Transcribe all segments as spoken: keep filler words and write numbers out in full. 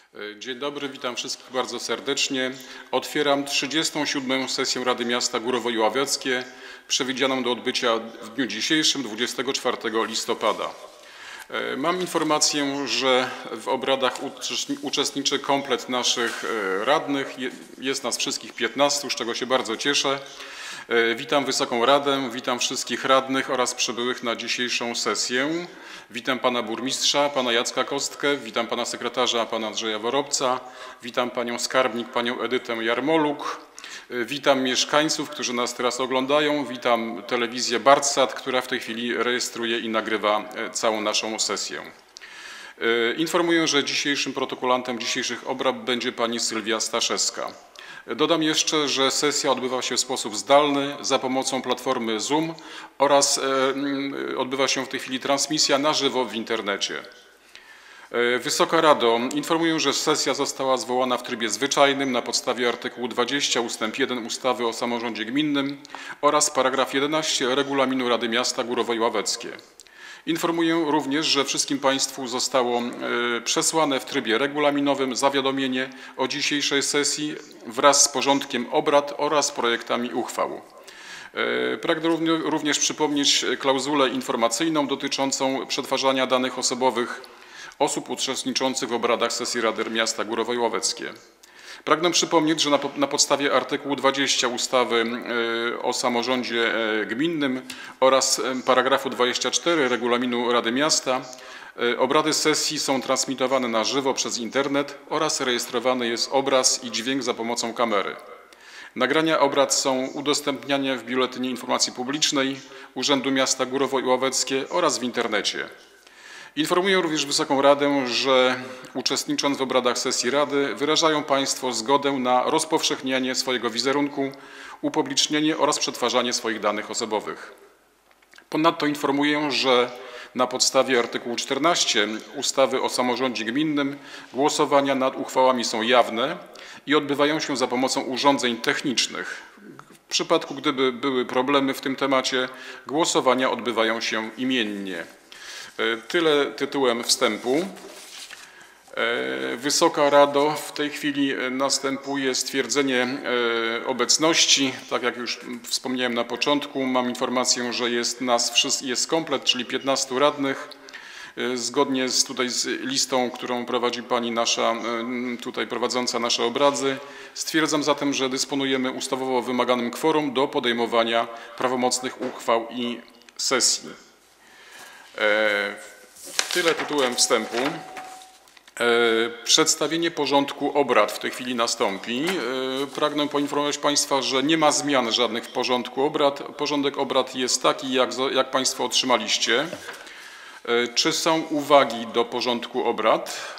Dzień dobry, witam wszystkich bardzo serdecznie. Otwieram trzydziestą siódmą sesję Rady Miasta Górowo-Ławieckie, przewidzianą do odbycia w dniu dzisiejszym, dwudziestego czwartego listopada. Mam informację, że w obradach uczestniczy komplet naszych radnych. Jest nas wszystkich piętnastu, z czego się bardzo cieszę. Witam Wysoką Radę, witam wszystkich radnych oraz przybyłych na dzisiejszą sesję. Witam pana burmistrza, pana Jacka Kostkę, witam pana sekretarza, pana Andrzeja Worobca, witam panią skarbnik, panią Edytę Jarmoluk, witam mieszkańców, którzy nas teraz oglądają, witam telewizję Bartsat, która w tej chwili rejestruje i nagrywa całą naszą sesję. Informuję, że dzisiejszym protokolantem dzisiejszych obrad będzie pani Sylwia Staszewska. Dodam jeszcze, że sesja odbywa się w sposób zdalny za pomocą platformy Zoom oraz odbywa się w tej chwili transmisja na żywo w internecie. Wysoka Rado, informuję, że sesja została zwołana w trybie zwyczajnym na podstawie artykułu dwudziestego ustęp jeden ustawy o samorządzie gminnym oraz paragraf jedenaście Regulaminu Rady Miasta Górowo-Ławeckie. Informuję również, że wszystkim Państwu zostało przesłane w trybie regulaminowym zawiadomienie o dzisiejszej sesji wraz z porządkiem obrad oraz projektami uchwał. Pragnę również przypomnieć klauzulę informacyjną dotyczącą przetwarzania danych osobowych osób uczestniczących w obradach sesji Rady Miasta Górowo-Ławeckie. Pragnę przypomnieć, że na, na podstawie artykułu dwudziestego ustawy o samorządzie gminnym oraz paragrafu dwudziestego czwartego Regulaminu Rady Miasta obrady sesji są transmitowane na żywo przez internet oraz rejestrowany jest obraz i dźwięk za pomocą kamery. Nagrania obrad są udostępniane w Biuletynie Informacji Publicznej Urzędu Miasta Górowo-Ławeckie oraz w internecie. Informuję również Wysoką Radę, że uczestnicząc w obradach sesji Rady wyrażają Państwo zgodę na rozpowszechnianie swojego wizerunku, upublicznienie oraz przetwarzanie swoich danych osobowych. Ponadto informuję, że na podstawie artykułu czternastego ustawy o samorządzie gminnym głosowania nad uchwałami są jawne i odbywają się za pomocą urządzeń technicznych. W przypadku, gdyby były problemy w tym temacie, głosowania odbywają się imiennie. Tyle tytułem wstępu. Wysoka Rado, w tej chwili następuje stwierdzenie obecności. Tak jak już wspomniałem na początku, mam informację, że jest nas jest komplet, czyli piętnastu radnych. Zgodnie z, tutaj z listą, którą prowadzi pani nasza, tutaj prowadząca nasze obrady, stwierdzam zatem, że dysponujemy ustawowo wymaganym kworum do podejmowania prawomocnych uchwał i sesji. Tyle tytułem wstępu. Przedstawienie porządku obrad w tej chwili nastąpi. Pragnę poinformować Państwa, że nie ma zmian żadnych w porządku obrad. Porządek obrad jest taki, jak, jak Państwo otrzymaliście. Czy są uwagi do porządku obrad?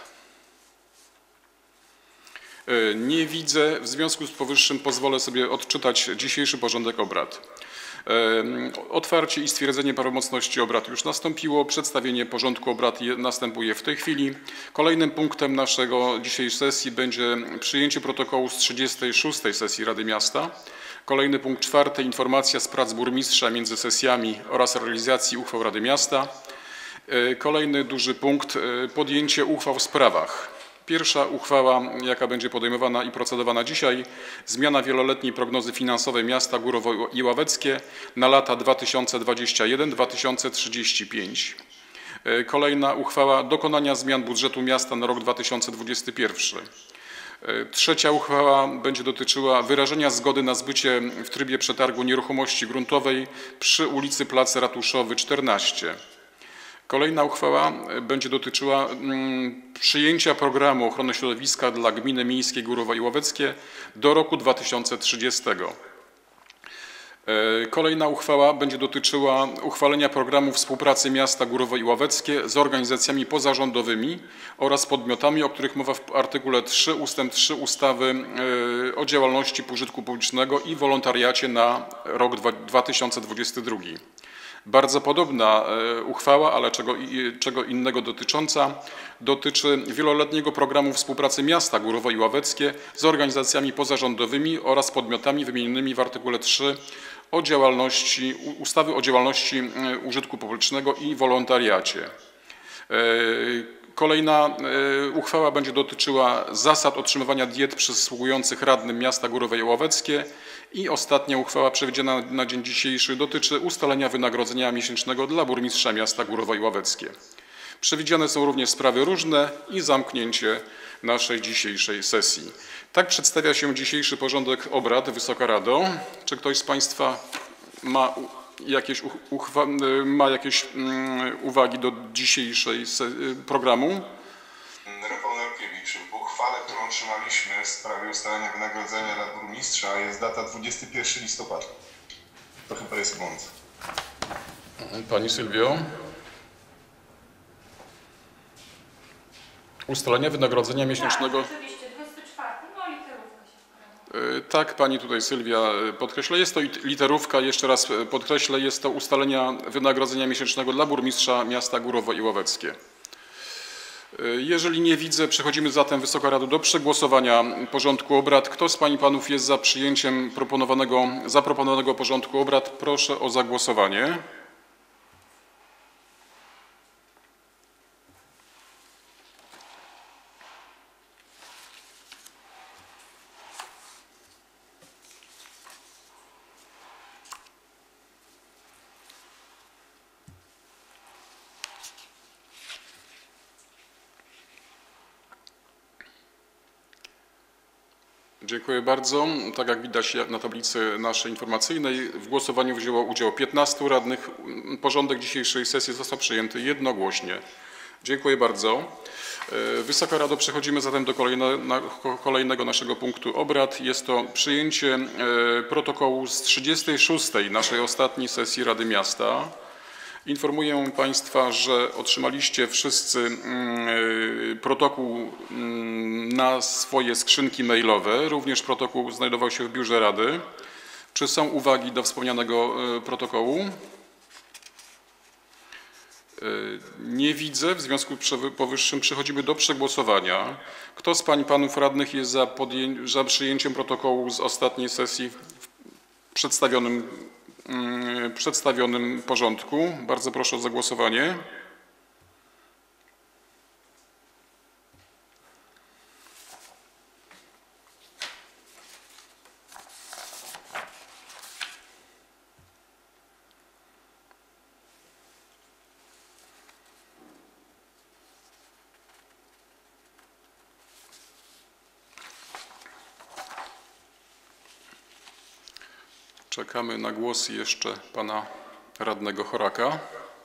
Nie widzę. W związku z powyższym pozwolę sobie odczytać dzisiejszy porządek obrad. Otwarcie i stwierdzenie prawomocności obrad już nastąpiło. Przedstawienie porządku obrad następuje w tej chwili. Kolejnym punktem naszego dzisiejszej sesji będzie przyjęcie protokołu z trzydziestej szóstej sesji Rady Miasta. Kolejny punkt czwarty, informacja z prac burmistrza między sesjami oraz realizacji uchwał Rady Miasta. Kolejny duży punkt, podjęcie uchwał w sprawach. Pierwsza uchwała, jaka będzie podejmowana i procedowana dzisiaj, zmiana wieloletniej prognozy finansowej miasta Górowo-Ławeckie na lata dwa tysiące dwudziesty pierwszy do dwa tysiące trzydziestego piątego. Kolejna uchwała, dokonania zmian budżetu miasta na rok dwa tysiące dwudziesty pierwszy. Trzecia uchwała będzie dotyczyła wyrażenia zgody na zbycie w trybie przetargu nieruchomości gruntowej przy ulicy Plac Ratuszowy czternaście. Kolejna uchwała będzie dotyczyła przyjęcia programu ochrony środowiska dla gminy miejskiej Górowo-Ławeckie do roku dwa tysiące trzydziestego. Kolejna uchwała będzie dotyczyła uchwalenia programu współpracy miasta Górowo-Ławeckie z organizacjami pozarządowymi oraz podmiotami, o których mowa w artykule trzy ustęp trzy ustawy o działalności pożytku publicznego i wolontariacie na rok dwa tysiące dwudziesty drugi. Bardzo podobna uchwała, ale czego, czego innego dotycząca, dotyczy wieloletniego programu współpracy miasta Górowo-Ławeckie z organizacjami pozarządowymi oraz podmiotami wymienionymi w artykule trzy o działalności, ustawy o działalności użytku publicznego i wolontariacie. Kolejna uchwała będzie dotyczyła zasad otrzymywania diet przysługujących radnym miasta Górowe Łoweckie i ostatnia uchwała przewidziana na dzień dzisiejszy dotyczy ustalenia wynagrodzenia miesięcznego dla burmistrza miasta Górowe Łoweckie. Przewidziane są również sprawy różne i zamknięcie naszej dzisiejszej sesji. Tak przedstawia się dzisiejszy porządek obrad. Wysoka Rado, czy ktoś z Państwa ma jakieś, ma jakieś uwagi do dzisiejszej programu? Rafał Narkiewicz. W uchwale, którą otrzymaliśmy w sprawie ustalenia wynagrodzenia dla burmistrza jest data dwudziestego pierwszego listopada. To chyba jest błąd. Pani Sylwio? Ustalenie wynagrodzenia miesięcznego. Tak, oczywiście, dwudziestego czwartego, no literówka się wkradła. Tak, pani tutaj Sylwia podkreśla. Jest to literówka, jeszcze raz podkreślę, jest to ustalenia wynagrodzenia miesięcznego dla burmistrza miasta Górowo i Łoweckie. Jeżeli nie widzę, przechodzimy zatem, Wysoka Rado, do przegłosowania porządku obrad. Kto z pań i panów jest za przyjęciem proponowanego, zaproponowanego porządku obrad? Proszę o zagłosowanie. Dziękuję bardzo. Tak jak widać na tablicy naszej informacyjnej, w głosowaniu wzięło udział piętnastu radnych. Porządek dzisiejszej sesji został przyjęty jednogłośnie. Dziękuję bardzo. Wysoka Rado, przechodzimy zatem do kolejnego naszego punktu obrad. Jest to przyjęcie protokołu z trzydziestej szóstej naszej ostatniej sesji Rady Miasta. Informuję Państwa, że otrzymaliście wszyscy protokół na swoje skrzynki mailowe. Również protokół znajdował się w biurze Rady. Czy są uwagi do wspomnianego protokołu? Nie widzę. W związku z powyższym przechodzimy do przegłosowania. Kto z pań i panów radnych jest za, za przyjęciem protokołu z ostatniej sesji w przedstawionym przedstawionym porządku? Bardzo proszę o zagłosowanie. Czekamy na głosy jeszcze pana radnego Choraka.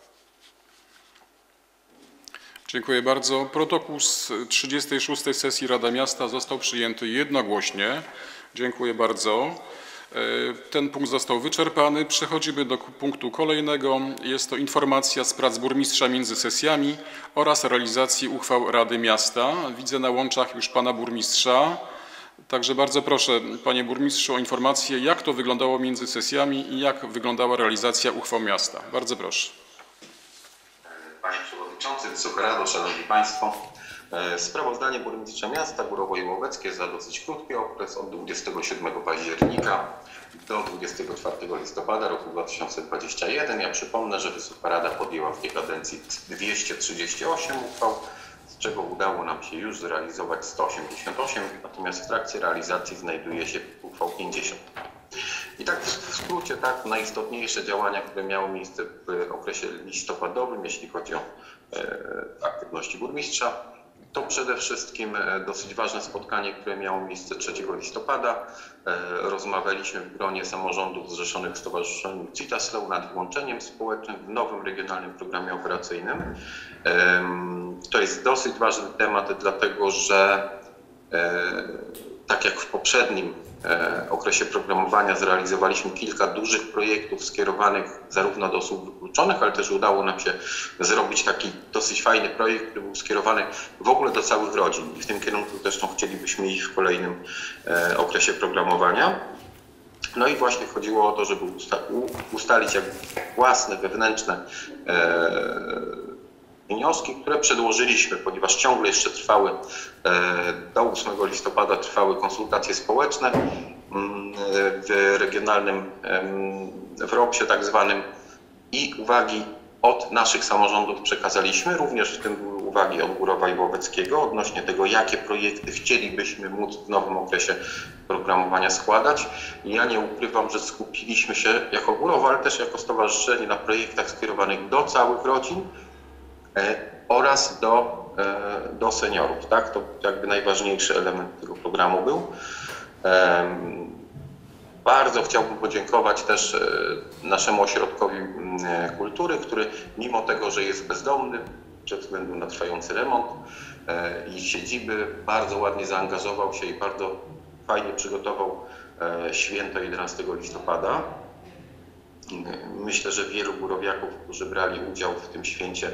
Dziękuję bardzo. Protokół z trzydziestej szóstej sesji Rada Miasta został przyjęty jednogłośnie. Dziękuję bardzo. Ten punkt został wyczerpany. Przechodzimy do punktu kolejnego. Jest to informacja z prac burmistrza między sesjami oraz realizacji uchwał Rady Miasta. Widzę na łączach już pana burmistrza. Także bardzo proszę, panie burmistrzu, o informację, jak to wyglądało między sesjami i jak wyglądała realizacja uchwał miasta. Bardzo proszę. Panie Przewodniczący, Wysoka Rado, Szanowni Państwo. Sprawozdanie burmistrza miasta Górowo Łoweckie za dosyć krótki okres od dwudziestego siódmego października do dwudziestego czwartego listopada roku dwa tysiące dwudziestego pierwszego. Ja przypomnę, że Wysoka Rada podjęła w tej kadencji dwieście trzydzieści osiem uchwał, z czego udało nam się już zrealizować sto osiemdziesiąt osiem, natomiast w trakcie realizacji znajduje się uchwał pięćdziesiąt. I tak w skrócie, tak, najistotniejsze działania, które miały miejsce w okresie listopadowym, jeśli chodzi o e, aktywności burmistrza, to przede wszystkim dosyć ważne spotkanie, które miało miejsce trzeciego listopada. Rozmawialiśmy w gronie samorządów zrzeszonych w Stowarzyszeniu Citaslow nad włączeniem społecznym w nowym regionalnym programie operacyjnym. To jest dosyć ważny temat, dlatego że tak jak w poprzednim okresie programowania zrealizowaliśmy kilka dużych projektów skierowanych zarówno do osób wykluczonych, ale też udało nam się zrobić taki dosyć fajny projekt, który był skierowany w ogóle do całych rodzin. I w tym kierunku zresztą chcielibyśmy iść w kolejnym okresie programowania. No i właśnie chodziło o to, żeby usta ustalić jakby własne, wewnętrzne wnioski, które przedłożyliśmy, ponieważ ciągle jeszcze trwały, do ósmego listopada trwały konsultacje społeczne w regionalnym, w R O P S ie tak zwanym, i uwagi od naszych samorządów przekazaliśmy. Również w tym były uwagi od Górowa i Łoweckiego odnośnie tego, jakie projekty chcielibyśmy móc w nowym okresie programowania składać. I ja nie ukrywam, że skupiliśmy się jako Górowo, ale też jako stowarzyszenie na projektach skierowanych do całych rodzin e, oraz do, e, do seniorów. Tak? To jakby najważniejszy element tego programu był. E, Bardzo chciałbym podziękować też naszemu ośrodkowi kultury, który mimo tego, że jest bezdomny ze względu na trwający remont i siedziby, bardzo ładnie zaangażował się i bardzo fajnie przygotował święto jedenastego listopada. Myślę, że wielu górowiaków, którzy brali udział w tym święcie,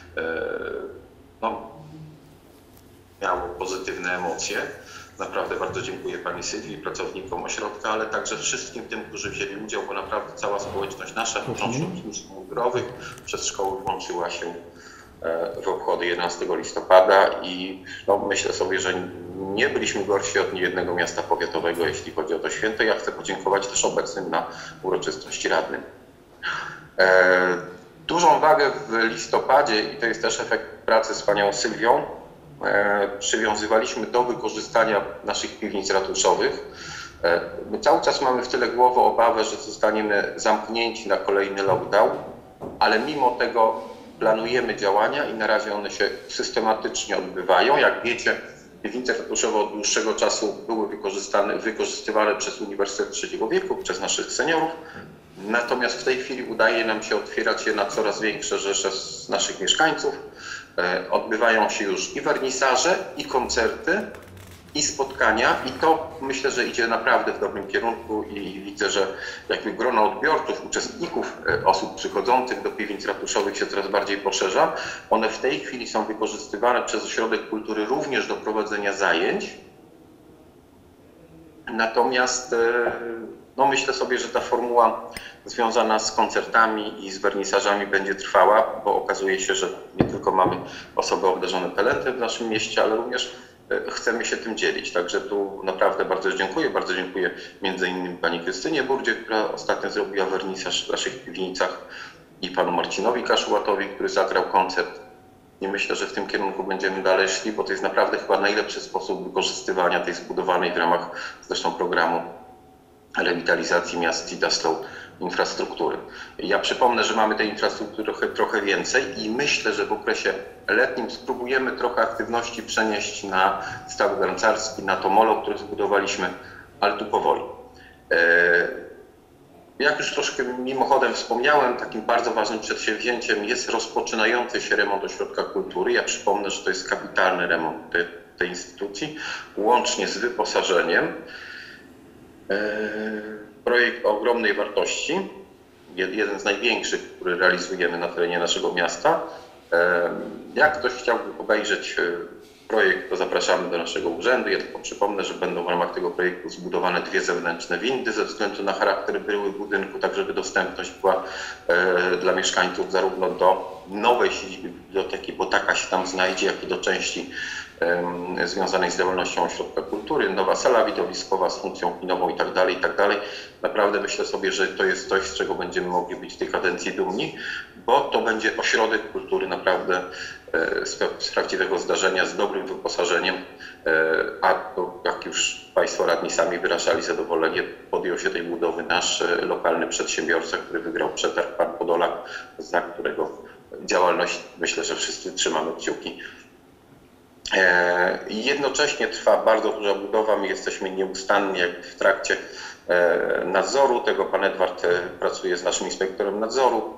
no, miało pozytywne emocje. Naprawdę bardzo dziękuję Pani Sylwii i pracownikom ośrodka, ale także wszystkim tym, którzy wzięli udział, bo naprawdę cała społeczność nasza, począwszy od służb mundurowych, przez szkoły włączyła się w obchody jedenastego listopada i no, myślę sobie, że nie byliśmy gorsi od niejednego miasta powiatowego, jeśli chodzi o to święto. Ja chcę podziękować też obecnym na uroczystości radnym. E, dużą wagę w listopadzie, i to jest też efekt pracy z Panią Sylwią, e, przywiązywaliśmy do wykorzystania naszych piwnic ratuszowych. E, my cały czas mamy w tyle głowy obawę, że zostaniemy zamknięci na kolejny lockdown, ale mimo tego planujemy działania i na razie one się systematycznie odbywają. Jak wiecie, piwnice ratuszowe od dłuższego czasu były wykorzystane, wykorzystywane przez Uniwersytet Trzeciego Wieku, przez naszych seniorów. Natomiast w tej chwili udaje nam się otwierać je na coraz większe rzesze z naszych mieszkańców. Odbywają się już i wernisaże, i koncerty, i spotkania, i to myślę, że idzie naprawdę w dobrym kierunku i widzę, że jakby grono odbiorców, uczestników, osób przychodzących do piwnic ratuszowych się coraz bardziej poszerza. One w tej chwili są wykorzystywane przez Ośrodek Kultury również do prowadzenia zajęć. Natomiast no myślę sobie, że ta formuła związana z koncertami i z wernisażami będzie trwała, bo okazuje się, że nie tylko mamy osoby obdarzone talentem w naszym mieście, ale również chcemy się tym dzielić. Także tu naprawdę bardzo dziękuję. Bardzo dziękuję między innymi pani Krystynie Burdzie, która ostatnio zrobiła wernisaż w naszych piwnicach, i panu Marcinowi Kaszułatowi, który zagrał koncert. I myślę, że w tym kierunku będziemy dalej szli, bo to jest naprawdę chyba najlepszy sposób wykorzystywania tej zbudowanej w ramach zresztą programu rewitalizacji miast Tidaslow infrastruktury. Ja przypomnę, że mamy tej infrastruktury trochę, trochę więcej i myślę, że w okresie letnim spróbujemy trochę aktywności przenieść na Staw Garncarski, na to molo, które zbudowaliśmy, ale tu powoli. Jak już troszkę mimochodem wspomniałem, takim bardzo ważnym przedsięwzięciem jest rozpoczynający się remont Ośrodka Kultury. Ja przypomnę, że to jest kapitalny remont tej, tej instytucji, łącznie z wyposażeniem. Projekt o ogromnej wartości, jeden z największych, który realizujemy na terenie naszego miasta. Jak ktoś chciałby obejrzeć projekt, to zapraszamy do naszego urzędu. Ja tylko przypomnę, że będą w ramach tego projektu zbudowane dwie zewnętrzne windy ze względu na charakter bryły budynku, tak żeby dostępność była dla mieszkańców zarówno do nowej siedziby biblioteki, bo taka się tam znajdzie, jak i do części związanej z działalnością Ośrodka Kultury, nowa sala widowiskowa z funkcją kinową i tak dalej, i tak dalej. Naprawdę myślę sobie, że to jest coś, z czego będziemy mogli być w tej kadencji dumni, bo to będzie ośrodek kultury naprawdę z prawdziwego zdarzenia, z dobrym wyposażeniem, a to, jak już Państwo radni sami wyrażali zadowolenie, podjął się tej budowy nasz lokalny przedsiębiorca, który wygrał przetarg, pan Podolak, za którego działalność myślę, że wszyscy trzymamy kciuki. I jednocześnie trwa bardzo duża budowa, my jesteśmy nieustannie w trakcie nadzoru tego. Pan Edward pracuje z naszym inspektorem nadzoru.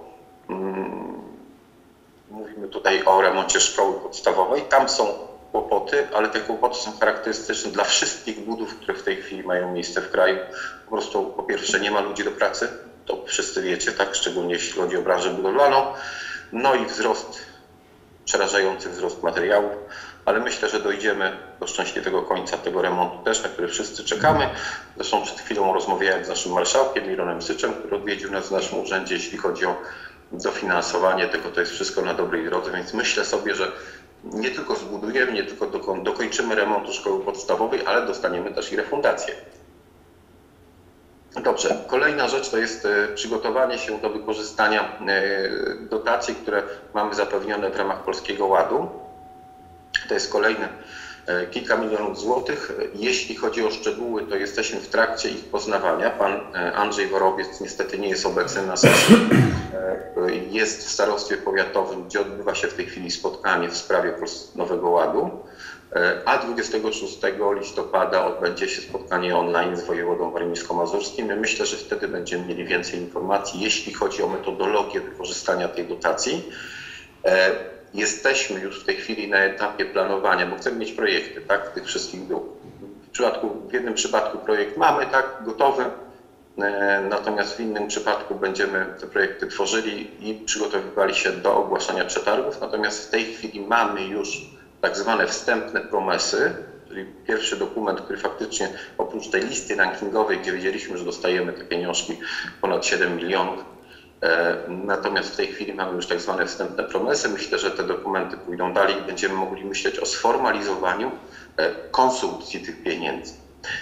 Mówimy tutaj o remoncie szkoły podstawowej. Tam są kłopoty, ale te kłopoty są charakterystyczne dla wszystkich budów, które w tej chwili mają miejsce w kraju. Po prostu po pierwsze nie ma ludzi do pracy, to wszyscy wiecie, tak, szczególnie jeśli chodzi o branżę budowlaną. No i wzrost, przerażający wzrost materiałów. Ale myślę, że dojdziemy do szczęśliwego końca tego remontu też, na który wszyscy czekamy. Zresztą przed chwilą rozmawiałem z naszym marszałkiem Mironem Syczem, który odwiedził nas w naszym urzędzie, jeśli chodzi o dofinansowanie tego, to jest wszystko na dobrej drodze, więc myślę sobie, że nie tylko zbudujemy, nie tylko dokończymy remontu szkoły podstawowej, ale dostaniemy też i refundację. Dobrze, kolejna rzecz to jest przygotowanie się do wykorzystania dotacji, które mamy zapewnione w ramach Polskiego Ładu. To jest kolejne kilka milionów złotych. Jeśli chodzi o szczegóły, to jesteśmy w trakcie ich poznawania. Pan Andrzej Worobiec niestety nie jest obecny na sesji. Jest w starostwie powiatowym, gdzie odbywa się w tej chwili spotkanie w sprawie Nowego Ładu. A dwudziestego szóstego listopada odbędzie się spotkanie online z wojewodą warmińsko-mazurskim. Myślę, że wtedy będziemy mieli więcej informacji, jeśli chodzi o metodologię wykorzystania tej dotacji. Jesteśmy już w tej chwili na etapie planowania, bo chcemy mieć projekty, tak, tych wszystkich dróg. W przypadku, w jednym przypadku projekt mamy, tak, gotowy, natomiast w innym przypadku będziemy te projekty tworzyli i przygotowywali się do ogłaszania przetargów. Natomiast w tej chwili mamy już tak zwane wstępne promesy, czyli pierwszy dokument, który faktycznie oprócz tej listy rankingowej, gdzie wiedzieliśmy, że dostajemy te pieniążki ponad siedem milionów, natomiast w tej chwili mamy już tak zwane wstępne promesy. Myślę, że te dokumenty pójdą dalej i będziemy mogli myśleć o sformalizowaniu konsumpcji tych pieniędzy.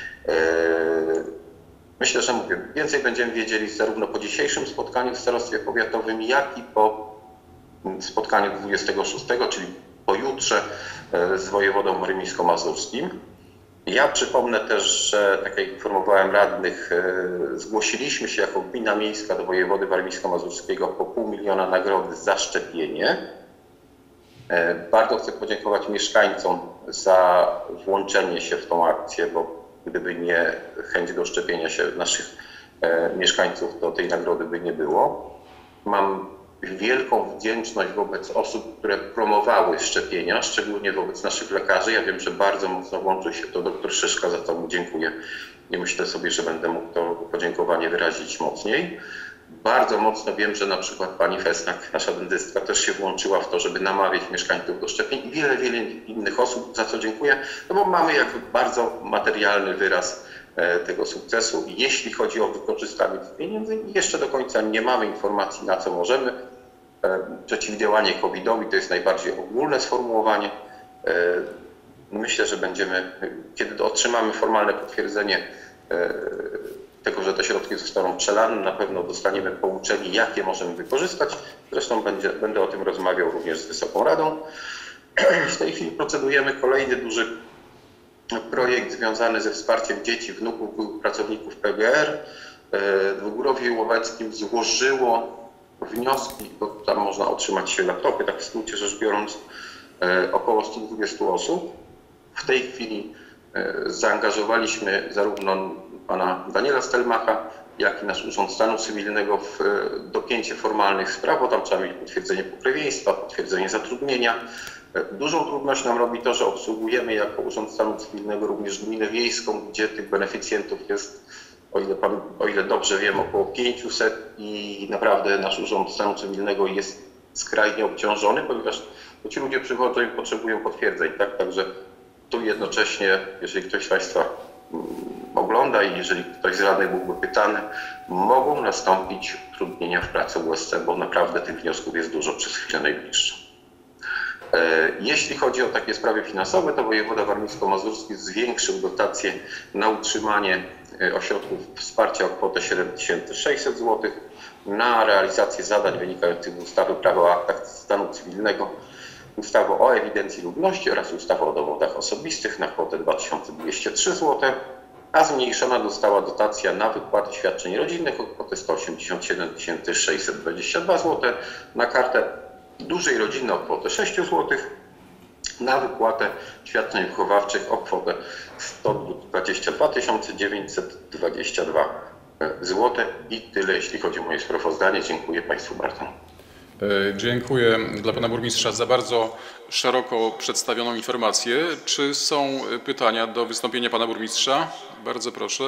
Myślę, że mówię, więcej będziemy wiedzieli zarówno po dzisiejszym spotkaniu w starostwie powiatowym, jak i po spotkaniu dwudziestego szóstego, czyli pojutrze z wojewodą warmińsko-mazurskim. Ja przypomnę też, że tak jak informowałem radnych, zgłosiliśmy się jako gmina miejska do wojewody warmińsko-mazurskiego po pół miliona nagrody za szczepienie. Bardzo chcę podziękować mieszkańcom za włączenie się w tą akcję, bo gdyby nie chęć do szczepienia się naszych mieszkańców, to tej nagrody by nie było. Mam wielką wdzięczność wobec osób, które promowały szczepienia, szczególnie wobec naszych lekarzy. Ja wiem, że bardzo mocno włączył się to doktor Szyszka, za to mu dziękuję. I myślę sobie, że będę mógł to podziękowanie wyrazić mocniej. Bardzo mocno wiem, że na przykład pani Fesnak, nasza dentystka, też się włączyła w to, żeby namawiać mieszkańców do szczepień i wiele, wiele innych osób, za co dziękuję, no bo mamy jakby bardzo materialny wyraz tego sukcesu. Jeśli chodzi o wykorzystanie tych pieniędzy, jeszcze do końca nie mamy informacji, na co możemy. Przeciwdziałanie kowidowi to jest najbardziej ogólne sformułowanie. Myślę, że będziemy, kiedy otrzymamy formalne potwierdzenie tego, że te środki zostaną przelane, na pewno dostaniemy pouczeni, jakie możemy wykorzystać. Zresztą będzie, będę o tym rozmawiał również z Wysoką Radą. W tej chwili procedujemy kolejny duży projekt związany ze wsparciem dzieci, wnuków, byłych pracowników P G R. W Górowiu Łoweckim złożyło wnioski, bo tam można otrzymać laptopy, tak w skrócie rzecz biorąc, około stu dwudziestu osób. W tej chwili zaangażowaliśmy zarówno pana Daniela Stelmacha, jak i nasz Urząd Stanu Cywilnego w dopięcie formalnych spraw, bo tam trzeba mieć potwierdzenie pokrewieństwa, potwierdzenie zatrudnienia. Dużą trudność nam robi to, że obsługujemy jako Urząd Stanu Cywilnego również gminę wiejską, gdzie tych beneficjentów jest, o ile, pan, o ile dobrze wiem, około pięciuset i naprawdę nasz Urząd Stanu Cywilnego jest skrajnie obciążony, ponieważ ci ludzie przychodzą i potrzebują potwierdzeń, tak? Także tu jednocześnie, jeżeli ktoś z Państwa ogląda i jeżeli ktoś z radnych byłby pytany, mogą nastąpić utrudnienia w pracy U S C, bo naprawdę tych wniosków jest dużo przez chwilę najbliższą. Jeśli chodzi o takie sprawy finansowe, to wojewoda warmińsko-mazurski zwiększył dotację na utrzymanie ośrodków wsparcia o kwotę siedem tysięcy sześćset złotych, na realizację zadań wynikających z ustawy Prawo o aktach stanu cywilnego, ustawy o ewidencji ludności oraz ustawy o dowodach osobistych na kwotę dwa tysiące dwieście trzy złote, a zmniejszona została dotacja na wypłatę świadczeń rodzinnych o kwotę sto osiemdziesiąt siedem tysięcy sześćset dwadzieścia dwa złote, na kartę dużej rodziny o kwotę sześć złotych, na wypłatę świadczeń wychowawczych o kwotę sto dwadzieścia dwa tysiące dziewięćset dwadzieścia dwa złote. I tyle, jeśli chodzi o moje sprawozdanie. Dziękuję Państwu bardzo. Dziękuję dla Pana Burmistrza za bardzo szeroko przedstawioną informację. Czy są pytania do wystąpienia Pana Burmistrza? Bardzo proszę.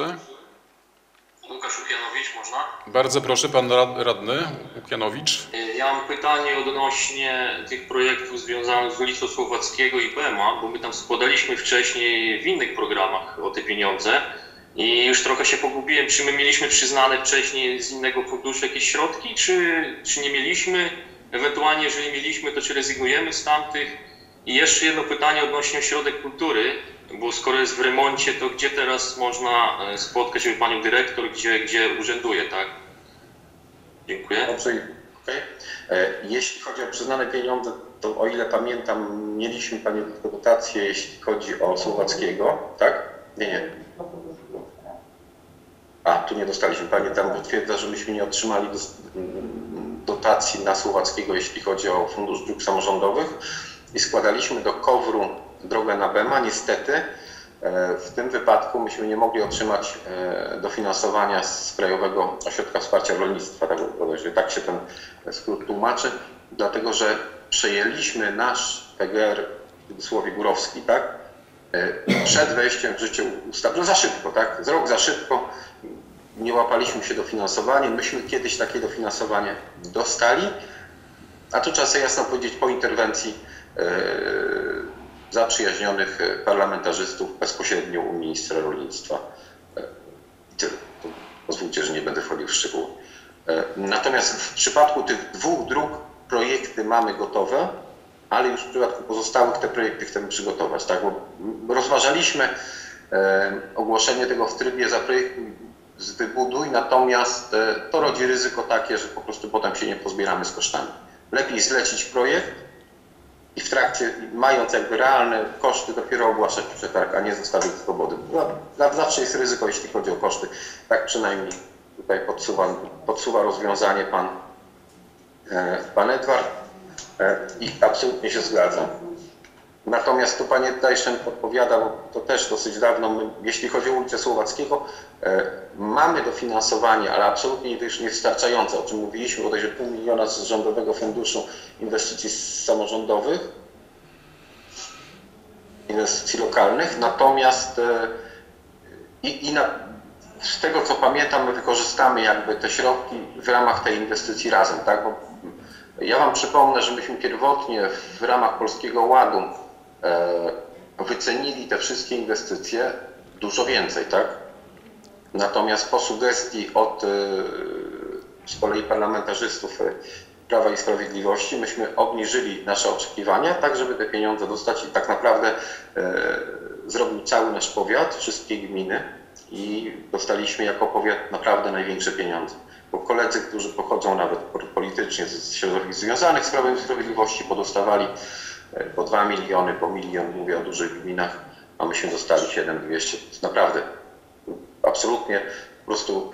Łukasz Łukianowicz, można? Bardzo proszę, Pan Radny Łukianowicz. Ja mam pytanie odnośnie tych projektów związanych z ulicą Słowackiego i B E M a, bo my tam składaliśmy wcześniej w innych programach o te pieniądze i już trochę się pogubiłem, czy my mieliśmy przyznane wcześniej z innego funduszu jakieś środki, czy, czy nie mieliśmy, ewentualnie jeżeli mieliśmy, to czy rezygnujemy z tamtych I jeszcze jedno pytanie odnośnie ośrodek kultury, bo skoro jest w remoncie, to gdzie teraz można spotkać się panią dyrektor, gdzie, gdzie urzęduje, tak? Dziękuję. Dobrze, okay. Jeśli chodzi o przyznane pieniądze, to o ile pamiętam, mieliśmy Panie dotację, jeśli chodzi o Słowackiego, tak? Nie, nie. A, tu nie dostaliśmy. Pani tam potwierdza, że myśmy nie otrzymali dotacji na Słowackiego, jeśli chodzi o Fundusz Dróg Samorządowych i składaliśmy do KOWR-u drogę na Bema. Niestety w tym wypadku myśmy nie mogli otrzymać dofinansowania z Krajowego Ośrodka Wsparcia Rolnictwa, tak, tak się ten skrót tłumaczy, dlatego że przejęliśmy nasz P G R w Wysłowie Górowski, tak, przed wejściem w życie ustawy, no za szybko, tak, z rok za szybko, nie łapaliśmy się dofinansowania, myśmy kiedyś takie dofinansowanie dostali, a tu trzeba sobie jasno powiedzieć po interwencji yy, zaprzyjaźnionych parlamentarzystów bezpośrednio u ministra rolnictwa. I tyle. Pozwólcie, że nie będę wchodził w szczegóły. Natomiast w przypadku tych dwóch dróg projekty mamy gotowe, ale już w przypadku pozostałych te projekty chcemy przygotować. Tak? Bo rozważaliśmy ogłoszenie tego w trybie zaprojektuj, wybuduj, natomiast to rodzi ryzyko takie, że po prostu potem się nie pozbieramy z kosztami. Lepiej zlecić projekt i w trakcie, mając jakby realne koszty, dopiero ogłaszać przetarg, a nie zostawić swobody. Zawsze jest ryzyko, jeśli chodzi o koszty. Tak przynajmniej tutaj podsuwa, podsuwa rozwiązanie pan, pan Edward i absolutnie się zgadzam. Natomiast tu Panie Dajszyn podpowiada, bo to też dosyć dawno, my, jeśli chodzi o ulicę Słowackiego, e, mamy dofinansowanie, ale absolutnie niewystarczające, o czym mówiliśmy, bodajże pół miliona z Rządowego Funduszu Inwestycji Samorządowych, inwestycji lokalnych, natomiast e, i, i na, z tego co pamiętam, my wykorzystamy jakby te środki w ramach tej inwestycji razem, tak? Bo ja Wam przypomnę, że myśmy pierwotnie w ramach Polskiego Ładu wycenili te wszystkie inwestycje dużo więcej, tak? Natomiast po sugestii od z kolei parlamentarzystów Prawa i Sprawiedliwości myśmy obniżyli nasze oczekiwania, tak żeby te pieniądze dostać i tak naprawdę zrobił cały nasz powiat, wszystkie gminy i dostaliśmy jako powiat naprawdę największe pieniądze. Bo koledzy, którzy pochodzą nawet politycznie z środowisk związanych z Prawem i Sprawiedliwości, podostawali po dwa miliony, po milion, mówię o dużych gminach, a myśmy dostali siedem dwieście. Naprawdę, absolutnie po prostu,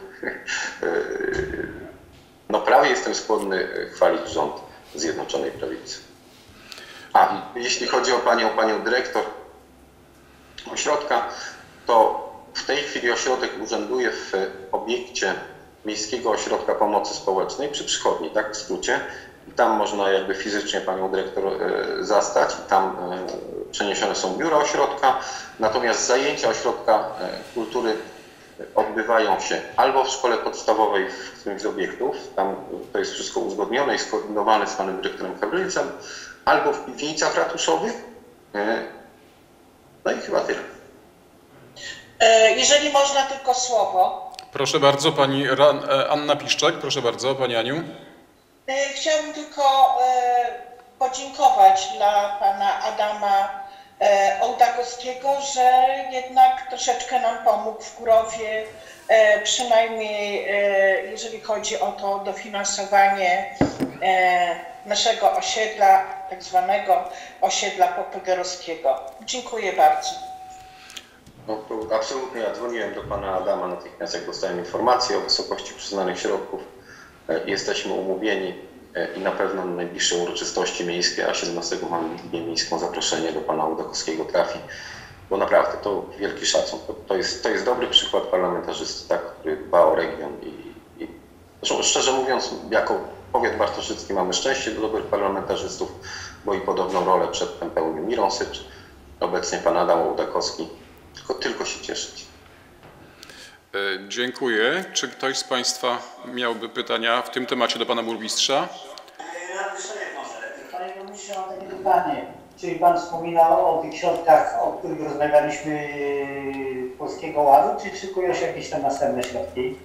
no prawie jestem skłonny chwalić rząd Zjednoczonej Prawicy. A jeśli chodzi o panią, panią dyrektor ośrodka, to w tej chwili ośrodek urzęduje w obiekcie Miejskiego Ośrodka Pomocy Społecznej przy przychodni, tak w skrócie. I tam można jakby fizycznie panią dyrektor e, zastać i tam e, przeniesione są biura ośrodka. Natomiast zajęcia ośrodka e, kultury odbywają się albo w szkole podstawowej w którymś z obiektów, tam to jest wszystko uzgodnione i skoordynowane z panem dyrektorem Kabrylicem, albo w piwnicach ratuszowych. E, no i chyba tyle. E, jeżeli można tylko słowo. Proszę bardzo, pani Anna Piszczak, proszę bardzo, pani Aniu. Chciałabym tylko podziękować dla pana Adama Ołdakowskiego, że jednak troszeczkę nam pomógł w Górowie, przynajmniej jeżeli chodzi o to dofinansowanie naszego osiedla, tak zwanego osiedla popegerowskiego. Dziękuję bardzo. No, to absolutnie, ja dzwoniłem do pana Adama natychmiast, jak dostałem informację o wysokości przyznanych środków. Jesteśmy umówieni i na pewno na najbliższe uroczystości miejskie, a siedemnastego mamy Wigilię Miejską, zaproszenie do pana Łodakowskiego trafi, bo naprawdę to wielki szacun. To, to, jest, to jest dobry przykład parlamentarzysty, tak, który dba o region i, i zresztą, szczerze mówiąc, jako powiat bartoszycki mamy szczęście do dobrych parlamentarzystów, bo i podobną rolę przedtem pełnił Miron Sycz, obecnie pan Adam Łodakowski. Tylko, tylko się cieszyć. Dziękuję. Czy ktoś z Państwa miałby pytania w tym temacie do Pana Burmistrza? Radny Szereg może. Panie Burmistrzu, mam takie pytanie. Czyli Pan wspominał o tych środkach, o których rozmawialiśmy Polskiego Ładu, czy szykują się jakieś tam następne środki?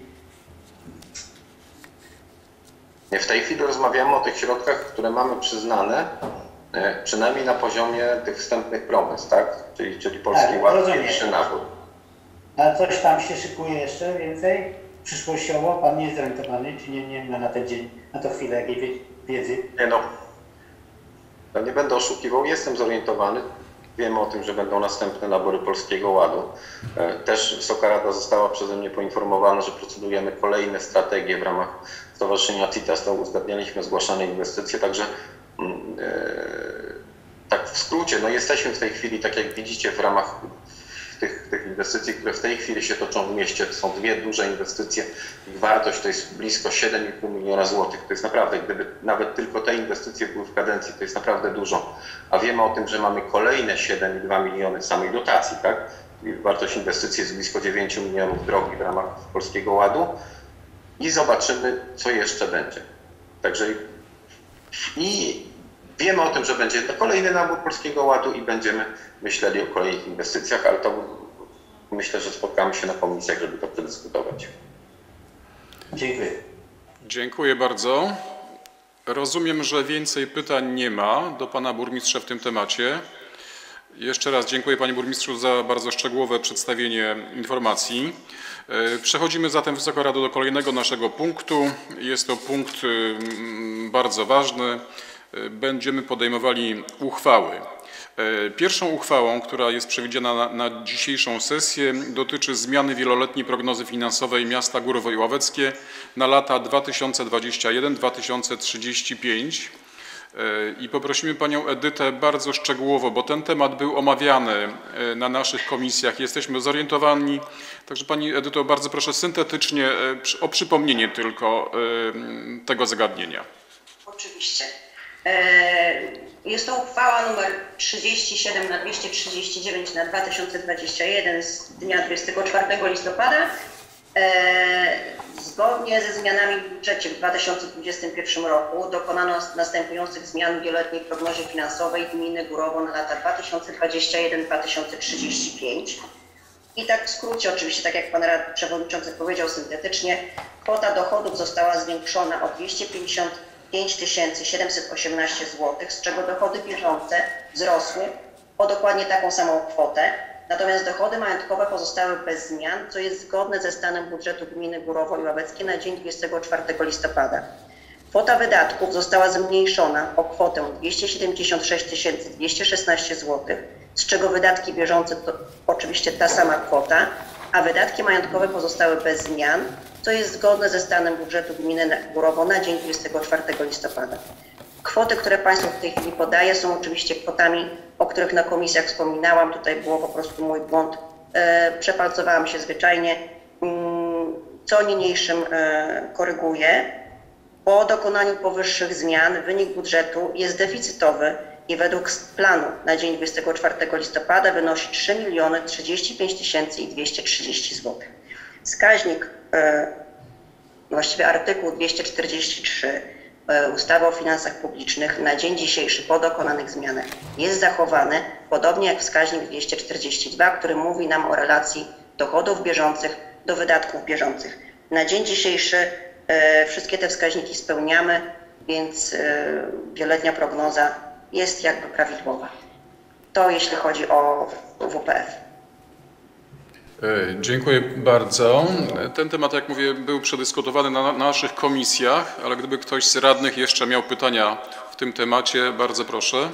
W tej chwili rozmawiamy o tych środkach, które mamy przyznane e, przynajmniej na poziomie tych wstępnych promys, tak? Czyli, czyli Polski Tak, Ład, rozumiem. pierwszy nabór. A coś tam się szykuje jeszcze więcej? Przyszłościowo? Pan nie jest zorientowany, czy nie, nie ma na ten dzień, na tą chwilę jakiej wie- wiedzy? Nie no, no nie będę oszukiwał, jestem zorientowany. Wiemy o tym, że będą następne nabory Polskiego Ładu. E, Też Wysoka Rada została przeze mnie poinformowana, że procedujemy kolejne strategie w ramach Stowarzyszenia CITAS. To uzgadnialiśmy zgłaszane inwestycje, także mm, e, tak w skrócie, no jesteśmy w tej chwili, tak jak widzicie, w ramach tych, tych inwestycji, które w tej chwili się toczą w mieście. To są dwie duże inwestycje. Ich wartość to jest blisko siedem i pół miliona złotych. To jest naprawdę, gdyby nawet tylko te inwestycje były w kadencji, to jest naprawdę dużo. A wiemy o tym, że mamy kolejne siedem i dwa miliony samej dotacji, tak? I wartość inwestycji jest blisko dziewięć milionów drogi w ramach Polskiego Ładu. I zobaczymy, co jeszcze będzie. Także i wiemy o tym, że będzie to kolejny nabór Polskiego Ładu i będziemy myśleli o kolejnych inwestycjach, ale to myślę, że spotkamy się na komisjach, żeby to przedyskutować. Dziękuję. Dziękuję bardzo. Rozumiem, że więcej pytań nie ma do pana burmistrza w tym temacie. Jeszcze raz dziękuję panie burmistrzu za bardzo szczegółowe przedstawienie informacji. Przechodzimy zatem, Wysoka Rado, do kolejnego naszego punktu. Jest to punkt bardzo ważny. Będziemy podejmowali uchwały. Pierwszą uchwałą, która jest przewidziana na, na dzisiejszą sesję, dotyczy zmiany wieloletniej prognozy finansowej miasta Górowo Ławeckie na lata dwa tysiące dwudziesty pierwszy do dwa tysiące trzydziestego piątego. I poprosimy panią Edytę bardzo szczegółowo, bo ten temat był omawiany na naszych komisjach, jesteśmy zorientowani. Także pani Edyto, bardzo proszę syntetycznie o przypomnienie tylko tego zagadnienia. Oczywiście. Jest to uchwała nr trzydzieści siedem na dwieście trzydzieści dziewięć na dwa tysiące dwudziesty pierwszy z dnia dwudziestego czwartego listopada. Zgodnie ze zmianami w budżecie w dwa tysiące dwudziestym pierwszym roku dokonano następujących zmian w wieloletniej prognozie finansowej gminy Górowo na lata dwa tysiące dwudziesty pierwszy do dwa tysiące trzydziestego piątego. I tak w skrócie, oczywiście, tak jak pan przewodniczący powiedział syntetycznie, kwota dochodów została zwiększona o dwieście pięćdziesiąt pięć tysięcy siedemset osiemnaście złotych, z czego dochody bieżące wzrosły o dokładnie taką samą kwotę. Natomiast dochody majątkowe pozostały bez zmian, co jest zgodne ze stanem budżetu gminy Górowo Ławeckie na dzień dwudziestego czwartego listopada. Kwota wydatków została zmniejszona o kwotę dwieście siedemdziesiąt sześć tysięcy dwieście szesnaście złotych, z czego wydatki bieżące to oczywiście ta sama kwota, a wydatki majątkowe pozostały bez zmian, co jest zgodne ze stanem budżetu gminy Górowo na dzień dwudziestego czwartego listopada. Kwoty, które Państwu w tej chwili podaję, są oczywiście kwotami, o których na komisjach wspominałam. Tutaj było po prostu mój błąd. E, przepalcowałam się zwyczajnie. Mm, co niniejszym e, koryguję. Po dokonaniu powyższych zmian wynik budżetu jest deficytowy i według planu na dzień dwudziestego czwartego listopada wynosi trzy miliony trzydzieści pięć tysięcy dwieście trzydzieści złotych. Wskaźnik, e, właściwie artykuł dwieście czterdzieści trzy ustawy o finansach publicznych na dzień dzisiejszy po dokonanych zmianach jest zachowany, podobnie jak wskaźnik dwieście czterdzieści dwa, który mówi nam o relacji dochodów bieżących do wydatków bieżących. Na dzień dzisiejszy e, wszystkie te wskaźniki spełniamy, więc e, wieloletnia prognoza jest jakby prawidłowa. To jeśli chodzi o W P F. Dziękuję bardzo. Ten temat, jak mówię, był przedyskutowany na naszych komisjach, ale gdyby ktoś z radnych jeszcze miał pytania w tym temacie, bardzo proszę.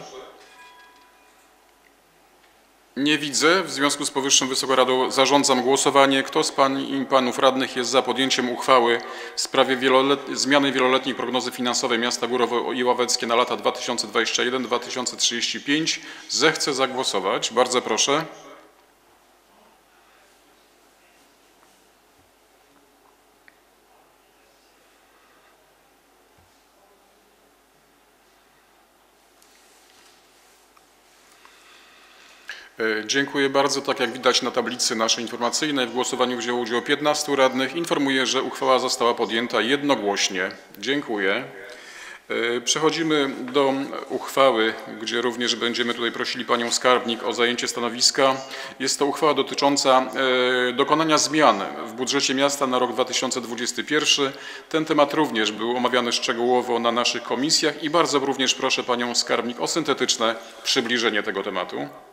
Nie widzę. W związku z powyższym, Wysoka Rado, zarządzam głosowanie. Kto z pań i panów radnych jest za podjęciem uchwały w sprawie wielolet... zmiany wieloletniej prognozy finansowej miasta Górowo Ławeckie na lata dwa tysiące dwudziesty pierwszy do dwa tysiące trzydziestego piątego, zechce zagłosować. Bardzo proszę. Dziękuję bardzo. Tak jak widać na tablicy naszej informacyjnej, w głosowaniu wzięło udział piętnastu radnych. Informuję, że uchwała została podjęta jednogłośnie. Dziękuję. Przechodzimy do uchwały, gdzie również będziemy tutaj prosili Panią Skarbnik o zajęcie stanowiska. Jest to uchwała dotycząca dokonania zmian w budżecie miasta na rok dwa tysiące dwudziesty pierwszy. Ten temat również był omawiany szczegółowo na naszych komisjach i bardzo również proszę Panią Skarbnik o syntetyczne przybliżenie tego tematu.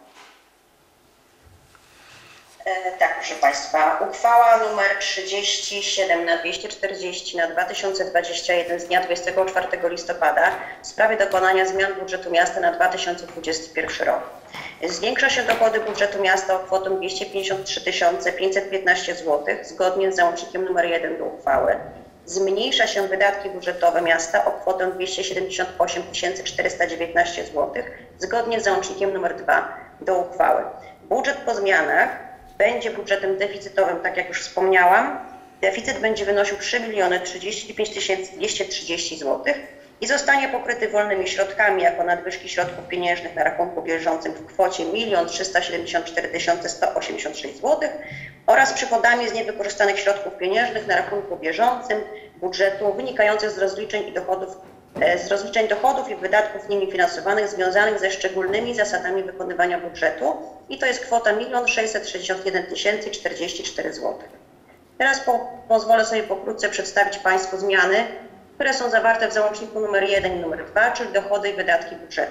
Tak, proszę Państwa, uchwała nr trzydzieści siedem na dwieście czterdzieści na dwa tysiące dwudziesty pierwszy z dnia dwudziestego czwartego listopada w sprawie dokonania zmian budżetu miasta na dwa tysiące dwudziesty pierwszy rok. Zwiększa się dochody budżetu miasta o kwotę dwieście pięćdziesiąt trzy tysiące pięćset piętnaście złotych zgodnie z załącznikiem nr jeden do uchwały. Zmniejsza się wydatki budżetowe miasta o kwotę dwieście siedemdziesiąt osiem tysięcy czterysta dziewiętnaście złotych zgodnie z załącznikiem nr dwa do uchwały. Budżet po zmianach będzie budżetem deficytowym, tak jak już wspomniałam. Deficyt będzie wynosił trzy miliony trzydzieści pięć tysięcy dwieście trzydzieści złotych i zostanie pokryty wolnymi środkami jako nadwyżki środków pieniężnych na rachunku bieżącym w kwocie jeden trzysta siedemdziesiąt cztery tysiące sto osiemdziesiąt sześć złotych oraz przychodami z niewykorzystanych środków pieniężnych na rachunku bieżącym budżetu wynikających z rozliczeń i dochodów z rozliczeń dochodów i wydatków nimi finansowanych związanych ze szczególnymi zasadami wykonywania budżetu i to jest kwota jeden sześćset sześćdziesiąt jeden tysięcy czterdzieści cztery złotych. Teraz po, pozwolę sobie pokrótce przedstawić Państwu zmiany, które są zawarte w załączniku nr jeden i nr dwa, czyli dochody i wydatki budżetu.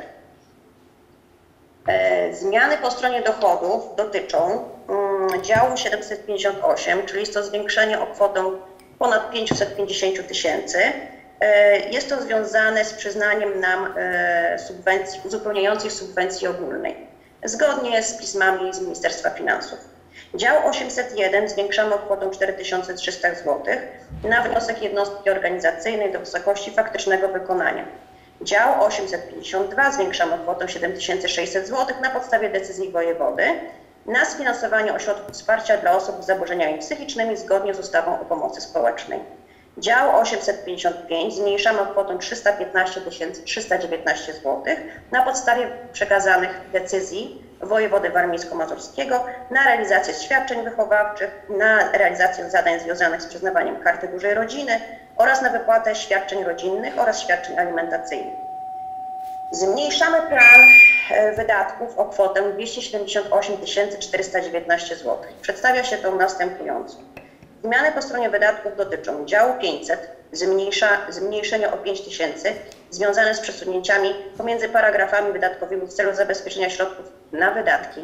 E, zmiany po stronie dochodów dotyczą um, działu siedemset pięćdziesiąt osiem, czyli jest to zwiększenie o kwotę ponad pięćset pięćdziesiąt tysięcy. Jest to związane z przyznaniem nam subwencji, uzupełniającej subwencji ogólnej, zgodnie z pismami z Ministerstwa Finansów. Dział osiemset jeden zwiększamy o kwotę cztery tysiące trzysta złotych na wniosek jednostki organizacyjnej do wysokości faktycznego wykonania. Dział osiemset pięćdziesiąt dwa zwiększamy o kwotę siedem tysięcy sześćset złotych na podstawie decyzji wojewody na sfinansowanie ośrodków wsparcia dla osób z zaburzeniami psychicznymi zgodnie z ustawą o pomocy społecznej. Dział osiemset pięćdziesiąt pięć zmniejszamy o kwotę trzysta piętnaście tysięcy trzysta dziewiętnaście złotych na podstawie przekazanych decyzji wojewody warmińsko-mazurskiego na realizację świadczeń wychowawczych, na realizację zadań związanych z przyznawaniem Karty Dużej Rodziny oraz na wypłatę świadczeń rodzinnych oraz świadczeń alimentacyjnych. Zmniejszamy plan wydatków o kwotę dwieście siedemdziesiąt osiem tysięcy czterysta dziewiętnaście złotych. Przedstawia się to następująco. Zmiany po stronie wydatków dotyczą działu pięćset, zmniejsza, zmniejszenie o pięć tysięcy związane z przesunięciami pomiędzy paragrafami wydatkowymi w celu zabezpieczenia środków na wydatki.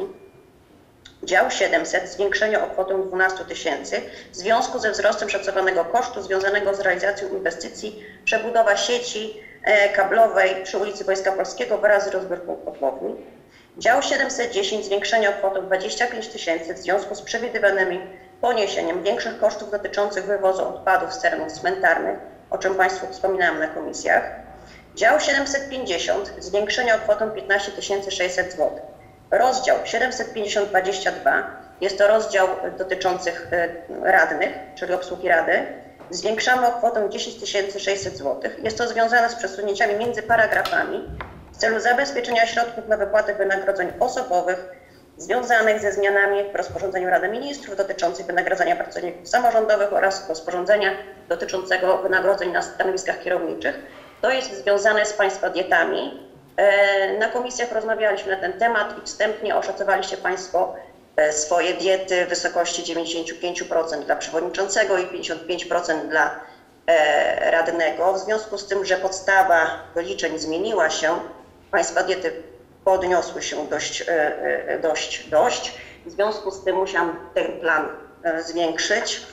Dział siedemset, zwiększenie o kwotę dwanaście tysięcy w związku ze wzrostem szacowanego kosztu związanego z realizacją inwestycji przebudowa sieci kablowej przy ulicy Wojska Polskiego wraz z rozbiórką kotłowni. Dział siedemset dziesięć, zwiększenie o kwotę dwadzieścia pięć tysięcy w związku z przewidywanymi poniesieniem większych kosztów dotyczących wywozu odpadów z terenów cmentarnych, o czym Państwu wspominałam na komisjach. Dział siedemset pięćdziesiąt, zwiększenie o kwotę piętnaście tysięcy sześćset złotych. Rozdział siedemset pięćdziesiąt dwadzieścia dwa, jest to rozdział dotyczących radnych, czyli obsługi rady. Zwiększamy o kwotę dziesięć tysięcy sześćset złotych. Jest to związane z przesunięciami między paragrafami w celu zabezpieczenia środków na wypłatę wynagrodzeń osobowych związanych ze zmianami w rozporządzeniu Rady Ministrów dotyczących wynagradzania pracowników samorządowych oraz rozporządzenia dotyczącego wynagrodzeń na stanowiskach kierowniczych. To jest związane z Państwa dietami. Na komisjach rozmawialiśmy na ten temat i wstępnie oszacowaliście Państwo swoje diety w wysokości dziewięćdziesiąt pięć procent dla przewodniczącego i pięćdziesiąt pięć procent dla radnego. W związku z tym, że podstawa wyliczeń zmieniła się, Państwa diety podniosły się dość, dość, dość. W związku z tym musiałam ten plan zwiększyć.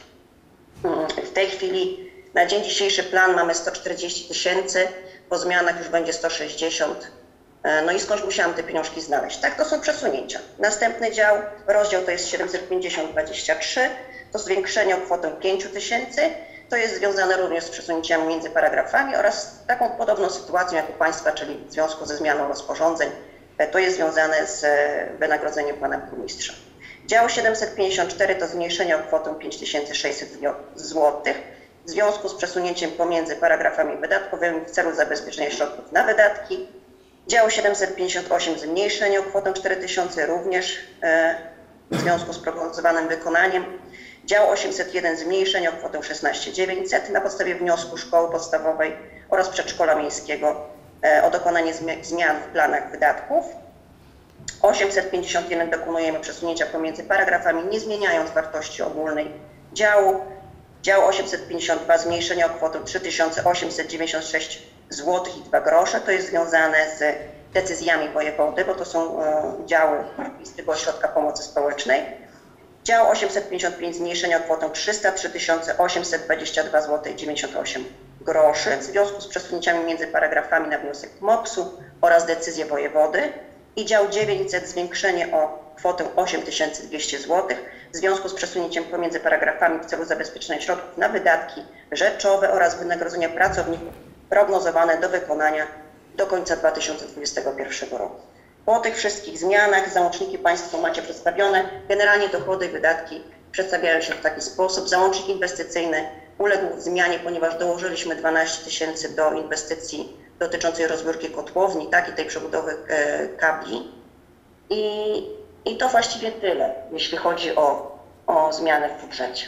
W tej chwili na dzień dzisiejszy plan mamy sto czterdzieści tysięcy, po zmianach już będzie sto sześćdziesiąt. No i skądś musiałam te pieniążki znaleźć. Tak, to są przesunięcia. Następny dział, rozdział to jest siedemset pięćdziesiąt dwadzieścia trzy, to zwiększenie o kwotę pięć tysięcy. To jest związane również z przesunięciami między paragrafami oraz taką podobną sytuacją jak u Państwa, czyli w związku ze zmianą rozporządzeń. To jest związane z wynagrodzeniem Pana Burmistrza. Dział siedemset pięćdziesiąt cztery to zmniejszenie o kwotę pięć tysięcy sześćset złotych w związku z przesunięciem pomiędzy paragrafami wydatkowymi w celu zabezpieczenia środków na wydatki. Dział siedemset pięćdziesiąt osiem zmniejszenie o kwotę cztery tysiące również w związku z prognozowanym wykonaniem. Dział osiemset jeden zmniejszenie o kwotę szesnaście tysięcy dziewięćset na podstawie wniosku Szkoły Podstawowej oraz przedszkola miejskiego o dokonanie zmian w planach wydatków. osiemset pięćdziesiąt jeden dokonujemy przesunięcia pomiędzy paragrafami, nie zmieniając wartości ogólnej działu. Dział osiemset pięćdziesiąt dwa zmniejszenie o kwotę trzy tysiące osiemset dziewięćdziesiąt sześć złotych i dwa grosze. To jest związane z decyzjami wojewody, bo to są działy Istego Ośrodka Pomocy Społecznej. Dział osiemset pięćdziesiąt pięć zmniejszenie o kwotę trzysta trzy tysiące osiemset dwadzieścia dwa złotych i dziewięćdziesiąt osiem groszy w związku z przesunięciami między paragrafami na wniosek mopsu oraz decyzję wojewody. I dział dziewięćset zwiększenie o kwotę osiem tysięcy dwieście złotych w związku z przesunięciem pomiędzy paragrafami w celu zabezpieczenia środków na wydatki rzeczowe oraz wynagrodzenia pracowników prognozowane do wykonania do końca dwa tysiące dwudziestego pierwszego roku. Po tych wszystkich zmianach załączniki Państwo macie przedstawione. Generalnie dochody i wydatki przedstawiają się w taki sposób. Załącznik inwestycyjny uległ zmianie, ponieważ dołożyliśmy dwanaście tysięcy do inwestycji dotyczącej rozbiórki kotłowni, tak i tej przebudowy e, kabli. I, I to właściwie tyle, jeśli chodzi o, o zmiany w budżecie.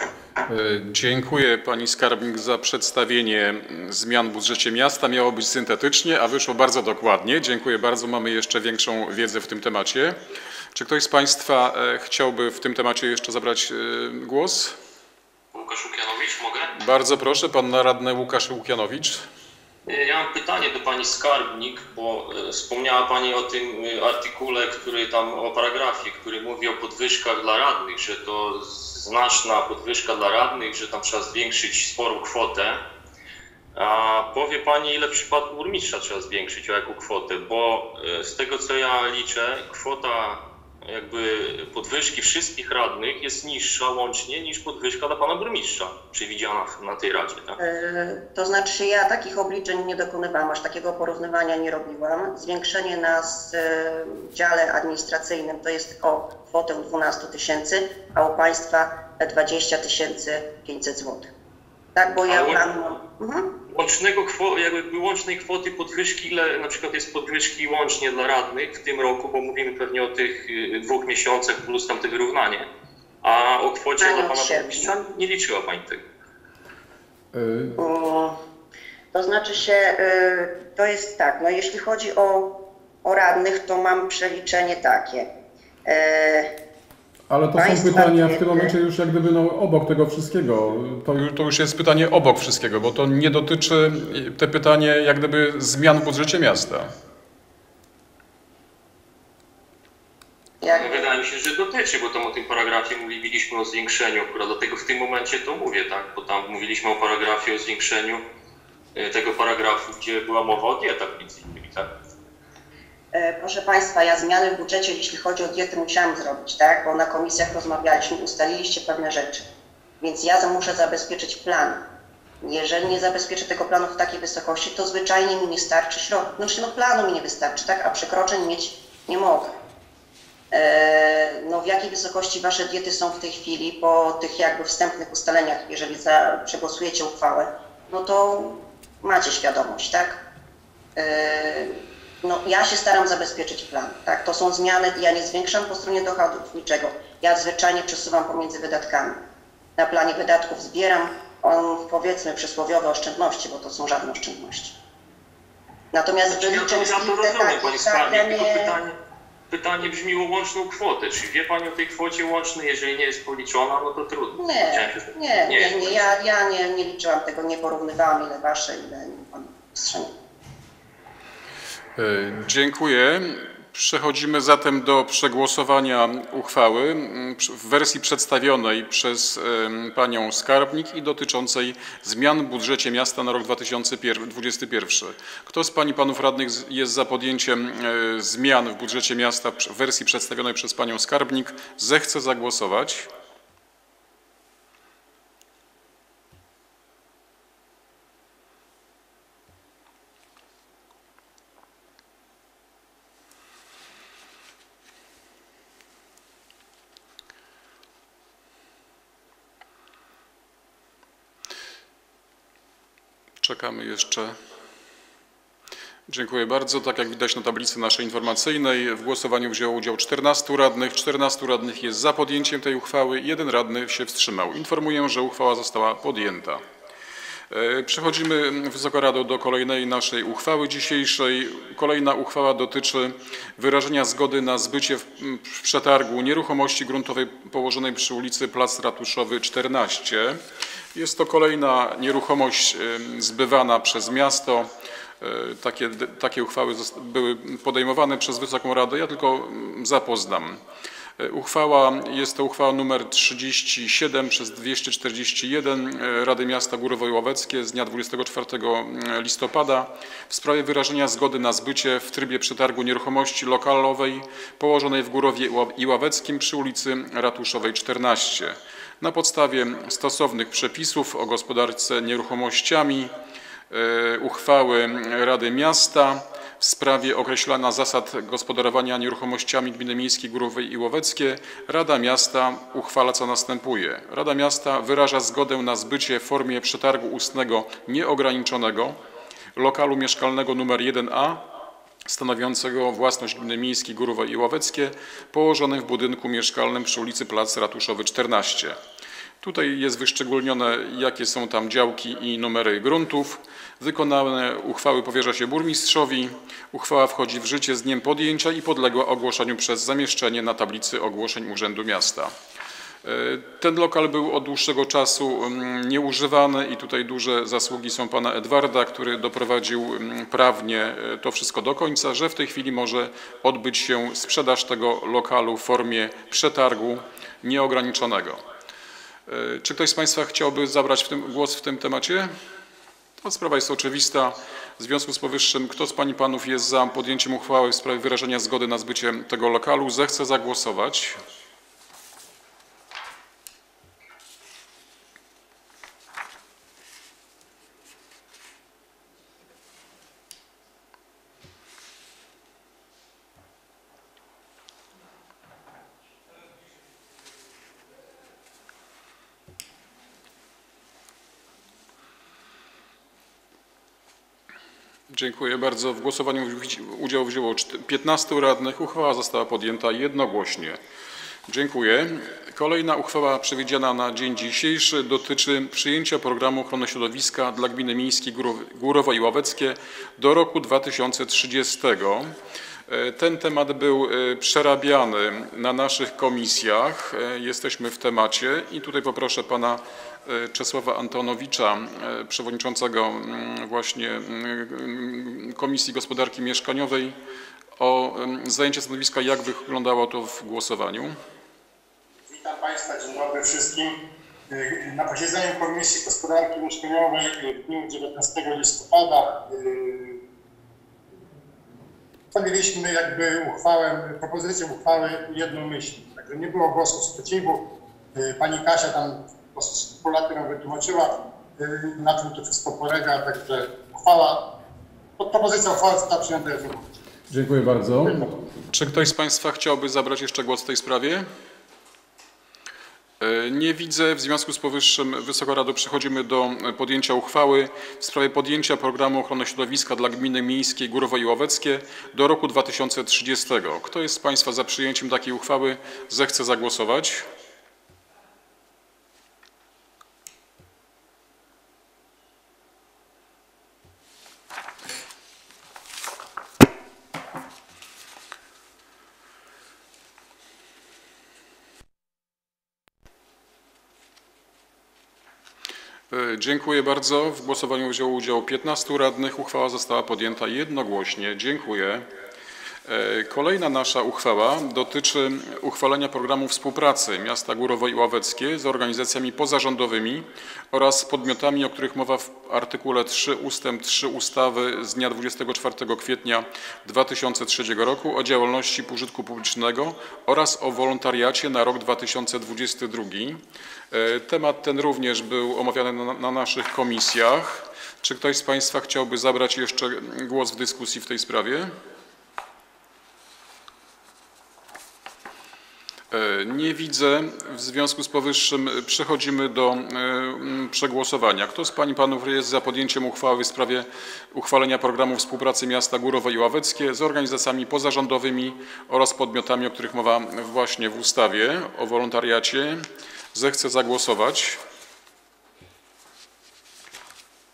Dziękuję Pani Skarbnik za przedstawienie zmian w budżecie miasta. Miało być syntetycznie, a wyszło bardzo dokładnie. Dziękuję bardzo. Mamy jeszcze większą wiedzę w tym temacie. Czy ktoś z Państwa chciałby w tym temacie jeszcze zabrać głos? Łukasz Łukianowicz, mogę? Bardzo proszę, Pan radny Łukasz Łukianowicz. Ja mam pytanie do Pani Skarbnik, bo wspomniała Pani o tym artykule, który tam, o paragrafie, który mówi o podwyżkach dla radnych, że to znaczna podwyżka dla radnych, że tam trzeba zwiększyć sporą kwotę. A powie Pani, ile w przypadku burmistrza trzeba zwiększyć, o jaką kwotę? Bo z tego, co ja liczę, kwota jakby podwyżki wszystkich radnych jest niższa łącznie niż podwyżka dla Pana burmistrza przewidziana na tej radzie, tak? Yy, to znaczy ja takich obliczeń nie dokonywałam, aż takiego porównywania nie robiłam. Zwiększenie na yy, dziale administracyjnym to jest o kwotę dwanaście tysięcy, a u Państwa dwadzieścia tysięcy pięćset złotych. Tak, bo ja mam... Mhm. Łącznego kwo, jakby łącznej kwoty podwyżki, ile na przykład jest podwyżki łącznie dla radnych w tym roku, bo mówimy pewnie o tych dwóch miesiącach plus tam te wyrównanie, a o kwocie Pani dla Pana sierpnia. burmistrza nie liczyła Pani tego. Y o, to znaczy się, y, to jest tak, no jeśli chodzi o, o radnych, to mam przeliczenie takie. Y, Ale to Państwa są pytania w wiedzy. tym momencie już jak gdyby no, obok tego wszystkiego. To, ju- to już jest pytanie obok wszystkiego, bo to nie dotyczy te pytanie jak gdyby zmian w budżecie miasta. jak, No, wydaje mi się, że dotyczy, bo tam o tym paragrafie mówiliśmy o zwiększeniu, akurat dlatego w tym momencie to mówię, tak, bo tam mówiliśmy o paragrafie o zwiększeniu y, tego paragrafu, gdzie była mowa o dietach między innymi, tak? E, Proszę Państwa, ja zmiany w budżecie, jeśli chodzi o dietę, musiałam zrobić, tak? Bo na komisjach rozmawialiśmy, ustaliliście pewne rzeczy. Więc ja za- muszę zabezpieczyć plan. Jeżeli nie zabezpieczę tego planu w takiej wysokości, to zwyczajnie mi nie starczy środków. Znaczy, no planu mi nie wystarczy, tak? A przekroczeń mieć nie mogę. E, no w jakiej wysokości Wasze diety są w tej chwili po tych jakby wstępnych ustaleniach, jeżeli za, przegłosujecie uchwałę, no to macie świadomość, tak? E, No, ja się staram zabezpieczyć plan, tak? To są zmiany, ja nie zwiększam po stronie dochodów niczego. Ja zwyczajnie przesuwam pomiędzy wydatkami. Na planie wydatków zbieram, on, powiedzmy, przysłowiowe oszczędności, bo to są żadne oszczędności. Natomiast Znaczy, ja to, wyliczeń ja to stricte rozumiem, Pani takich, tak, ja Skarbnik, tylko nie... pytanie, pytanie brzmi o łączną kwotę. Czy wie Pani o tej kwocie łącznej? Jeżeli nie jest policzona, no to trudno. Nie, Chciałem się- nie, nie, jest nie, ja, ja nie, nie liczyłam tego, nie porównywałam, ile Wasze, ile Pan strzegł. Y, Dziękuję. Przechodzimy zatem do przegłosowania uchwały mm, przy- w wersji przedstawionej przez em, Panią Skarbnik i dotyczącej zmian w budżecie miasta na rok dwa tysiące dwudziesty pierwszy. Kto z Pań i Panów Radnych z- jest za podjęciem e, zmian w budżecie miasta w wersji przedstawionej przez Panią Skarbnik, zechce zagłosować. Czekamy jeszcze. Dziękuję bardzo. Tak jak widać na tablicy naszej informacyjnej, w głosowaniu wzięło udział czternastu radnych. czternastu radnych jest za podjęciem tej uchwały, jeden radny się wstrzymał. Informuję, że uchwała została podjęta. Przechodzimy, Wysoka Rado, do kolejnej naszej uchwały dzisiejszej. Kolejna uchwała dotyczy wyrażenia zgody na zbycie w przetargu nieruchomości gruntowej położonej przy ulicy Plac Ratuszowy czternaście. Jest to kolejna nieruchomość zbywana przez miasto. Takie, takie uchwały były podejmowane przez Wysoką Radę. Ja tylko zapoznam. Uchwała, jest to uchwała nr trzydzieści siedem przez dwieście czterdzieści jeden Rady Miasta Górowo Łoweckie z dnia dwudziestego czwartego listopada w sprawie wyrażenia zgody na zbycie w trybie przetargu nieruchomości lokalowej położonej w Górowie i Ławeckim przy ulicy Ratuszowej czternaście. Na podstawie stosownych przepisów o gospodarce nieruchomościami uchwały Rady Miasta w sprawie określania zasad gospodarowania nieruchomościami gminy miejskiej Górowo i Łoweckie Rada Miasta uchwala, co następuje. Rada Miasta wyraża zgodę na zbycie w formie przetargu ustnego nieograniczonego lokalu mieszkalnego nr jeden A stanowiącego własność gminy miejskiej Górowo i Łoweckie położonym w budynku mieszkalnym przy ulicy Plac Ratuszowy czternaście. Tutaj jest wyszczególnione, jakie są tam działki i numery gruntów. Wykonane uchwały powierza się burmistrzowi. Uchwała wchodzi w życie z dniem podjęcia i podległa ogłoszeniu przez zamieszczenie na tablicy ogłoszeń Urzędu Miasta. Ten lokal był od dłuższego czasu nieużywany i tutaj duże zasługi są pana Edwarda, który doprowadził prawnie to wszystko do końca, że w tej chwili może odbyć się sprzedaż tego lokalu w formie przetargu nieograniczonego. Czy ktoś z Państwa chciałby zabrać w tym, głos w tym temacie? To sprawa jest oczywista. W związku z powyższym, kto z Pań i Panów jest za podjęciem uchwały w sprawie wyrażenia zgody na zbycie tego lokalu, zechce zagłosować. Dziękuję bardzo. W głosowaniu udział wzięło piętnastu radnych. Uchwała została podjęta jednogłośnie. Dziękuję. Kolejna uchwała przewidziana na dzień dzisiejszy dotyczy przyjęcia programu ochrony środowiska dla gminy miejskiej Górowo i Ławeckie do roku dwa tysiące trzydziestego. Ten temat był przerabiany na naszych komisjach. Jesteśmy w temacie i tutaj poproszę pana Czesława Antonowicza, przewodniczącego właśnie Komisji Gospodarki Mieszkaniowej, o zajęcie stanowiska, jak wyglądało to w głosowaniu. Witam Państwa, dzień dobry wszystkim. Na posiedzeniu Komisji Gospodarki Mieszkaniowej w dniu dziewiętnastego listopada podjęliśmy jakby uchwałę, propozycję uchwały jednomyślnie. Także nie było głosów sprzeciwu. Pani Kasia tam skrupulatnie nam wytłumaczyła, na czym to wszystko polega. Także uchwała, propozycja uchwały została przyjęta jednogłośnie. Dziękuję bardzo. Czy ktoś z Państwa chciałby zabrać jeszcze głos w tej sprawie? Nie widzę. W związku z powyższym, Wysoka Rado, przechodzimy do podjęcia uchwały w sprawie podjęcia programu ochrony środowiska dla gminy miejskiej Górowo i Łoweckie do roku dwa tysiące trzydziestego. Kto jest z Państwa za przyjęciem takiej uchwały, zechce zagłosować. Dziękuję bardzo. W głosowaniu wzięło udział piętnastu radnych. Uchwała została podjęta jednogłośnie. Dziękuję. Kolejna nasza uchwała dotyczy uchwalenia programu współpracy miasta Górowo i Ławeckie z organizacjami pozarządowymi oraz podmiotami, o których mowa w artykule trzy ustęp trzy ustawy z dnia dwudziestego czwartego kwietnia dwa tysiące trzeciego roku o działalności pożytku publicznego oraz o wolontariacie na rok dwa tysiące dwudziesty drugi. Temat ten również był omawiany na, na naszych komisjach. Czy ktoś z Państwa chciałby zabrać jeszcze głos w dyskusji w tej sprawie? Nie widzę. W związku z powyższym przechodzimy do przegłosowania. Kto z Pań i Panów jest za podjęciem uchwały w sprawie uchwalenia programu współpracy miasta Górowo i Ławeckie z organizacjami pozarządowymi oraz podmiotami, o których mowa właśnie w ustawie o wolontariacie, zechce zagłosować.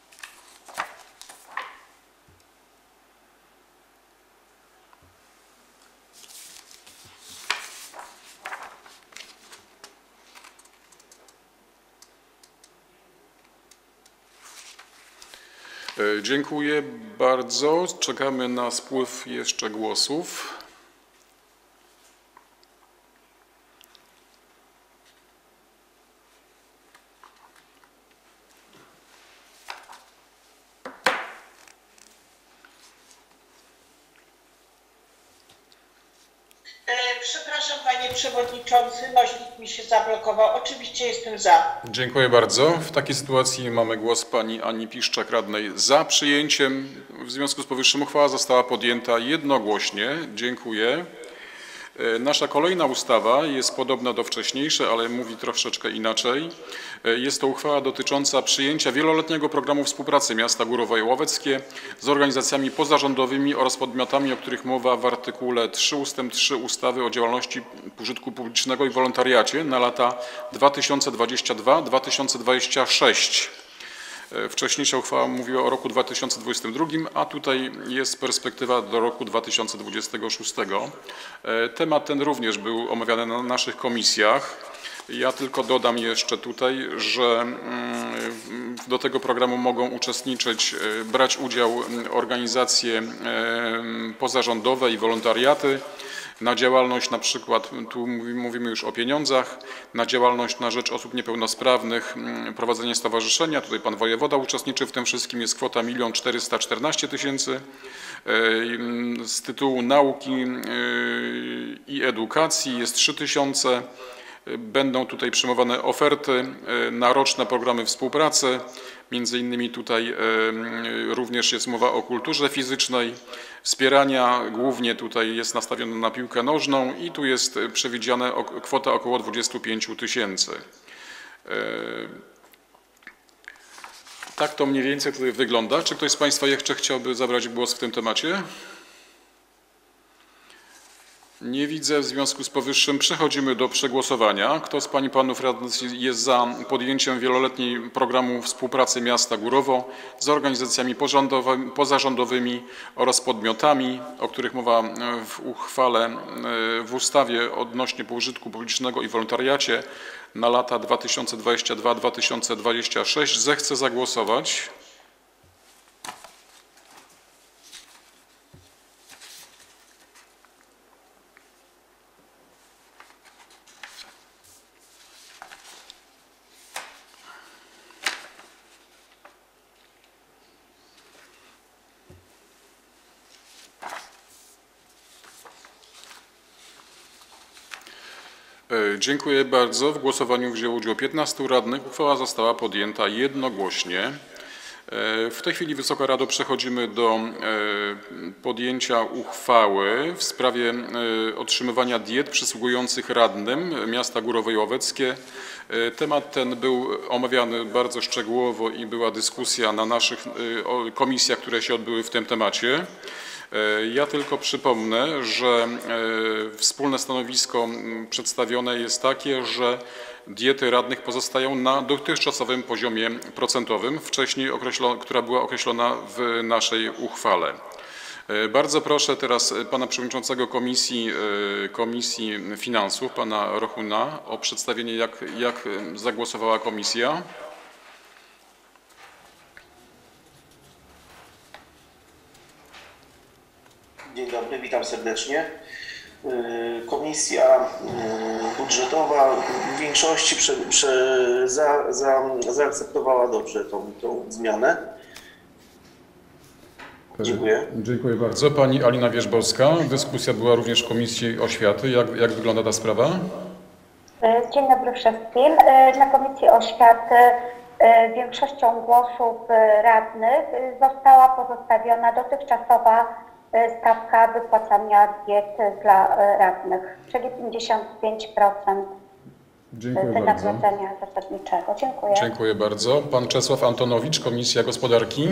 Dziękuję bardzo. Czekamy na spływ jeszcze głosów. Przepraszam panie przewodniczący, nośnik mi się zablokował. Oczywiście jestem za. Dziękuję bardzo. W takiej sytuacji mamy głos pani Ani Piszczak, radnej za przyjęciem. W związku z powyższym uchwała została podjęta jednogłośnie. Dziękuję. Nasza kolejna ustawa jest podobna do wcześniejszej, ale mówi troszeczkę inaczej. Jest to uchwała dotycząca przyjęcia wieloletniego programu współpracy miasta Górowo Łoweckie z organizacjami pozarządowymi oraz podmiotami, o których mowa w artykule trzy ustęp trzy ustawy o działalności użytku publicznego i wolontariacie na lata dwa tysiące dwudziesty drugi do dwa tysiące dwudziestego szóstego. Wcześniejsza uchwała mówiła o roku dwa tysiące dwudziestym drugim, a tutaj jest perspektywa do roku dwa tysiące dwudziestego szóstego. Temat ten również był omawiany na naszych komisjach. Ja tylko dodam jeszcze tutaj, że do tego programu mogą uczestniczyć, brać udział organizacje pozarządowe i wolontariaty na działalność, na przykład, tu mówimy już o pieniądzach, na działalność na rzecz osób niepełnosprawnych, prowadzenie stowarzyszenia, tutaj pan wojewoda uczestniczy w tym wszystkim, jest kwota milion czterysta czternaście tysięcy. Z tytułu nauki i edukacji jest trzy tysiące. Będą tutaj przyjmowane oferty na roczne programy współpracy. Między innymi tutaj również jest mowa o kulturze fizycznej. Wspierania głównie tutaj jest nastawione na piłkę nożną i tu jest przewidziana kwota około dwudziestu pięciu tysięcy. Tak to mniej więcej tutaj wygląda. Czy ktoś z państwa jeszcze chciałby zabrać głos w tym temacie? Nie widzę. W związku z powyższym przechodzimy do przegłosowania. Kto z pań i panów radnych jest za podjęciem wieloletniej programu współpracy miasta Górowo z organizacjami pozarządowymi oraz podmiotami, o których mowa w uchwale, w ustawie odnośnie użytku publicznego i wolontariacie na lata dwa tysiące dwudziesty drugi do dwa tysiące dwudziestego szóstego, zechce zagłosować. Dziękuję bardzo. W głosowaniu wzięło udział piętnastu radnych. Uchwała została podjęta jednogłośnie. W tej chwili, Wysoka Rado, przechodzimy do podjęcia uchwały w sprawie otrzymywania diet przysługujących radnym miasta Górowo Łoweckie. Temat ten był omawiany bardzo szczegółowo i była dyskusja na naszych komisjach, które się odbyły w tym temacie. Ja tylko przypomnę, że wspólne stanowisko przedstawione jest takie, że diety radnych pozostają na dotychczasowym poziomie procentowym, wcześniej określona, która była określona w naszej uchwale. Bardzo proszę teraz pana przewodniczącego Komisji, Komisji Finansów, pana Rochuna, o przedstawienie, jak, jak zagłosowała komisja. Dzień dobry, witam serdecznie. Komisja budżetowa w większości prze, prze, za, za, zaakceptowała dobrze tą, tą zmianę. Dziękuję. Dziękuję bardzo. Pani Alina Wierzbowska. Dyskusja była również w Komisji Oświaty. Jak, jak wygląda ta sprawa? Dzień dobry wszystkim. Na Komisji Oświaty większością głosów radnych została pozostawiona dotychczasowa stawka wypłacania diet dla radnych, czyli pięćdziesiąt pięć procent wynagrodzenia zasadniczego. Dziękuję. Dziękuję bardzo. Pan Czesław Antonowicz, Komisja Gospodarki.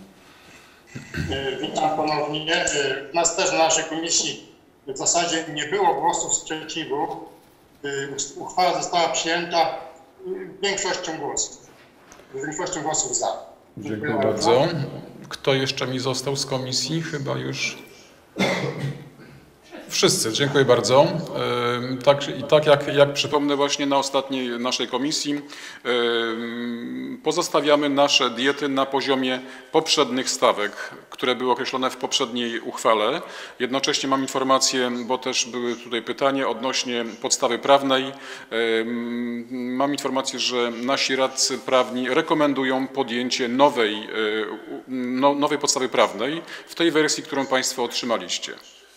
Witam ponownie. U nas też na naszej komisji w zasadzie nie było głosów sprzeciwu. Uchwała została przyjęta większością głosów. Większością głosów za. Dziękuję, Dziękuję bardzo. bardzo. Kto jeszcze mi został z komisji? Chyba już Wszyscy, dziękuję bardzo. Tak, i tak jak, jak przypomnę właśnie na ostatniej naszej komisji, pozostawiamy nasze diety na poziomie poprzednich stawek, które były określone w poprzedniej uchwale. Jednocześnie mam informację, bo też były tutaj pytania odnośnie podstawy prawnej. Mam informację, że nasi radcy prawni rekomendują podjęcie nowej, no, nowej podstawy prawnej w tej wersji, którą Państwo otrzymaliście.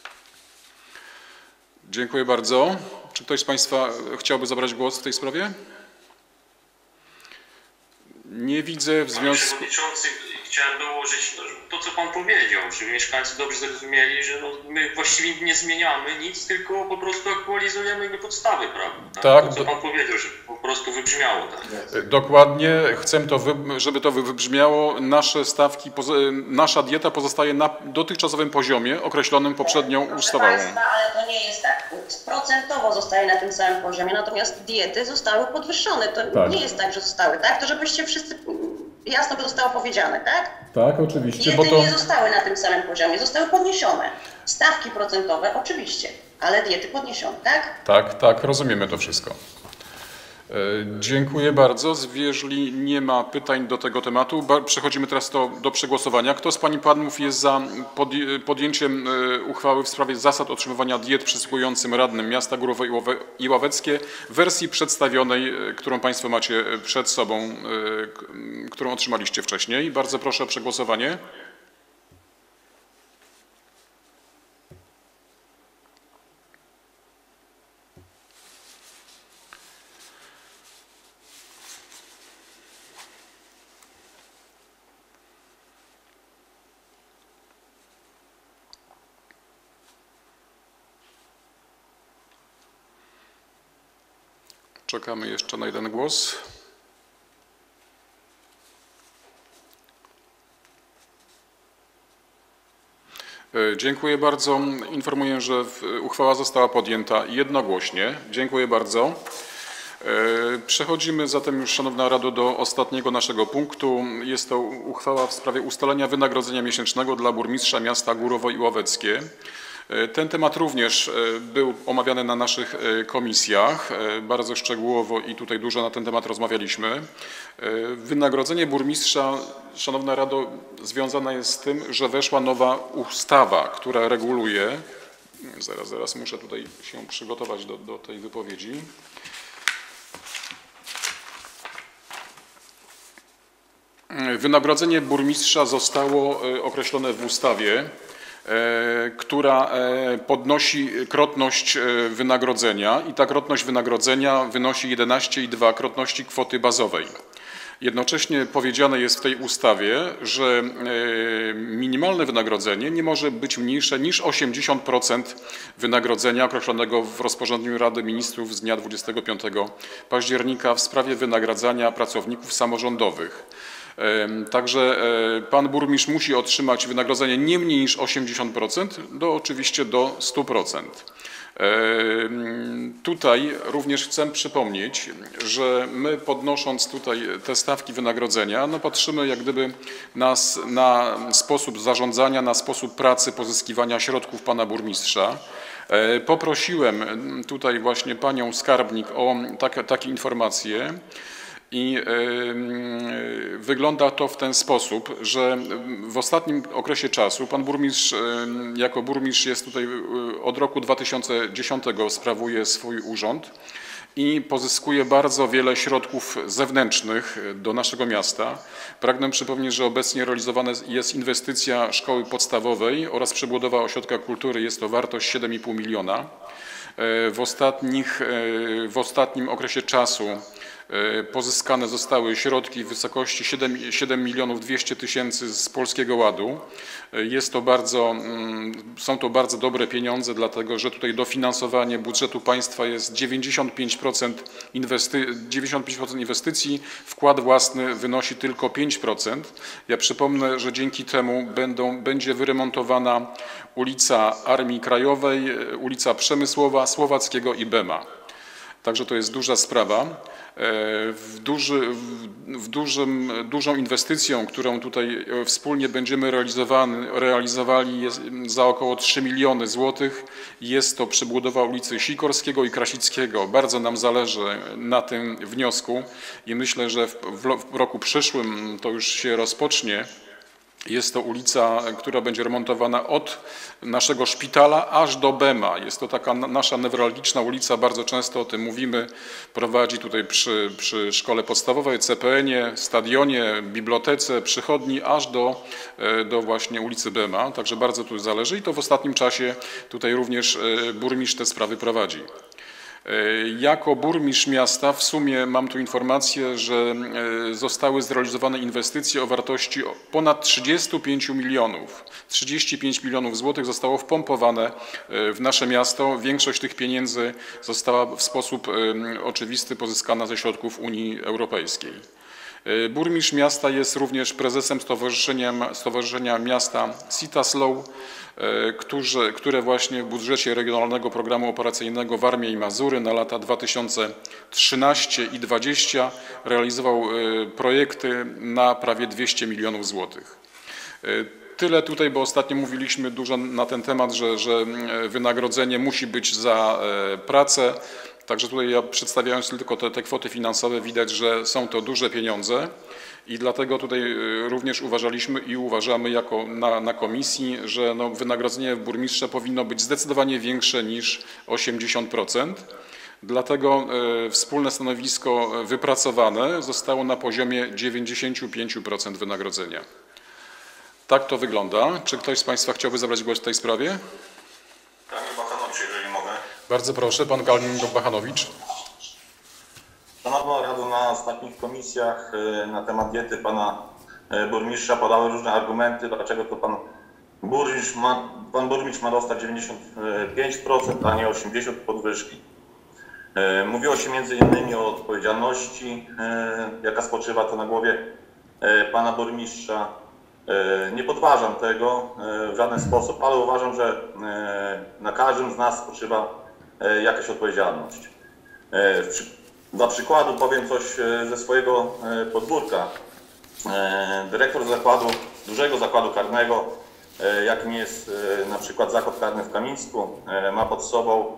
Dziękuję bardzo. Czy ktoś z Państwa chciałby zabrać głos w tej sprawie? Nie widzę w związku... Panie Przewodniczący, chciałem dołożyć no, to, co Pan powiedział, żeby mieszkańcy dobrze zrozumieli, że no, my właściwie nie zmieniamy nic, tylko po prostu aktualizujemy podstawy, prawda? Tak, to, co Pan powiedział, że po prostu wybrzmiało. Tak? Dokładnie. Chcę, to wy, żeby to wybrzmiało. Nasze stawki, nasza dieta pozostaje na dotychczasowym poziomie określonym poprzednią Proszę ustawą. Państwa, ale to nie jest tak. Procentowo zostaje na tym samym poziomie, natomiast diety zostały podwyższone. To tak. Nie jest tak, że zostały, tak? To żebyście wszyscy jasno by zostało powiedziane, tak? Tak, oczywiście. Diety bo to... nie zostały na tym samym poziomie, zostały podniesione. Stawki procentowe oczywiście, ale diety podniesione, tak? Tak, tak, rozumiemy to wszystko. Dziękuję bardzo. Jeżeli nie ma pytań do tego tematu, przechodzimy teraz do, do przegłosowania. Kto z Pań i Panów jest za podjęciem uchwały w sprawie zasad otrzymywania diet przysługującym radnym miasta Górowo i Ławeckie w wersji przedstawionej, którą Państwo macie przed sobą, którą otrzymaliście wcześniej? Bardzo proszę o przegłosowanie. Czekamy jeszcze na jeden głos. Dziękuję bardzo. Informuję, że uchwała została podjęta jednogłośnie. Dziękuję bardzo. Przechodzimy zatem już, Szanowna Rado, do ostatniego naszego punktu. Jest to uchwała w sprawie ustalenia wynagrodzenia miesięcznego dla burmistrza miasta Górowo i Ławeckie. Ten temat również był omawiany na naszych komisjach, bardzo szczegółowo i tutaj dużo na ten temat rozmawialiśmy. Wynagrodzenie burmistrza, Szanowna Rado, związane jest z tym, że weszła nowa ustawa, która reguluje, zaraz, zaraz muszę tutaj się przygotować do, do tej wypowiedzi. Wynagrodzenie burmistrza zostało określone w ustawie, która podnosi krotność wynagrodzenia i ta krotność wynagrodzenia wynosi jedenaście i dwa krotności kwoty bazowej. Jednocześnie powiedziane jest w tej ustawie, że minimalne wynagrodzenie nie może być mniejsze niż osiemdziesiąt procent wynagrodzenia określonego w rozporządzeniu Rady Ministrów z dnia dwudziestego piątego października w sprawie wynagradzania pracowników samorządowych. Także pan burmistrz musi otrzymać wynagrodzenie nie mniej niż osiemdziesiąt procent, do oczywiście do stu procent. Tutaj również chcę przypomnieć, że my podnosząc tutaj te stawki wynagrodzenia, no patrzymy jak gdyby na, na sposób zarządzania, na sposób pracy, pozyskiwania środków pana burmistrza. Poprosiłem tutaj właśnie panią skarbnik o takie, takie informacje. I wygląda to w ten sposób, że w ostatnim okresie czasu pan burmistrz jako burmistrz jest tutaj od roku dwa tysiące dziesiątego, sprawuje swój urząd i pozyskuje bardzo wiele środków zewnętrznych do naszego miasta. Pragnę przypomnieć, że obecnie realizowana jest inwestycja szkoły podstawowej oraz przebudowa ośrodka kultury. Jest to wartość siedem i pół miliona. W, ostatnich, w ostatnim okresie czasu pozyskane zostały środki w wysokości siedem milionów dwieście tysięcy z Polskiego Ładu. Jest to bardzo, są to bardzo dobre pieniądze, dlatego że tutaj dofinansowanie budżetu państwa jest dziewięćdziesiąt pięć procent, inwesty, dziewięćdziesiąt pięć procent inwestycji, wkład własny wynosi tylko pięć procent. Ja przypomnę, że dzięki temu będą, będzie wyremontowana ulica Armii Krajowej, ulica Przemysłowa, Słowackiego i Bema. Także to jest duża sprawa. W, duży, w dużym, dużą inwestycją, którą tutaj wspólnie będziemy realizowali jest za około trzy miliony złotych, jest to przebudowa ulicy Sikorskiego i Krasickiego. Bardzo nam zależy na tym wniosku i myślę, że w, w roku przyszłym to już się rozpocznie. Jest to ulica, która będzie remontowana od naszego szpitala aż do Bema. Jest to taka nasza newralgiczna ulica, bardzo często o tym mówimy. Prowadzi tutaj przy, przy szkole podstawowej, C P N-ie, stadionie, bibliotece, przychodni, aż do, do właśnie ulicy Bema. Także bardzo tu zależy i to w ostatnim czasie tutaj również burmistrz te sprawy prowadzi. Jako burmistrz miasta w sumie mam tu informację, że zostały zrealizowane inwestycje o wartości ponad trzydziestu pięciu milionów. trzydzieści pięć milionów złotych zostało wpompowane w nasze miasto. Większość tych pieniędzy została w sposób oczywisty pozyskana ze środków Unii Europejskiej. Burmistrz miasta jest również prezesem Stowarzyszenia, Stowarzyszenia Miasta Citaslow, którzy, które właśnie w budżecie Regionalnego Programu Operacyjnego Warmia i Mazury na lata dwa tysiące trzynaście i dwa tysiące dwudziesty realizował projekty na prawie dwieście milionów złotych. Tyle tutaj, bo ostatnio mówiliśmy dużo na ten temat, że, że wynagrodzenie musi być za pracę. Także tutaj ja przedstawiając tylko te, te kwoty finansowe widać, że są to duże pieniądze i dlatego tutaj również uważaliśmy i uważamy jako na, na komisji, że no wynagrodzenie burmistrza powinno być zdecydowanie większe niż osiemdziesiąt procent. Dlatego e, wspólne stanowisko wypracowane zostało na poziomie dziewięćdziesiąt pięć procent wynagrodzenia. Tak to wygląda. Czy ktoś z Państwa chciałby zabrać głos w tej sprawie? Kamil Bachanowicz, jeżeli mogę. Bardzo proszę, pan Kamil Bachanowicz. Szanowna Rado, na ostatnich komisjach na temat diety pana burmistrza padały różne argumenty, dlaczego to pan burmistrz ma, pan burmistrz ma dostać dziewięćdziesiąt pięć procent, a nie osiemdziesiąt procent podwyżki. Mówiło się między innymi o odpowiedzialności, jaka spoczywa to na głowie pana burmistrza. Nie podważam tego w żaden sposób, ale uważam, że na każdym z nas spoczywa jakaś odpowiedzialność. Dla przykładu powiem coś ze swojego podwórka. Dyrektor zakładu, dużego zakładu karnego, jakim jest na przykład zakład karny w Kamińsku, ma pod sobą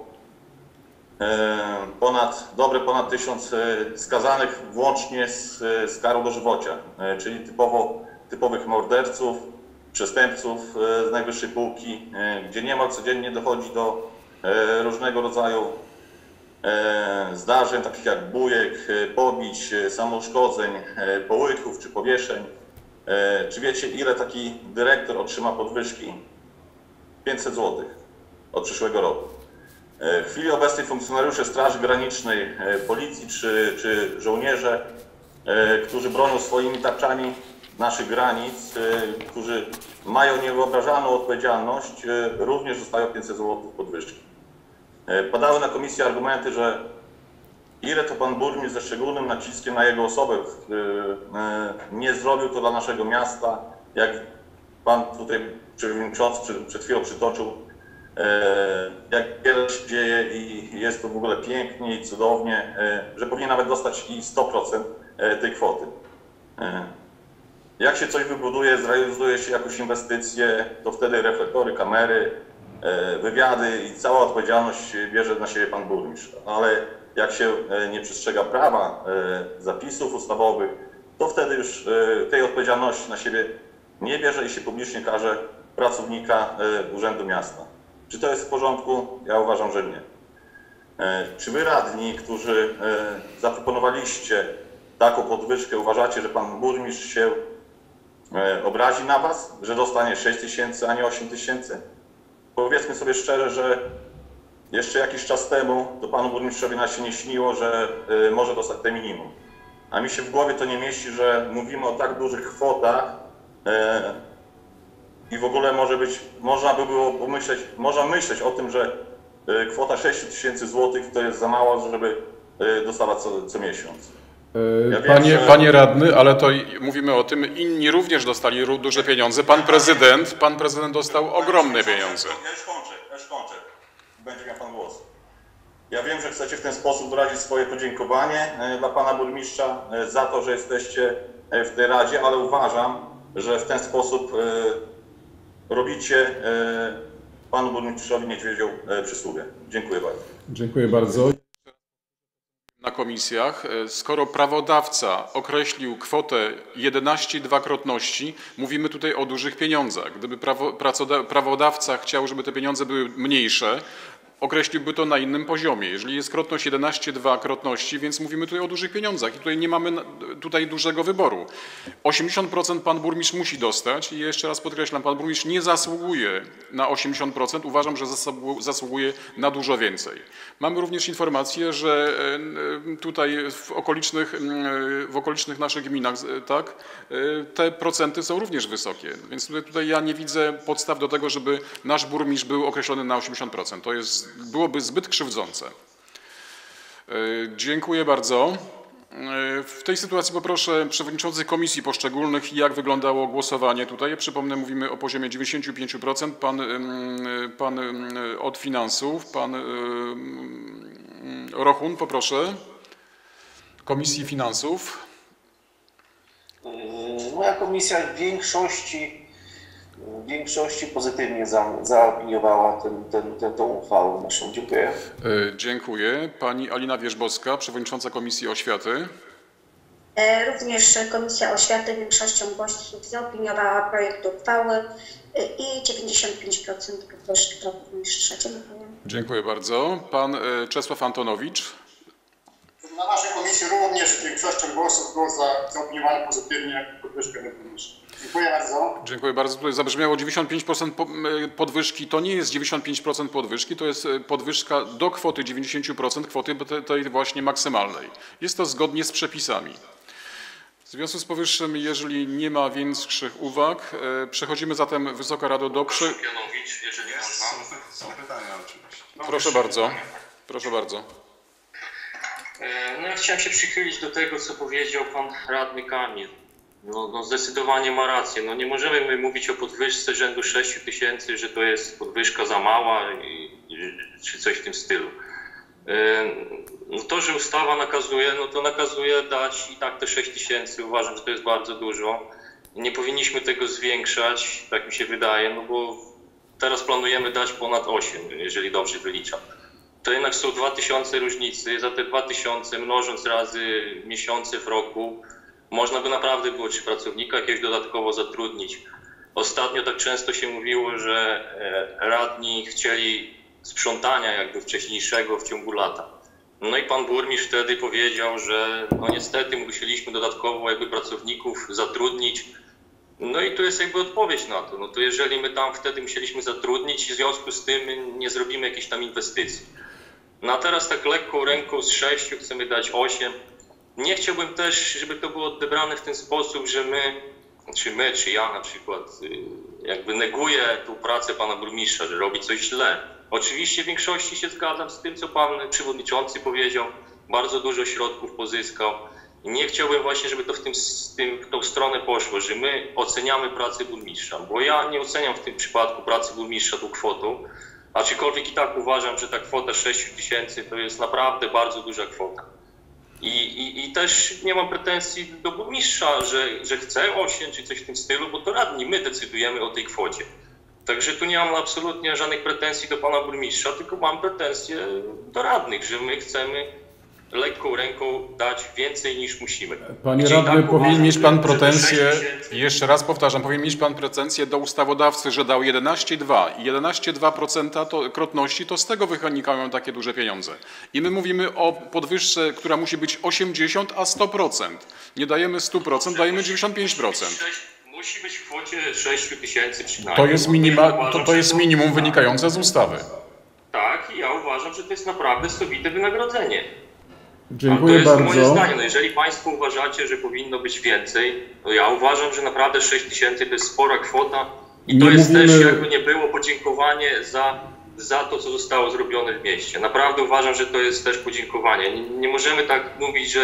ponad, dobre ponad tysiąc skazanych włącznie z, z karą dożywocia, czyli typowo, typowych morderców, przestępców z najwyższej półki, gdzie niemal codziennie dochodzi do różnego rodzaju zdarzeń, takich jak bujek, pobić, samouszkodzeń, połyków czy powieszeń. Czy wiecie, ile taki dyrektor otrzyma podwyżki? pięćset złotych od przyszłego roku. W chwili obecnej funkcjonariusze Straży Granicznej, Policji czy, czy żołnierze, którzy bronią swoimi tarczami naszych granic, którzy mają niewyobrażalną odpowiedzialność, również dostają pięćset złotych podwyżki. Padały na komisji argumenty, że ile to pan burmistrz ze szczególnym naciskiem na jego osobę nie zrobił to dla naszego miasta, jak pan tutaj przewodniczący przed, przed chwilą przytoczył, jak wiele się dzieje i jest to w ogóle pięknie i cudownie, że powinien nawet dostać i sto procent tej kwoty. Jak się coś wybuduje, zrealizuje się jakąś inwestycję, to wtedy reflektory, kamery, wywiady i cała odpowiedzialność bierze na siebie pan burmistrz. Ale jak się nie przestrzega prawa, zapisów ustawowych, to wtedy już tej odpowiedzialności na siebie nie bierze i się publicznie karze pracownika Urzędu Miasta. Czy to jest w porządku? Ja uważam, że nie. Czy wy radni, którzy zaproponowaliście taką podwyżkę, uważacie, że pan burmistrz się obrazi na was, że dostanie sześć tysięcy, a nie osiem tysięcy? Powiedzmy sobie szczerze, że jeszcze jakiś czas temu to panu burmistrzowi nas się nie śniło, że y, może dostać te minimum. A mi się w głowie to nie mieści, że mówimy o tak dużych kwotach y, i w ogóle może być, można by było pomyśleć, można myśleć o tym, że y, kwota sześć tysięcy złotych to jest za mało, żeby y, dostawać co, co miesiąc. Ja panie, wiem, że... panie radny, ale to mówimy o tym, inni również dostali duże pieniądze. Pan prezydent, pan prezydent dostał ogromne pieniądze. Ja już kończę, ja już kończę. Będzie miał pan głos. Ja wiem, że chcecie w ten sposób wyrazić swoje podziękowanie dla pana burmistrza za to, że jesteście w tej radzie, ale uważam, że w ten sposób robicie panu burmistrzowi Niedźwiedziu przysługę. Dziękuję bardzo. Dziękuję bardzo. Na komisjach, skoro prawodawca określił kwotę jedenaście dwukrotności, mówimy tutaj o dużych pieniądzach. Gdyby prawo, prawodawca chciał, żeby te pieniądze były mniejsze, określiłby to na innym poziomie. Jeżeli jest krotność jedenaście dwukrotności, więc mówimy tutaj o dużych pieniądzach i tutaj nie mamy tutaj dużego wyboru. osiemdziesiąt procent pan burmistrz musi dostać i jeszcze raz podkreślam, pan burmistrz nie zasługuje na osiemdziesiąt procent, uważam, że zasługuje na dużo więcej. Mamy również informację, że tutaj w okolicznych, w okolicznych naszych gminach, tak, te procenty są również wysokie, więc tutaj, tutaj ja nie widzę podstaw do tego, żeby nasz burmistrz był określony na osiemdziesiąt procent. To jest byłoby zbyt krzywdzące. Dziękuję bardzo. W tej sytuacji poproszę przewodniczących komisji poszczególnych, jak wyglądało głosowanie tutaj. Przypomnę, mówimy o poziomie dziewięćdziesięciu pięciu procent. Pan, pan od finansów, pan Rochun, poproszę. Komisji Finansów. Moja komisja w większości w większości pozytywnie za, zaopiniowała ten, ten, ten, tą uchwałę naszą. Dziękuję. Dziękuję. Pani Alina Wierzbowska, przewodnicząca Komisji Oświaty. Również Komisja Oświaty większością głosów zaopiniowała projekt uchwały i dziewięćdziesiąt pięć procent podwyżki dla burmistrza. Dziękuję. Dziękuję bardzo. Pan Czesław Antonowicz. Na naszej komisji również większością głosów było za, zaopiniowane pozytywnie podwyżkę dla burmistrza. Dziękuję bardzo. Dziękuję bardzo. Tutaj zabrzmiało dziewięćdziesiąt pięć procent podwyżki. To nie jest dziewięćdziesiąt pięć procent podwyżki, to jest podwyżka do kwoty dziewięćdziesiąt procent kwoty tej właśnie maksymalnej. Jest to zgodnie z przepisami. W związku z powyższym, jeżeli nie ma większych uwag, przechodzimy zatem, Wysoka Rado, do... Prze... jeżeli można. Są pytania oczywiście. No, proszę bardzo. Proszę bardzo. No ja chciałem się przychylić do tego, co powiedział pan radny Kamil. No, no zdecydowanie ma rację. No nie możemy my mówić o podwyżce rzędu sześciu tysięcy, że to jest podwyżka za mała i, i, czy coś w tym stylu. No to, że ustawa nakazuje, no to nakazuje dać i tak te sześć tysięcy. Uważam, że to jest bardzo dużo. Nie powinniśmy tego zwiększać, tak mi się wydaje, no bo teraz planujemy dać ponad osiem, jeżeli dobrze wyliczam. To jednak są dwa tysiące różnicy. Za te dwa tysiące mnożąc razy miesiące w roku, można by naprawdę było czy pracownika jakiegoś dodatkowo zatrudnić. Ostatnio tak często się mówiło, że radni chcieli sprzątania jakby wcześniejszego w ciągu lata. No i pan burmistrz wtedy powiedział, że no niestety musieliśmy dodatkowo jakby pracowników zatrudnić. No i tu jest jakby odpowiedź na to. No to jeżeli my tam wtedy musieliśmy zatrudnić i w związku z tym nie zrobimy jakiejś tam inwestycji. No a teraz tak lekką ręką z sześciu chcemy dać osiem. Nie chciałbym też, żeby to było odebrane w ten sposób, że my, czy my, czy ja na przykład, jakby neguję tą pracę pana burmistrza, że robi coś źle. Oczywiście w większości się zgadzam z tym, co pan przewodniczący powiedział. Bardzo dużo środków pozyskał. I nie chciałbym właśnie, żeby to w, tym, w, tym, w tą stronę poszło, że my oceniamy pracę burmistrza, bo ja nie oceniam w tym przypadku pracy burmistrza tą kwotą, aczkolwiek i tak uważam, że ta kwota sześć tysięcy to jest naprawdę bardzo duża kwota. I, i, I też nie mam pretensji do burmistrza, że, że chce osiem czy coś w tym stylu, bo to radni, my decydujemy o tej kwocie. Także tu nie mam absolutnie żadnych pretensji do pana burmistrza, tylko mam pretensje do radnych, że my chcemy lekką ręką dać więcej niż musimy. Panie radny, tak powinien mieć pan pretensje, jeszcze raz powtarzam, powinien mieć pan pretensje do ustawodawcy, że dał jedenaście przecinek dwa i jedenaście przecinek dwa procent to krotności, to z tego wynikają takie duże pieniądze. I my mówimy o podwyżce, która musi być osiemdziesiąt a sto procent. Nie dajemy stu procent, dajemy dziewięćdziesiąt pięć procent. Musi być w kwocie sześć tysięcy przynajmniej. To jest, minima, to, to jest minimum wynikające z ustawy. Tak, i ja uważam, że to jest naprawdę solidne wynagrodzenie. Dziękuję bardzo. To jest bardzo. moje zdanie. No jeżeli państwo uważacie, że powinno być więcej, to ja uważam, że naprawdę sześć tysięcy to jest spora kwota i to nie jest mówimy... też, jakby nie było, podziękowanie za, za to, co zostało zrobione w mieście. Naprawdę uważam, że to jest też podziękowanie. Nie, nie możemy tak mówić, że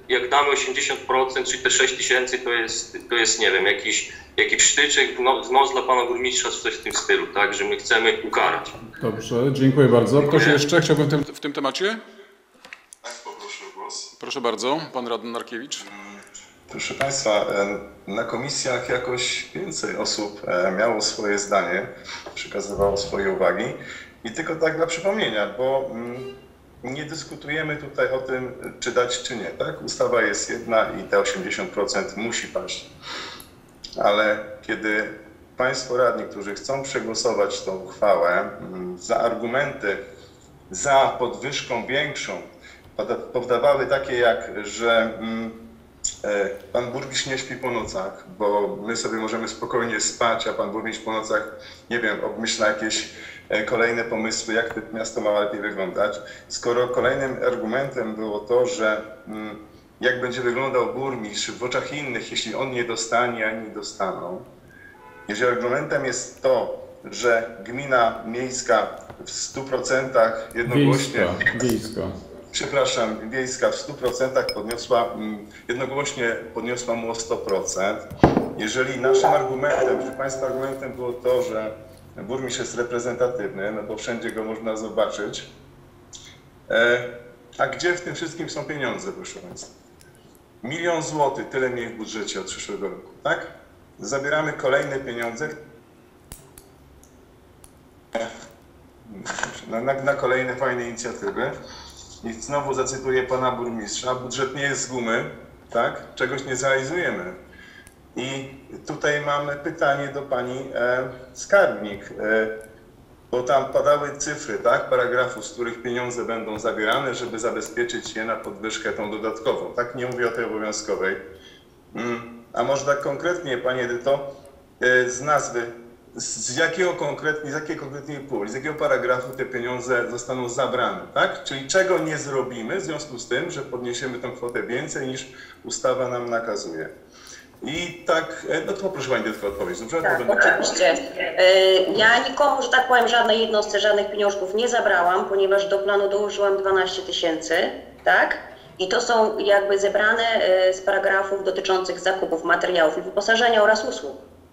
jak damy osiemdziesiąt procent, czyli te sześć tysięcy, to jest, to jest, nie wiem, jakiś, jakiś sztyczek w nos, w nos dla pana burmistrza, czy coś w tym stylu, tak, że my chcemy ukarać. Dobrze, dziękuję bardzo. Ktoś jeszcze chciałbym w tym, w tym temacie? Państwo proszę o głos. Proszę bardzo, pan radny Narkiewicz. Proszę Państwa, na komisjach jakoś więcej osób miało swoje zdanie, przekazywało swoje uwagi i tylko tak dla przypomnienia, bo nie dyskutujemy tutaj o tym, czy dać, czy nie, tak? Ustawa jest jedna i te osiemdziesiąt procent musi paść, ale kiedy Państwo radni, którzy chcą przegłosować tą uchwałę za argumenty za podwyżką większą, podawały takie jak, że pan burmistrz nie śpi po nocach, bo my sobie możemy spokojnie spać, a pan burmistrz po nocach, nie wiem, obmyśla jakieś kolejne pomysły, jak to miasto ma lepiej wyglądać. Skoro kolejnym argumentem było to, że jak będzie wyglądał burmistrz w oczach innych, jeśli on nie dostanie, a inni dostaną. Jeżeli argumentem jest to, że gmina miejska w stu procentach jednogłośnie... Wiejska, wiejska. Przepraszam, wiejska w stu procentach podniosła, jednogłośnie podniosła mu o sto procent. Jeżeli naszym argumentem, czy Państwa argumentem było to, że burmistrz jest reprezentatywny, no bo wszędzie go można zobaczyć, a gdzie w tym wszystkim są pieniądze, proszę Państwa? Milion złotych, tyle mniej w budżecie od przyszłego roku, tak? Zabieramy kolejne pieniądze na, na, na kolejne fajne inicjatywy. I znowu zacytuję pana burmistrza, budżet nie jest z gumy, tak? Czegoś nie zrealizujemy. I tutaj mamy pytanie do pani e, skarbnik, e, bo tam padały cyfry, tak? Paragrafu, z których pieniądze będą zabierane, żeby zabezpieczyć je na podwyżkę tą dodatkową, tak? Nie mówię o tej obowiązkowej. Mm, a może tak konkretnie, pani Edyto, e, z nazwy, z jakiego konkretnie, z jakiej konkretnej puli, z jakiego paragrafu te pieniądze zostaną zabrane, tak? Czyli czego nie zrobimy w związku z tym, że podniesiemy tę kwotę więcej niż ustawa nam nakazuje. I tak, no to proszę Pani tylko odpowiedzieć, dobrze? Tak, oczywiście. Ja nikomu, że tak powiem, żadnej jednostce, żadnych pieniążków nie zabrałam, ponieważ do planu dołożyłam dwanaście tysięcy, tak? I to są jakby zebrane z paragrafów dotyczących zakupów materiałów i wyposażenia oraz usług.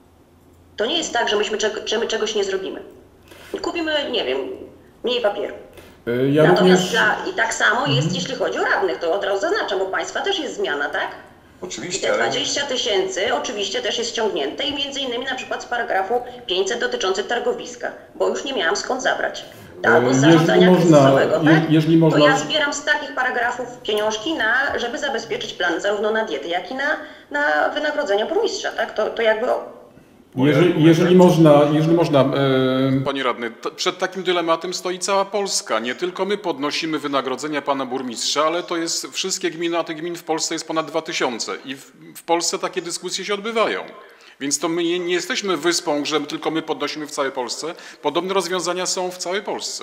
To nie jest tak, że myśmy czego, że my czegoś nie zrobimy. Kupimy, nie wiem, mniej papieru. Ja Natomiast również... dla, i tak samo jest, mhm. jeśli chodzi o radnych, to od razu zaznaczam, bo Państwa też jest zmiana, tak? Oczywiście. I te dwadzieścia tysięcy oczywiście też jest ściągnięte i między innymi na przykład z paragrafu pięćset dotyczący targowiska, bo już nie miałam skąd zabrać. Albo z zarządzania kryzysowego, tak? Jeżeli można... To ja zbieram z takich paragrafów pieniążki, na, żeby zabezpieczyć plan zarówno na diety, jak i na, na wynagrodzenia burmistrza, tak? To, to jakby... Jeżeli, jeżeli można, jeżeli można e, panie radny, to przed takim dylematem stoi cała Polska. Nie tylko my podnosimy wynagrodzenia pana burmistrza, ale to jest wszystkie gminy, a tych gmin w Polsce jest ponad dwa tysiące i w, w Polsce takie dyskusje się odbywają. Więc to my nie, nie jesteśmy wyspą, że tylko my podnosimy w całej Polsce. Podobne rozwiązania są w całej Polsce.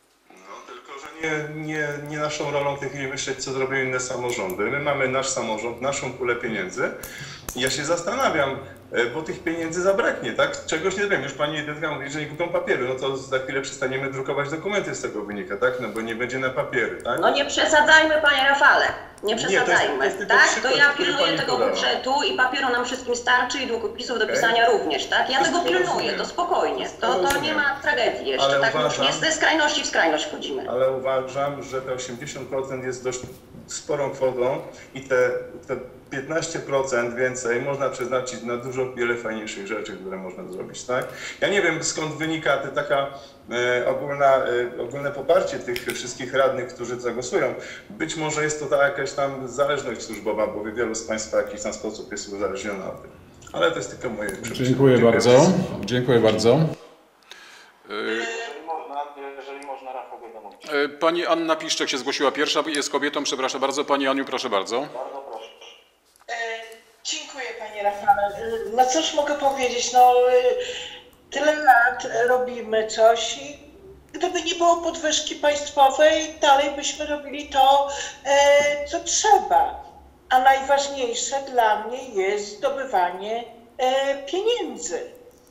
No tylko, że nie, nie, nie naszą rolą w tej chwili myśleć, co zrobią inne samorządy. My mamy nasz samorząd, naszą pulę pieniędzy i ja się zastanawiam, bo tych pieniędzy zabraknie, tak? Czegoś nie wiem. Już pani Edytka mówi, że nie kupią papieru, no to za chwilę przestaniemy drukować dokumenty z tego wynika, tak? No bo nie będzie na papiery, tak? No nie przesadzajmy, panie Rafale, nie przesadzajmy, nie, to jest, to jest tak? przykład, to ja pilnuję tego podała. budżetu i papieru nam wszystkim starczy i długopisów do pisania okay. również, tak? Ja tego pilnuję, rozumiem. To spokojnie, to, to nie ma tragedii jeszcze, ale tak uważam, już nie ze skrajności w skrajność wchodzimy. Ale uważam, że te osiemdziesiąt procent jest dość sporą kwotą i te, te piętnaście procent więcej można przeznaczyć na dużo wiele fajniejszych rzeczy, które można zrobić, tak? Ja nie wiem, skąd wynika ta taka e, ogólna, e, ogólne poparcie tych wszystkich radnych, którzy zagłosują. Być może jest to ta jakaś tam zależność służbowa, bo wielu z Państwa w jakiś tam sposób jest uzależniona od tego. Ale to jest tylko moje przypuszczenie. Dziękuję bardzo. Dziękuję bardzo. Jeżeli można, jeżeli można, Rafał będę mówić. Pani Anna Piszczek się zgłosiła pierwsza, jest kobietą, przepraszam bardzo. Pani Aniu, proszę bardzo. Bardzo proszę. Dziękuję panie Rafale. No cóż mogę powiedzieć, no tyle lat robimy coś i gdyby nie było podwyżki państwowej, dalej byśmy robili to, co trzeba. A najważniejsze dla mnie jest zdobywanie pieniędzy.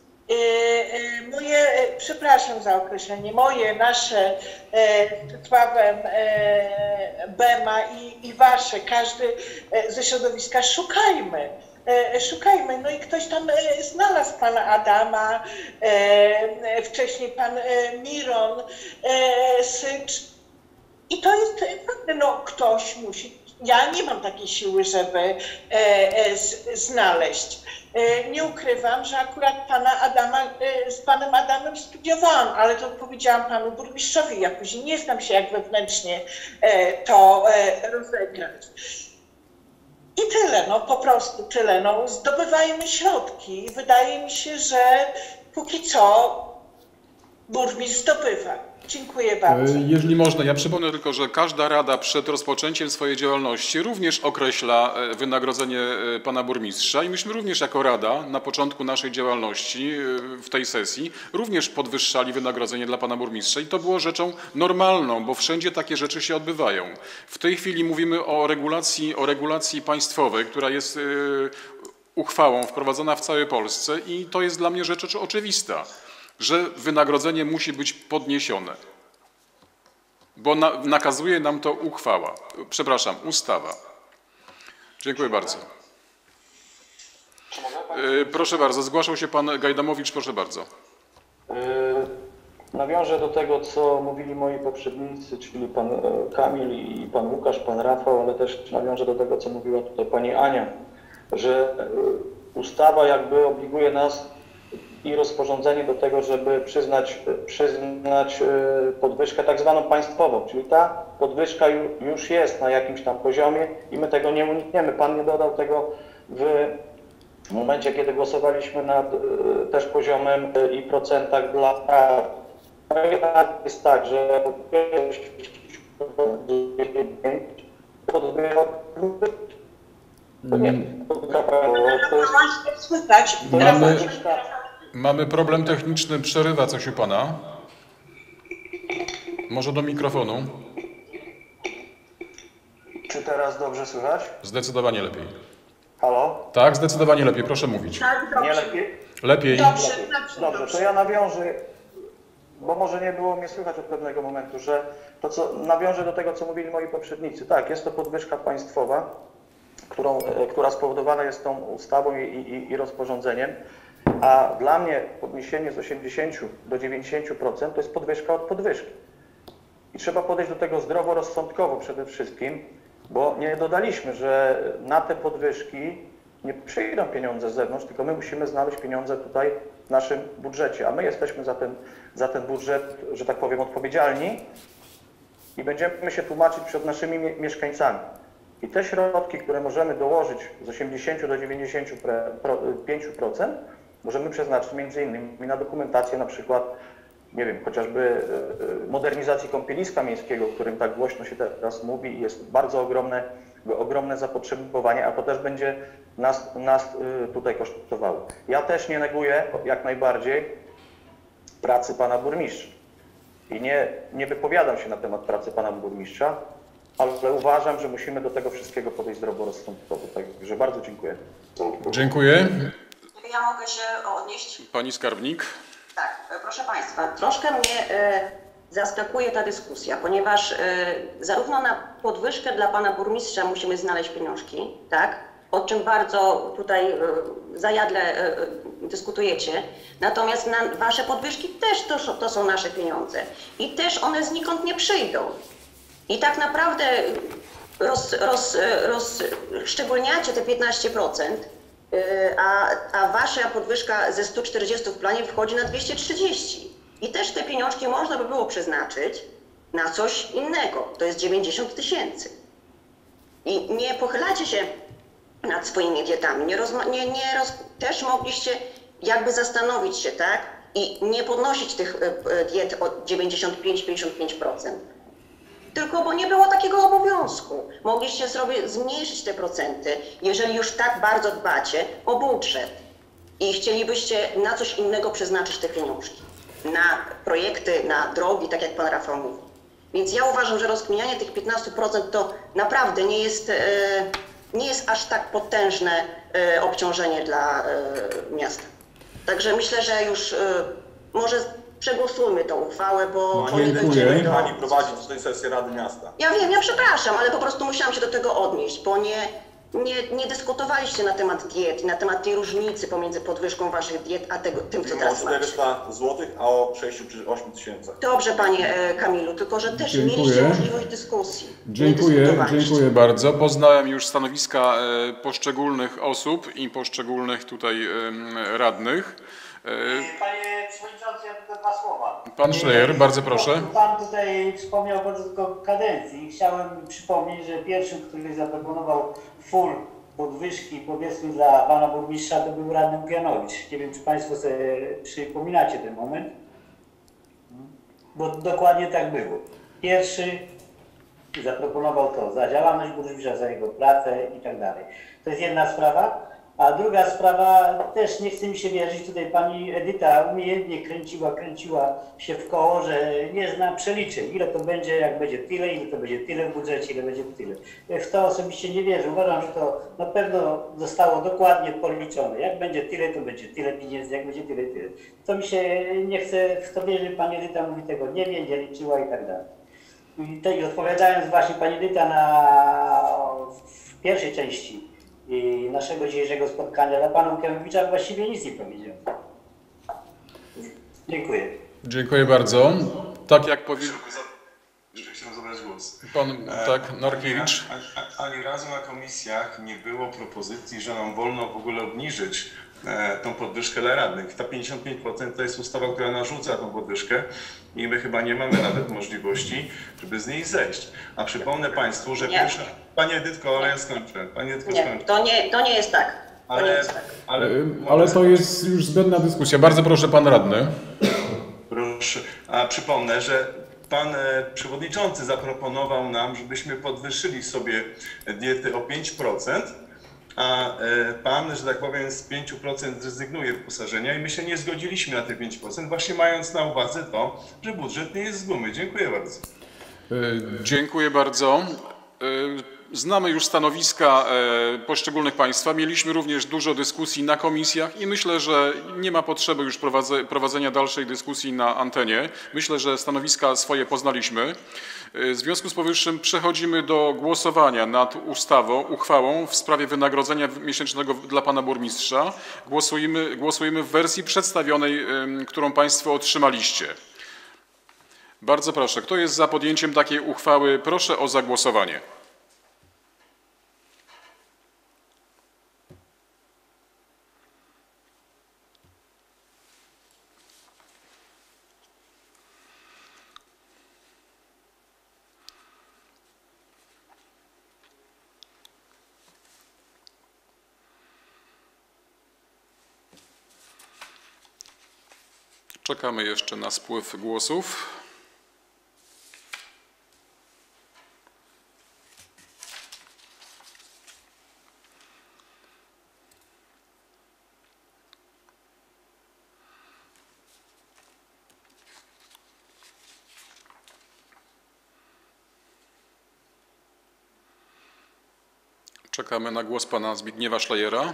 Moje, przepraszam za określenie, moje, nasze z Sławem B E M A i, i wasze, każdy ze środowiska, szukajmy. Szukajmy. No i ktoś tam znalazł pana Adama, wcześniej pan Miron, Sycz. I to jest prawda, no ktoś musi. Ja nie mam takiej siły, żeby znaleźć. Nie ukrywam, że akurat pana Adama, z panem Adamem studiowałam, ale to powiedziałam panu burmistrzowi, ja później nie znam się, jak wewnętrznie to rozegrać. I tyle, no po prostu tyle. No, zdobywajmy środki. Wydaje mi się, że póki co burmistrz zdobywa. Dziękuję bardzo. Jeżeli można, ja przypomnę tylko, że każda rada przed rozpoczęciem swojej działalności również określa wynagrodzenie pana burmistrza i myśmy również jako rada na początku naszej działalności w tej sesji również podwyższali wynagrodzenie dla pana burmistrza i to było rzeczą normalną, bo wszędzie takie rzeczy się odbywają. W tej chwili mówimy o regulacji, o regulacji państwowej, która jest uchwałą wprowadzona w całej Polsce i to jest dla mnie rzecz oczywista, że wynagrodzenie musi być podniesione, bo na, nakazuje nam to uchwała, przepraszam, ustawa. Dziękuję bardzo. Proszę bardzo, zgłaszał się pan Gajdamowicz, proszę bardzo. Nawiążę do tego, co mówili moi poprzednicy, czyli pan Kamil i pan Łukasz, pan Rafał, ale też nawiążę do tego, co mówiła tutaj pani Ania, że ustawa jakby obliguje nas i rozporządzenie do tego, żeby przyznać, przyznać podwyżkę tak zwaną państwową, czyli ta podwyżka już jest na jakimś tam poziomie i my tego nie unikniemy. Pan nie dodał tego w momencie, kiedy głosowaliśmy nad też poziomem i procentach dla jest tak, że Mamy, mamy problem techniczny, przerywa coś u pana. Może do mikrofonu. Czy teraz dobrze słychać? Zdecydowanie lepiej. Halo? Tak, zdecydowanie lepiej, proszę mówić. Nie lepiej? Lepiej. Dobrze, dobrze, dobrze, to ja nawiążę, bo może nie było mnie słychać od pewnego momentu, że to co nawiążę do tego, co mówili moi poprzednicy. Tak, jest to podwyżka państwowa, którą, która spowodowana jest tą ustawą i, i, i rozporządzeniem, a dla mnie podniesienie z osiemdziesięciu do dziewięćdziesięciu procent to jest podwyżka od podwyżki. I trzeba podejść do tego zdroworozsądkowo przede wszystkim, bo nie dodaliśmy, że na te podwyżki nie przyjdą pieniądze z zewnątrz, tylko my musimy znaleźć pieniądze tutaj w naszym budżecie, a my jesteśmy za ten, za ten budżet, że tak powiem, odpowiedzialni i będziemy się tłumaczyć przed naszymi mieszkańcami. I te środki, które możemy dołożyć z osiemdziesięciu do dziewięćdziesięciu pięciu procent, możemy przeznaczyć między innymi na dokumentację na przykład, nie wiem, chociażby modernizacji kąpieliska miejskiego, o którym tak głośno się teraz mówi i jest bardzo ogromne, ogromne zapotrzebowanie, a to też będzie nas, nas tutaj kosztowało. Ja też nie neguję jak najbardziej pracy pana burmistrza i nie, nie wypowiadam się na temat pracy pana burmistrza, ale uważam, że musimy do tego wszystkiego podejść zdroworozsądkowo. Także bardzo dziękuję. Dziękuję. Ja mogę się odnieść? Pani skarbnik. Tak, proszę Państwa, troszkę mnie e, zaskakuje ta dyskusja, ponieważ e, zarówno na podwyżkę dla Pana Burmistrza musimy znaleźć pieniążki, tak? O czym bardzo tutaj e, zajadle e, dyskutujecie, natomiast na Wasze podwyżki też to, to są nasze pieniądze i też one znikąd nie przyjdą. I tak naprawdę roz, roz, rozszczególniacie te piętnaście procent, A, a wasza podwyżka ze stu czterdziestu w planie wchodzi na dwieście trzydzieści. I też te pieniążki można by było przeznaczyć na coś innego. To jest dziewięćdziesiąt tysięcy. I nie pochylacie się nad swoimi dietami. Nie rozma, nie, nie roz, też mogliście jakby zastanowić się, tak? I nie podnosić tych diet o dziewięćdziesiąt pięć do pięćdziesięciu pięciu procent. Tylko bo nie było takiego obowiązku. Mogliście sobie zmniejszyć te procenty, jeżeli już tak bardzo dbacie o budżet i chcielibyście na coś innego przeznaczyć te pieniążki. Na projekty, na drogi, tak jak pan Rafał mówi. Więc ja uważam, że rozkminianie tych piętnastu procent to naprawdę nie jest, nie jest aż tak potężne obciążenie dla miasta. Także myślę, że już może przegłosujmy tą uchwałę, bo Pani, nie dojdziemy do... pani prowadzi tutaj sesję Rady Miasta. Ja wiem, ja przepraszam, ale po prostu musiałam się do tego odnieść, bo nie, nie, nie dyskutowaliście na temat diet i na temat tej różnicy pomiędzy podwyżką waszych diet, a tego, tym, co Mówimy o teraz macie. czterysta złotych, a o sześciu czy ośmiu tysięcach. Dobrze, panie e, Kamilu, tylko że też Dziękuję. mieliście możliwość dyskusji. Nie Dziękuję, dyskutowaliście. dziękuję bardzo. Poznałem już stanowiska e, poszczególnych osób i poszczególnych tutaj e, radnych. E, Panie Przewodniczący, ja tylko dwa słowa. Pan Schleyer, bardzo proszę. Pan tutaj wspomniał bardzo tylko kadencji. Chciałem przypomnieć, że pierwszym, który zaproponował full podwyżki, powiedzmy dla pana burmistrza, to był radny Łukianowicz. Nie wiem, czy państwo sobie przypominacie ten moment, bo dokładnie tak było. Pierwszy zaproponował to za działalność burmistrza, za jego pracę i tak dalej. To jest jedna sprawa. A druga sprawa, też nie chce mi się wierzyć, tutaj pani Edyta umiejętnie kręciła, kręciła się w koło, że nie zna przeliczeń. Ile to będzie, jak będzie tyle, ile to będzie tyle w budżecie, ile będzie tyle. W to osobiście nie wierzę. Uważam, że to na pewno zostało dokładnie policzone. Jak będzie tyle, to będzie tyle pieniędzy, jak będzie tyle, tyle. To mi się nie chce w to wierzyć, pani Edyta mówi tego nie wie, nie liczyła i tak dalej. I tutaj odpowiadając właśnie pani Edyta na w pierwszej części i naszego dzisiejszego spotkania, dla pana Łukianowicza właściwie nic nie powiedział. Dziękuję. Dziękuję bardzo. Tak jak powiedział... Chciałem zabrać głos. Pan, tak, Narkiewicz. Ani, ani razu na komisjach nie było propozycji, że nam wolno w ogóle obniżyć e, tą podwyżkę dla radnych. Ta pięćdziesiąt pięć procent to jest ustawa, która narzuca tą podwyżkę i my chyba nie mamy nawet możliwości, żeby z niej zejść. A przypomnę państwu, że Nie. pierwsza... Pani Edytko, ale ja skończę. Pani Edytko, Nie, skończę. to nie, to nie jest tak. To nie Ale, jest tak. ale, Ale to jest już zbędna dyskusja. Bardzo proszę, pan radny. Proszę. A przypomnę, że pan e, przewodniczący zaproponował nam, żebyśmy podwyższyli sobie diety o pięć procent, a e, pan, że tak powiem, z pięć procent zrezygnuje uposażenia i my się nie zgodziliśmy na te pięć procent, właśnie mając na uwadze to, że budżet nie jest z gumy. Dziękuję bardzo. E, Dziękuję bardzo. E, Znamy już stanowiska e, poszczególnych państwa. Mieliśmy również dużo dyskusji na komisjach i myślę, że nie ma potrzeby już prowadze, prowadzenia dalszej dyskusji na antenie. Myślę, że stanowiska swoje poznaliśmy. E, w związku z powyższym przechodzimy do głosowania nad ustawą, uchwałą w sprawie wynagrodzenia miesięcznego dla pana burmistrza. Głosujemy, głosujemy w wersji przedstawionej, e, którą państwo otrzymaliście. Bardzo proszę, kto jest za podjęciem takiej uchwały? Proszę o zagłosowanie. Czekamy jeszcze na spływ głosów. Czekamy na głos pana Zbigniewa Schleiera.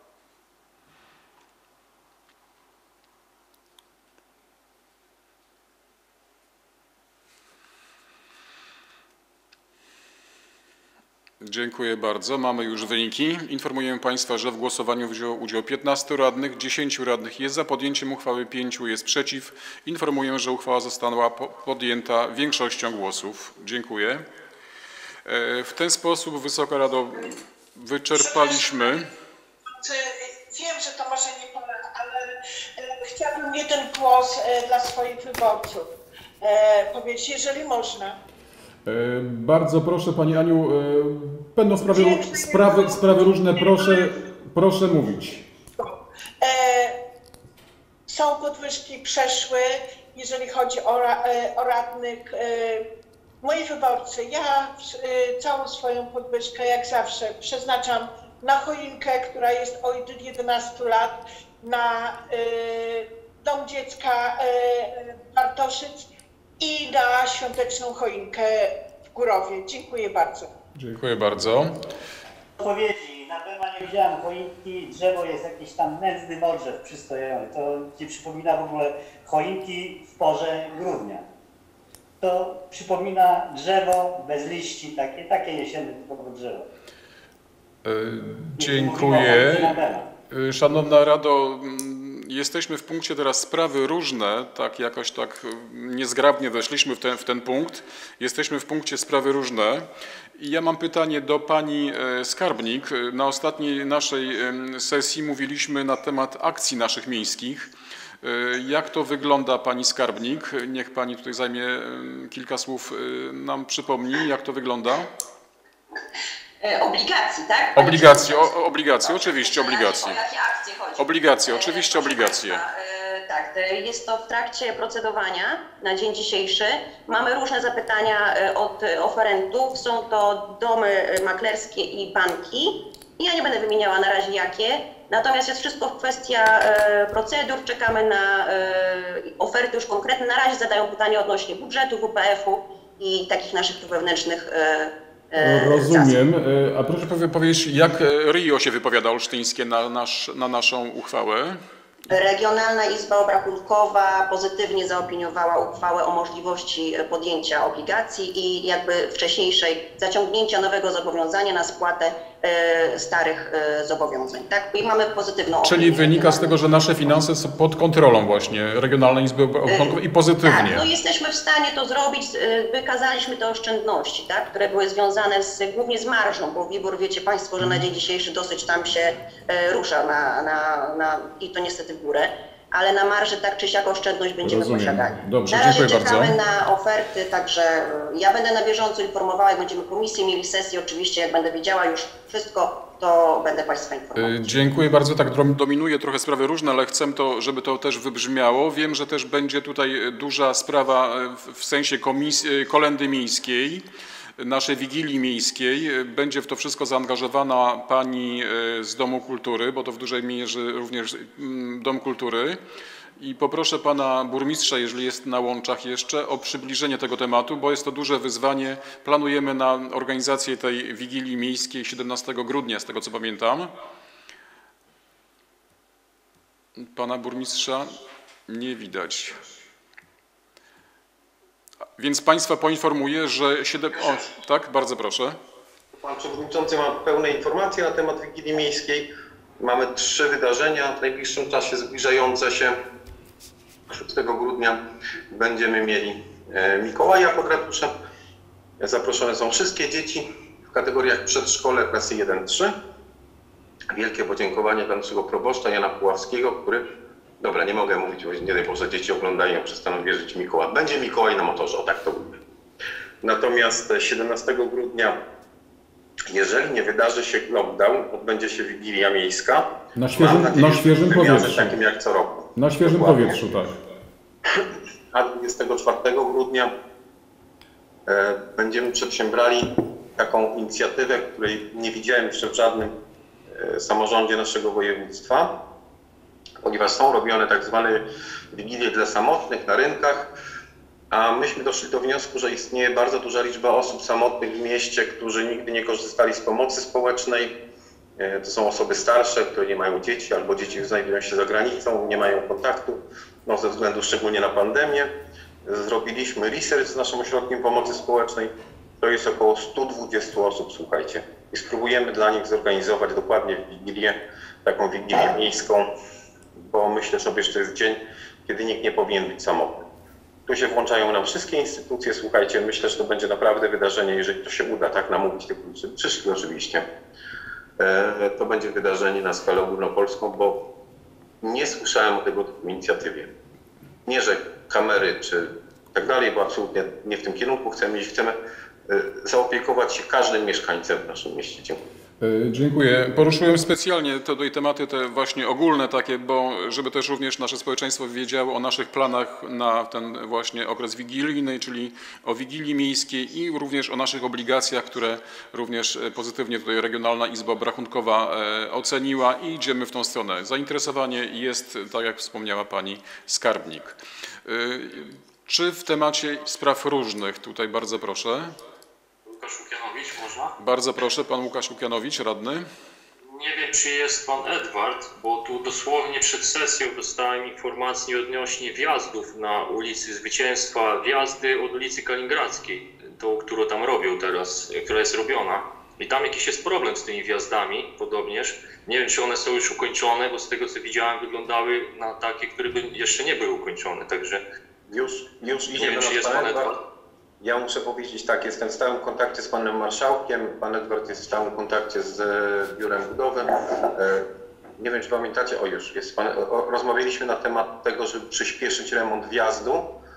Dziękuję bardzo. Mamy już wyniki. Informujemy państwa, że w głosowaniu wzięło udział piętnastu radnych, dziesięciu radnych jest za podjęciem uchwały, pięciu jest przeciw. Informuję, że uchwała została podjęta większością głosów. Dziękuję. W ten sposób, Wysoka Rado, wyczerpaliśmy. Wiem, że to może nie pora, ale chciałabym jeden głos dla swoich wyborców powiedzieć, jeżeli można. Bardzo proszę Pani Aniu, będą sprawy, sprawy, sprawy różne, proszę, proszę mówić. Są podwyżki, przeszły, jeżeli chodzi o, o radnych. Moi wyborcy, ja całą swoją podwyżkę, jak zawsze, przeznaczam na choinkę, która jest od jedenastu lat, na dom dziecka Bartoszyc i na świąteczną choinkę w Górowie. Dziękuję bardzo. Dziękuję bardzo. odpowiedzi. Na pewno nie widziałem choinki, drzewo jest jakiś tam nędzny modrzew przystojony. To nie przypomina w ogóle choinki w porze grudnia. To przypomina drzewo bez liści, takie, takie jesienne typowo drzewo. Dziękuję. Szanowna Rado, jesteśmy w punkcie teraz sprawy różne, tak jakoś tak niezgrabnie weszliśmy w ten, w ten punkt. Jesteśmy w punkcie sprawy różne i ja mam pytanie do pani skarbnik. Na ostatniej naszej sesji mówiliśmy na temat akcji naszych miejskich. Jak to wygląda, pani skarbnik? Niech pani tutaj zajmie kilka słów, nam przypomni, jak to wygląda. Obligacji, tak? Obligacje, o, obligacje, oczywiście obligacje. O jakie akcje chodzi? Obligacje, oczywiście obligacje. Tak, jest to w trakcie procedowania na dzień dzisiejszy. Mamy różne zapytania od oferentów. Są to domy maklerskie i banki. Ja nie będę wymieniała na razie jakie. Natomiast jest wszystko kwestia procedur. Czekamy na oferty już konkretne. Na razie zadają pytania odnośnie budżetu, W P F-u i takich naszych tu wewnętrznych Rozumiem. A proszę powiedzieć, jak R I O się wypowiada olsztyńskie na, nasz, na naszą uchwałę? Regionalna Izba Obrachunkowa pozytywnie zaopiniowała uchwałę o możliwości podjęcia obligacji i jakby wcześniejszej zaciągnięcia nowego zobowiązania na spłatę e, starych e, zobowiązań. Tak? I mamy pozytywną opinię. Czyli wynika z tego, że nasze finanse są pod kontrolą właśnie Regionalnej Izby Obrachunkowej i pozytywnie. Tak, no jesteśmy w stanie to zrobić, wykazaliśmy te oszczędności, tak, które były związane z, głównie z marżą, bo WIBOR, wiecie Państwo, że na dzień dzisiejszy dosyć tam się e, rusza na, na, na, i to niestety w górę, ale na marży tak czy siak oszczędność będziemy Rozumiem. posiadali. Dobrze, na razie dziękuję czekamy bardzo. na oferty, także ja będę na bieżąco informowała, jak będziemy komisję mieli sesję, oczywiście jak będę wiedziała już wszystko, to będę Państwa informować. Dziękuję bardzo. Tak dominuje trochę sprawy różne, ale chcę to, żeby to też wybrzmiało. Wiem, że też będzie tutaj duża sprawa w sensie komisji, kolendy miejskiej, naszej Wigilii Miejskiej. Będzie w to wszystko zaangażowana pani z Domu Kultury, bo to w dużej mierze również Dom Kultury. I poproszę pana burmistrza, jeżeli jest na łączach jeszcze, o przybliżenie tego tematu, bo jest to duże wyzwanie. Planujemy na organizację tej Wigilii Miejskiej siedemnastego grudnia, z tego co pamiętam. Pana burmistrza nie widać. Więc państwa poinformuję, że siedem... O, tak, bardzo proszę. Pan przewodniczący ma pełne informacje na temat Wigilii Miejskiej. Mamy trzy wydarzenia w najbliższym czasie zbliżające się. szóstego grudnia będziemy mieli Mikołaja pod ratuszem. Zaproszone są wszystkie dzieci w kategoriach przedszkole klasy jeden trzy. Wielkie podziękowanie dla naszego proboszcza Jana Puławskiego, który, dobra, nie mogę mówić, bo nie daj Boże, dzieci oglądają, przestaną wierzyć w Mikołaja. Będzie Mikołaj na motorze, o tak to mówię. Natomiast siedemnastego grudnia, jeżeli nie wydarzy się lockdown, odbędzie się Wigilia Miejska. Na świeżym, nadzieję, na świeżym powietrzu. Takim jak co roku. Na świeżym Dokładnie. powietrzu, tak. A dwudziestego czwartego grudnia e, będziemy przedsiębrali taką inicjatywę, której nie widziałem jeszcze w żadnym e, samorządzie naszego województwa, ponieważ są robione tak zwane wigilie dla samotnych na rynkach, a myśmy doszli do wniosku, że istnieje bardzo duża liczba osób samotnych w mieście, którzy nigdy nie korzystali z pomocy społecznej. To są osoby starsze, które nie mają dzieci albo dzieci znajdują się za granicą, nie mają kontaktu, no, ze względu szczególnie na pandemię. Zrobiliśmy research z naszym ośrodkiem pomocy społecznej. To jest około sto dwadzieścia osób, słuchajcie. I spróbujemy dla nich zorganizować dokładnie w Wigilię, taką Wigilię miejską, bo myślę sobie, że to jest dzień, kiedy nikt nie powinien być samotny. Tu się włączają nam wszystkie instytucje, słuchajcie, myślę, że to będzie naprawdę wydarzenie, jeżeli to się uda tak namówić tych ludzi, przyszli oczywiście. To będzie wydarzenie na skalę ogólnopolską, bo nie słyszałem o tego typu inicjatywie. Nie, że kamery czy tak dalej, bo absolutnie nie w tym kierunku chcemy iść. Chcemy zaopiekować się każdym mieszkańcem w naszym mieście. Dziękuję. Dziękuję. Poruszyłem specjalnie te, te tematy te właśnie ogólne takie, bo żeby też również nasze społeczeństwo wiedziało o naszych planach na ten właśnie okres wigilijny, czyli o Wigilii Miejskiej i również o naszych obligacjach, które również pozytywnie tutaj Regionalna Izba Obrachunkowa oceniła i idziemy w tą stronę. Zainteresowanie jest, tak jak wspomniała pani skarbnik. Czy w temacie spraw różnych, tutaj bardzo proszę. Łukasz Łukianowicz, może można? Bardzo proszę, pan Łukasz Łukianowicz, radny. Nie wiem, czy jest pan Edward, bo tu dosłownie przed sesją dostałem informację odnośnie wjazdów na ulicy Zwycięstwa, wjazdy od ulicy Kaliningradzkiej, tą, którą tam robią teraz, która jest robiona. I tam jakiś jest problem z tymi wjazdami podobnież. Nie wiem, czy one są już ukończone, bo z tego co widziałem wyglądały na takie, które by jeszcze nie były ukończone, także Już, już nie idzie wiem, do czy nas jest pan pan Edward. Edward. Ja muszę powiedzieć tak, jestem w stałym kontakcie z panem marszałkiem, pan Edward jest w stałym kontakcie z e, biurem budowy. E, nie wiem, czy pamiętacie, o już, jest pan, o, rozmawialiśmy na temat tego, żeby przyspieszyć remont wjazdu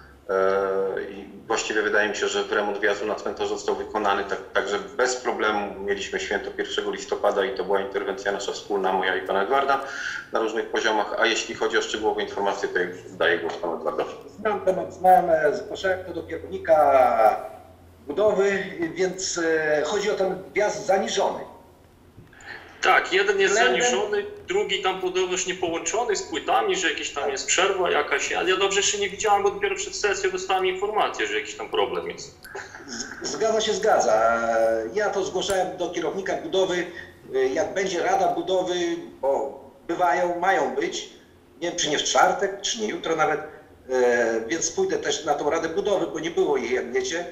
e, i właściwie wydaje mi się, że remont wjazdu na cmentarz został wykonany, tak, także bez problemu mieliśmy święto pierwszego listopada i to była interwencja nasza wspólna, moja i pana Edwarda na różnych poziomach, a jeśli chodzi o szczegółowe informacje, to już daję głos panu Edwardowi. Znam temat, znam, zgłaszałem to do kierownika budowy, więc e, chodzi o ten wjazd zaniżony. Tak, jeden jest Względem- zaniżony, drugi tam podobnież nie połączony z płytami, że jakieś tam jest przerwa jakaś, ale ja dobrze jeszcze nie widziałem, bo dopiero przed sesją dostałem informację, że jakiś tam problem jest. Zgadza się, zgadza. Ja to zgłaszałem do kierownika budowy. Jak będzie rada budowy, bo bywają, mają być, nie wiem, czy nie w czwartek, czy nie jutro nawet, e, więc pójdę też na tą radę budowy, bo nie było jej, jak wiecie,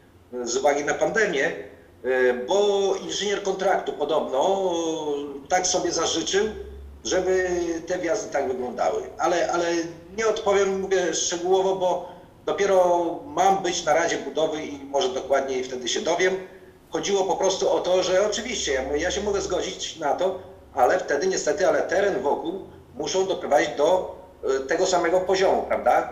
z uwagi na pandemię, e, bo inżynier kontraktu podobno tak sobie zażyczył, żeby te wjazdy tak wyglądały. Ale, ale nie odpowiem, mówię szczegółowo, bo dopiero mam być na radzie budowy i może dokładniej wtedy się dowiem. Chodziło po prostu o to, że oczywiście ja, mówię, ja się mogę zgodzić na to, ale wtedy niestety, ale teren wokół muszą doprowadzić do e, tego samego poziomu, prawda?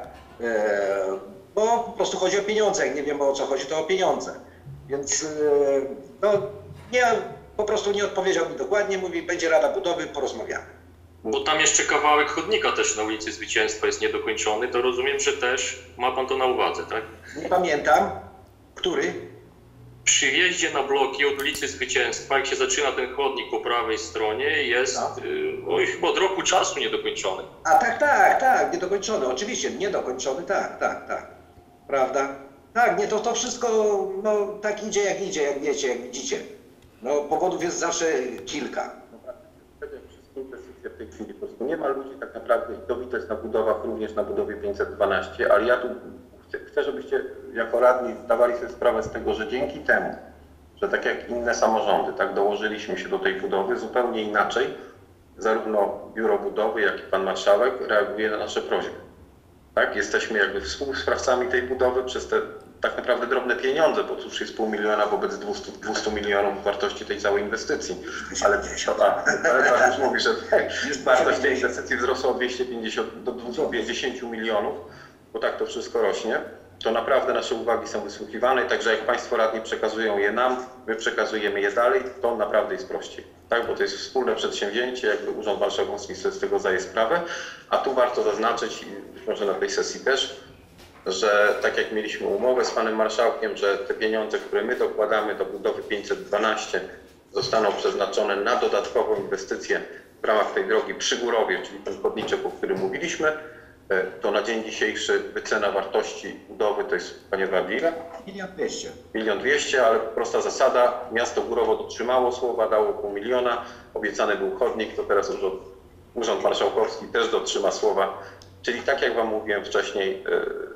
E, bo po prostu chodzi o pieniądze, jak nie wiemy o co chodzi, to o pieniądze. Więc e, no, nie, po prostu nie odpowiedział mi dokładnie, mówi, będzie rada budowy, porozmawiamy. Bo tam jeszcze kawałek chodnika też na ulicy Zwycięstwa jest niedokończony, to rozumiem, że też ma pan to na uwadze, tak? Nie pamiętam, który? Przy wjeździe na bloki od ulicy Zwycięstwa, jak się zaczyna ten chodnik po prawej stronie, jest No. y, oj, chyba od roku czasu niedokończony. A tak, tak, tak, niedokończony, oczywiście, niedokończony, tak, tak, tak, prawda? Tak, nie, to, to wszystko, no, tak idzie jak idzie, jak wiecie, jak widzicie. No, powodów jest zawsze kilka. Tak jak wszystkie inwestycje w tej chwili, po prostu nie ma ludzi tak naprawdę, i to widać na budowach, również na budowie pięćset dwanaście, ale ja tu chcę, chcę, żebyście jako radni zdawali sobie sprawę z tego, że dzięki temu, że tak jak inne samorządy, tak dołożyliśmy się do tej budowy zupełnie inaczej, zarówno Biuro Budowy, jak i pan marszałek reaguje na nasze prośby. Tak, jesteśmy jakby współsprawcami tej budowy przez te tak naprawdę drobne pieniądze, bo cóż jest pół miliona wobec dwieście, dwieście milionów wartości tej całej inwestycji. Ale, ale pan już mówi, że wartość tej inwestycji wzrosła o dwieście pięćdziesiąt do dwieście pięćdziesiąt milionów, bo tak to wszystko rośnie. To naprawdę nasze uwagi są wysłuchiwane, także jak państwo radni przekazują je nam, my przekazujemy je dalej, to naprawdę jest prościej. Tak, bo to jest wspólne przedsięwzięcie, jakby Urząd Marszałkowski sobie z tego zdaje sprawę, a tu warto zaznaczyć, i być może na tej sesji też, że tak jak mieliśmy umowę z panem marszałkiem, że te pieniądze, które my dokładamy do budowy pięćset dwanaście zostaną przeznaczone na dodatkową inwestycję w ramach tej drogi przy Górowie, czyli ten chodniczek, o którym mówiliśmy, to na dzień dzisiejszy wycena wartości budowy to jest, panie Wadi? Milion dwieście. Milion dwieście, ale prosta zasada, miasto Górowo dotrzymało słowa, dało pół miliona, obiecany był chodnik, to teraz Urząd, Urząd Marszałkowski też dotrzyma słowa, czyli tak jak wam mówiłem wcześniej,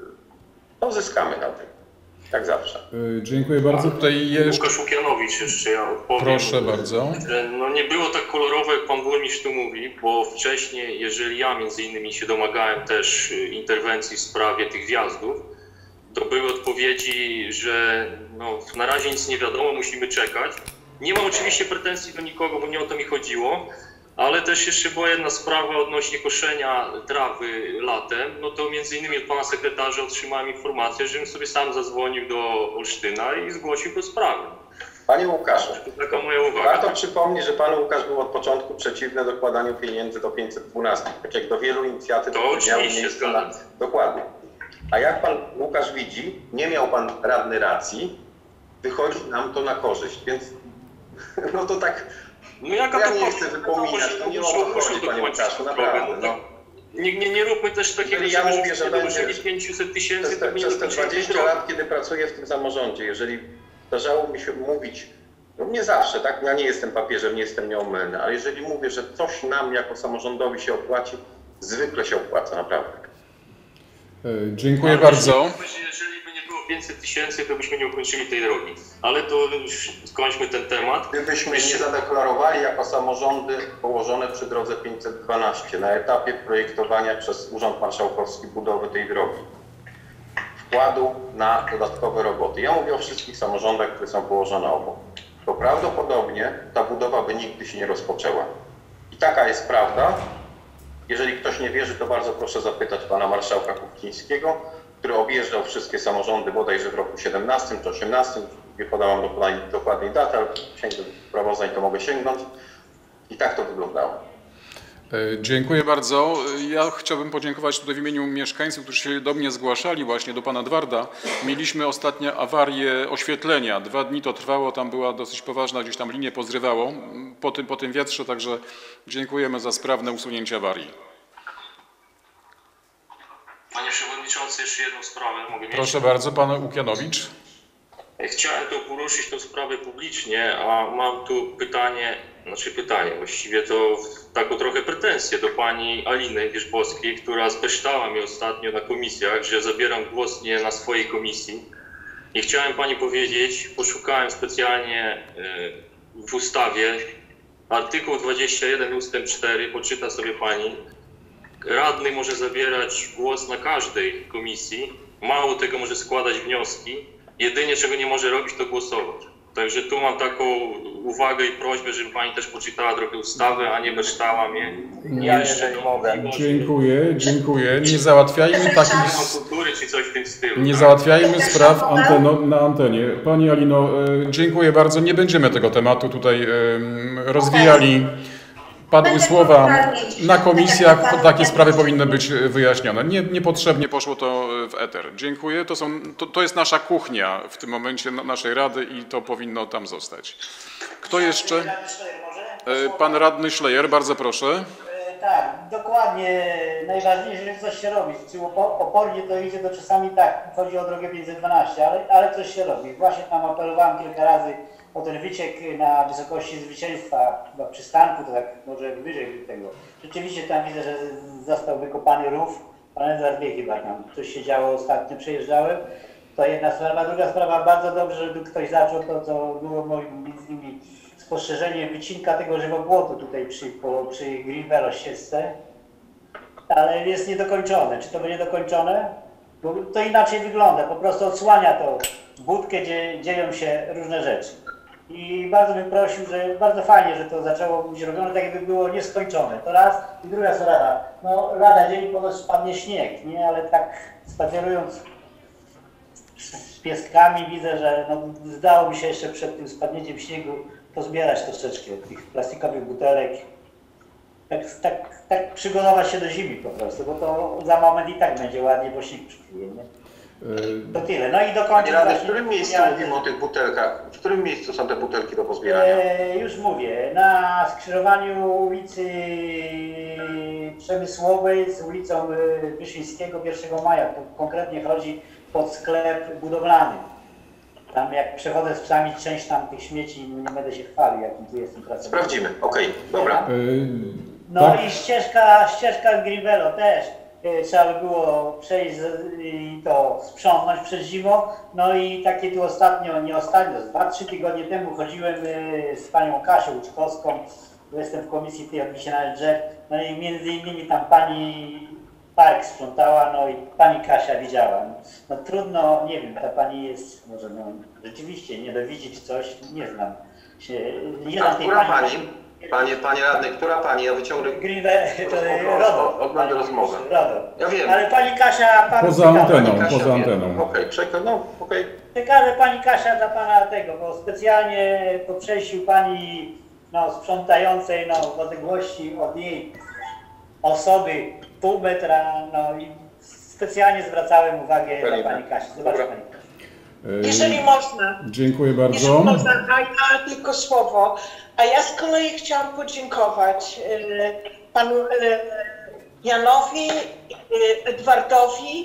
to zyskamy na tym, jak zawsze. Yy, dziękuję bardzo. Tutaj jeszcze... Łukasz Łukianowicz jeszcze, ja odpowiem. Proszę bardzo. No nie było tak kolorowo, jak pan burmistrz tu mówi, bo wcześniej, jeżeli ja między innymi się domagałem też interwencji w sprawie tych wjazdów, to były odpowiedzi, że no, na razie nic nie wiadomo, musimy czekać. Nie mam oczywiście pretensji do nikogo, bo nie o to mi chodziło, ale też jeszcze była jedna sprawa odnośnie koszenia trawy latem, no to między innymi od pana sekretarza otrzymałem informację, żebym sobie sam zadzwonił do Olsztyna i zgłosił tę sprawę. Panie Łukaszu, taka moja uwaga. Warto przypomnieć, że pan Łukasz był od początku przeciwny dokładaniu pieniędzy do pięćset dwanaście, tak jak do wielu inicjatyw. To oczywiście, zgadzam. Dokładnie. A jak pan Łukasz widzi, nie miał pan radny racji, wychodzi nam to na korzyść, więc no to tak... No jaka ja to nie chcę wypominać, to nie o to chodzi, panie Łukaszu, naprawdę. No. Nie, nie, nie róbmy też takiego, ja mówię, że dołożyli pięćset tysięcy, przez te, przez te dwadzieścia lat, kiedy pracuję w tym samorządzie, jeżeli zdarzało mi się mówić No nie zawsze, tak? Ja nie jestem papieżem, nie jestem nieomylny, ale jeżeli mówię, że coś nam jako samorządowi się opłaci, zwykle się opłaca, naprawdę. Dziękuję Ale bardzo. Jeżeli by nie było pięćset tysięcy, to byśmy nie ukończyli tej drogi. Ale to już skończmy ten temat. Gdybyśmy nie zadeklarowali jako samorządy położone przy drodze pięćset dwanaście na etapie projektowania przez Urząd Marszałkowski budowy tej drogi, wkładu na dodatkowe roboty. Ja mówię o wszystkich samorządach, które są położone obok. To prawdopodobnie ta budowa by nigdy się nie rozpoczęła. I taka jest prawda. Jeżeli ktoś nie wierzy, to bardzo proszę zapytać pana marszałka Kuchcińskiego, który objeżdżał wszystkie samorządy bodajże w roku siedemnastym czy osiemnastym. Nie podałam dokładnej, dokładnej daty, ale sięgnę do sprawozdań, to mogę sięgnąć. I tak to wyglądało. Dziękuję bardzo. Ja chciałbym podziękować tutaj w imieniu mieszkańców, którzy się do mnie zgłaszali, właśnie do pana Edwarda. Mieliśmy ostatnio awarię oświetlenia. Dwa dni to trwało, tam była dosyć poważna, gdzieś tam linię pozrywało po tym, po tym wietrze, także dziękujemy za sprawne usunięcie awarii. Panie Przewodniczący, jeszcze jedną sprawę mogę mieć? Proszę bardzo, pan Łukianowicz. Chciałem tu poruszyć tę sprawę publicznie, a mam tu pytanie, znaczy pytanie, właściwie to taką trochę pretensję do pani Aliny Wierzbowskiej, która zbeształa mnie ostatnio na komisjach, że zabieram głos nie na swojej komisji. I chciałem pani powiedzieć, poszukałem specjalnie w ustawie, artykuł dwadzieścia jeden ustęp cztery, poczyta sobie pani. Radny może zabierać głos na każdej komisji, mało tego może składać wnioski. Jedynie czego nie może robić, to głosować. Także tu mam taką uwagę i prośbę, żeby pani też poczytała trochę ustawę, a nie beształa mnie. Ja jeszcze nie mogę. Dziękuję, dziękuję. Nie załatwiajmy takich... kultury czy coś w tym stylu. Nie załatwiajmy spraw anteno, na antenie. Pani Alino, dziękuję bardzo. Nie będziemy tego tematu tutaj rozwijali. Padły słowa na komisjach, takie sprawy powinny być wyjaśnione. Nie, niepotrzebnie poszło to w eter. Dziękuję. To, są, to, to jest nasza kuchnia w tym momencie naszej Rady i to powinno tam zostać. Kto jeszcze? Pan radny Szlejer, bardzo proszę. Tak, dokładnie. Najważniejsze, że coś się robi. Czy opornie to idzie, to czasami tak, chodzi o drogę pięćset dwanaście, ale, ale coś się robi. Właśnie tam apelowałem kilka razy o ten wyciek na wysokości zwycięstwa, chyba przystanku, to tak może wyżej tego. Rzeczywiście tam widzę, że został wykopany rów, pan Edward wie chyba tam coś się działo ostatnio, przejeżdżałem. To jedna sprawa. Druga sprawa, bardzo dobrze, żeby ktoś zaczął to, co było moim między innymi spostrzeżeniem wycinka tego żywopłotu tutaj przy, po, przy Greenwell ścieżce, ale jest niedokończone. Czy to będzie dokończone? Bo to inaczej wygląda, po prostu odsłania to budkę, gdzie dzieją się różne rzeczy. I bardzo bym prosił, że bardzo fajnie, że to zaczęło być robione, tak jakby było nieskończone. To raz. I druga sprawa, no lada dzień ponoć spadnie śnieg, nie? Ale tak spacerując z pieskami widzę, że no, zdało mi się jeszcze przed tym spadnięciem śniegu pozbierać troszeczkę tych plastikowych butelek. Tak, tak, tak przygotować się do zimy po prostu, bo to za moment i tak będzie ładnie, bo śnieg przykryje, nie? To tyle. No i do końca. Rady, w którym miejscu mówimy o tych butelkach? W którym miejscu są te butelki do pozbierania? E, już mówię, na skrzyżowaniu ulicy Przemysłowej z ulicą Wyszyńskiego pierwszego maja. To konkretnie chodzi pod sklep budowlany. Tam jak przechodzę z psami, część tam tych śmieci, nie będę się chwalił, jakim tu jestem pracownikiem. Sprawdzimy, okej, okay. Dobra. No tak. I ścieżka, ścieżka Grivelo też. Trzeba by było przejść i to sprzątnąć przed zimą. No i takie tu ostatnio, nie ostatnio, dwa, trzy tygodnie temu chodziłem z panią Kasią Łuczkowską, jestem w komisji tej odlicenia drzew, no i między innymi tam pani park sprzątała, no i pani Kasia widziała. No trudno, nie wiem, ta pani jest, może no, rzeczywiście nie dowidzieć coś, nie znam się. Nie znam tej pani. pani? Panie, panie radny, która pani? Ja wyciągnę... Greenwell, Rodo. Oglądam rozmowę. Ja wiem. Ale pani Kasia... Pan poza anteną, poza anteną. Okej, okay, przekaż, no okej. Okay. Przekażę pani Kasia dla pana tego, bo specjalnie po przejściu pani no, sprzątającej no, w odległości od jej osoby pół metra, no i specjalnie zwracałem uwagę Panie. dla pani Kasi. Zobacz pani. Jeżeli można. Dziękuję bardzo. Jeżeli można, a ja tylko słowo. A ja z kolei chciałam podziękować e, panu e, Janowi, e, Edwardowi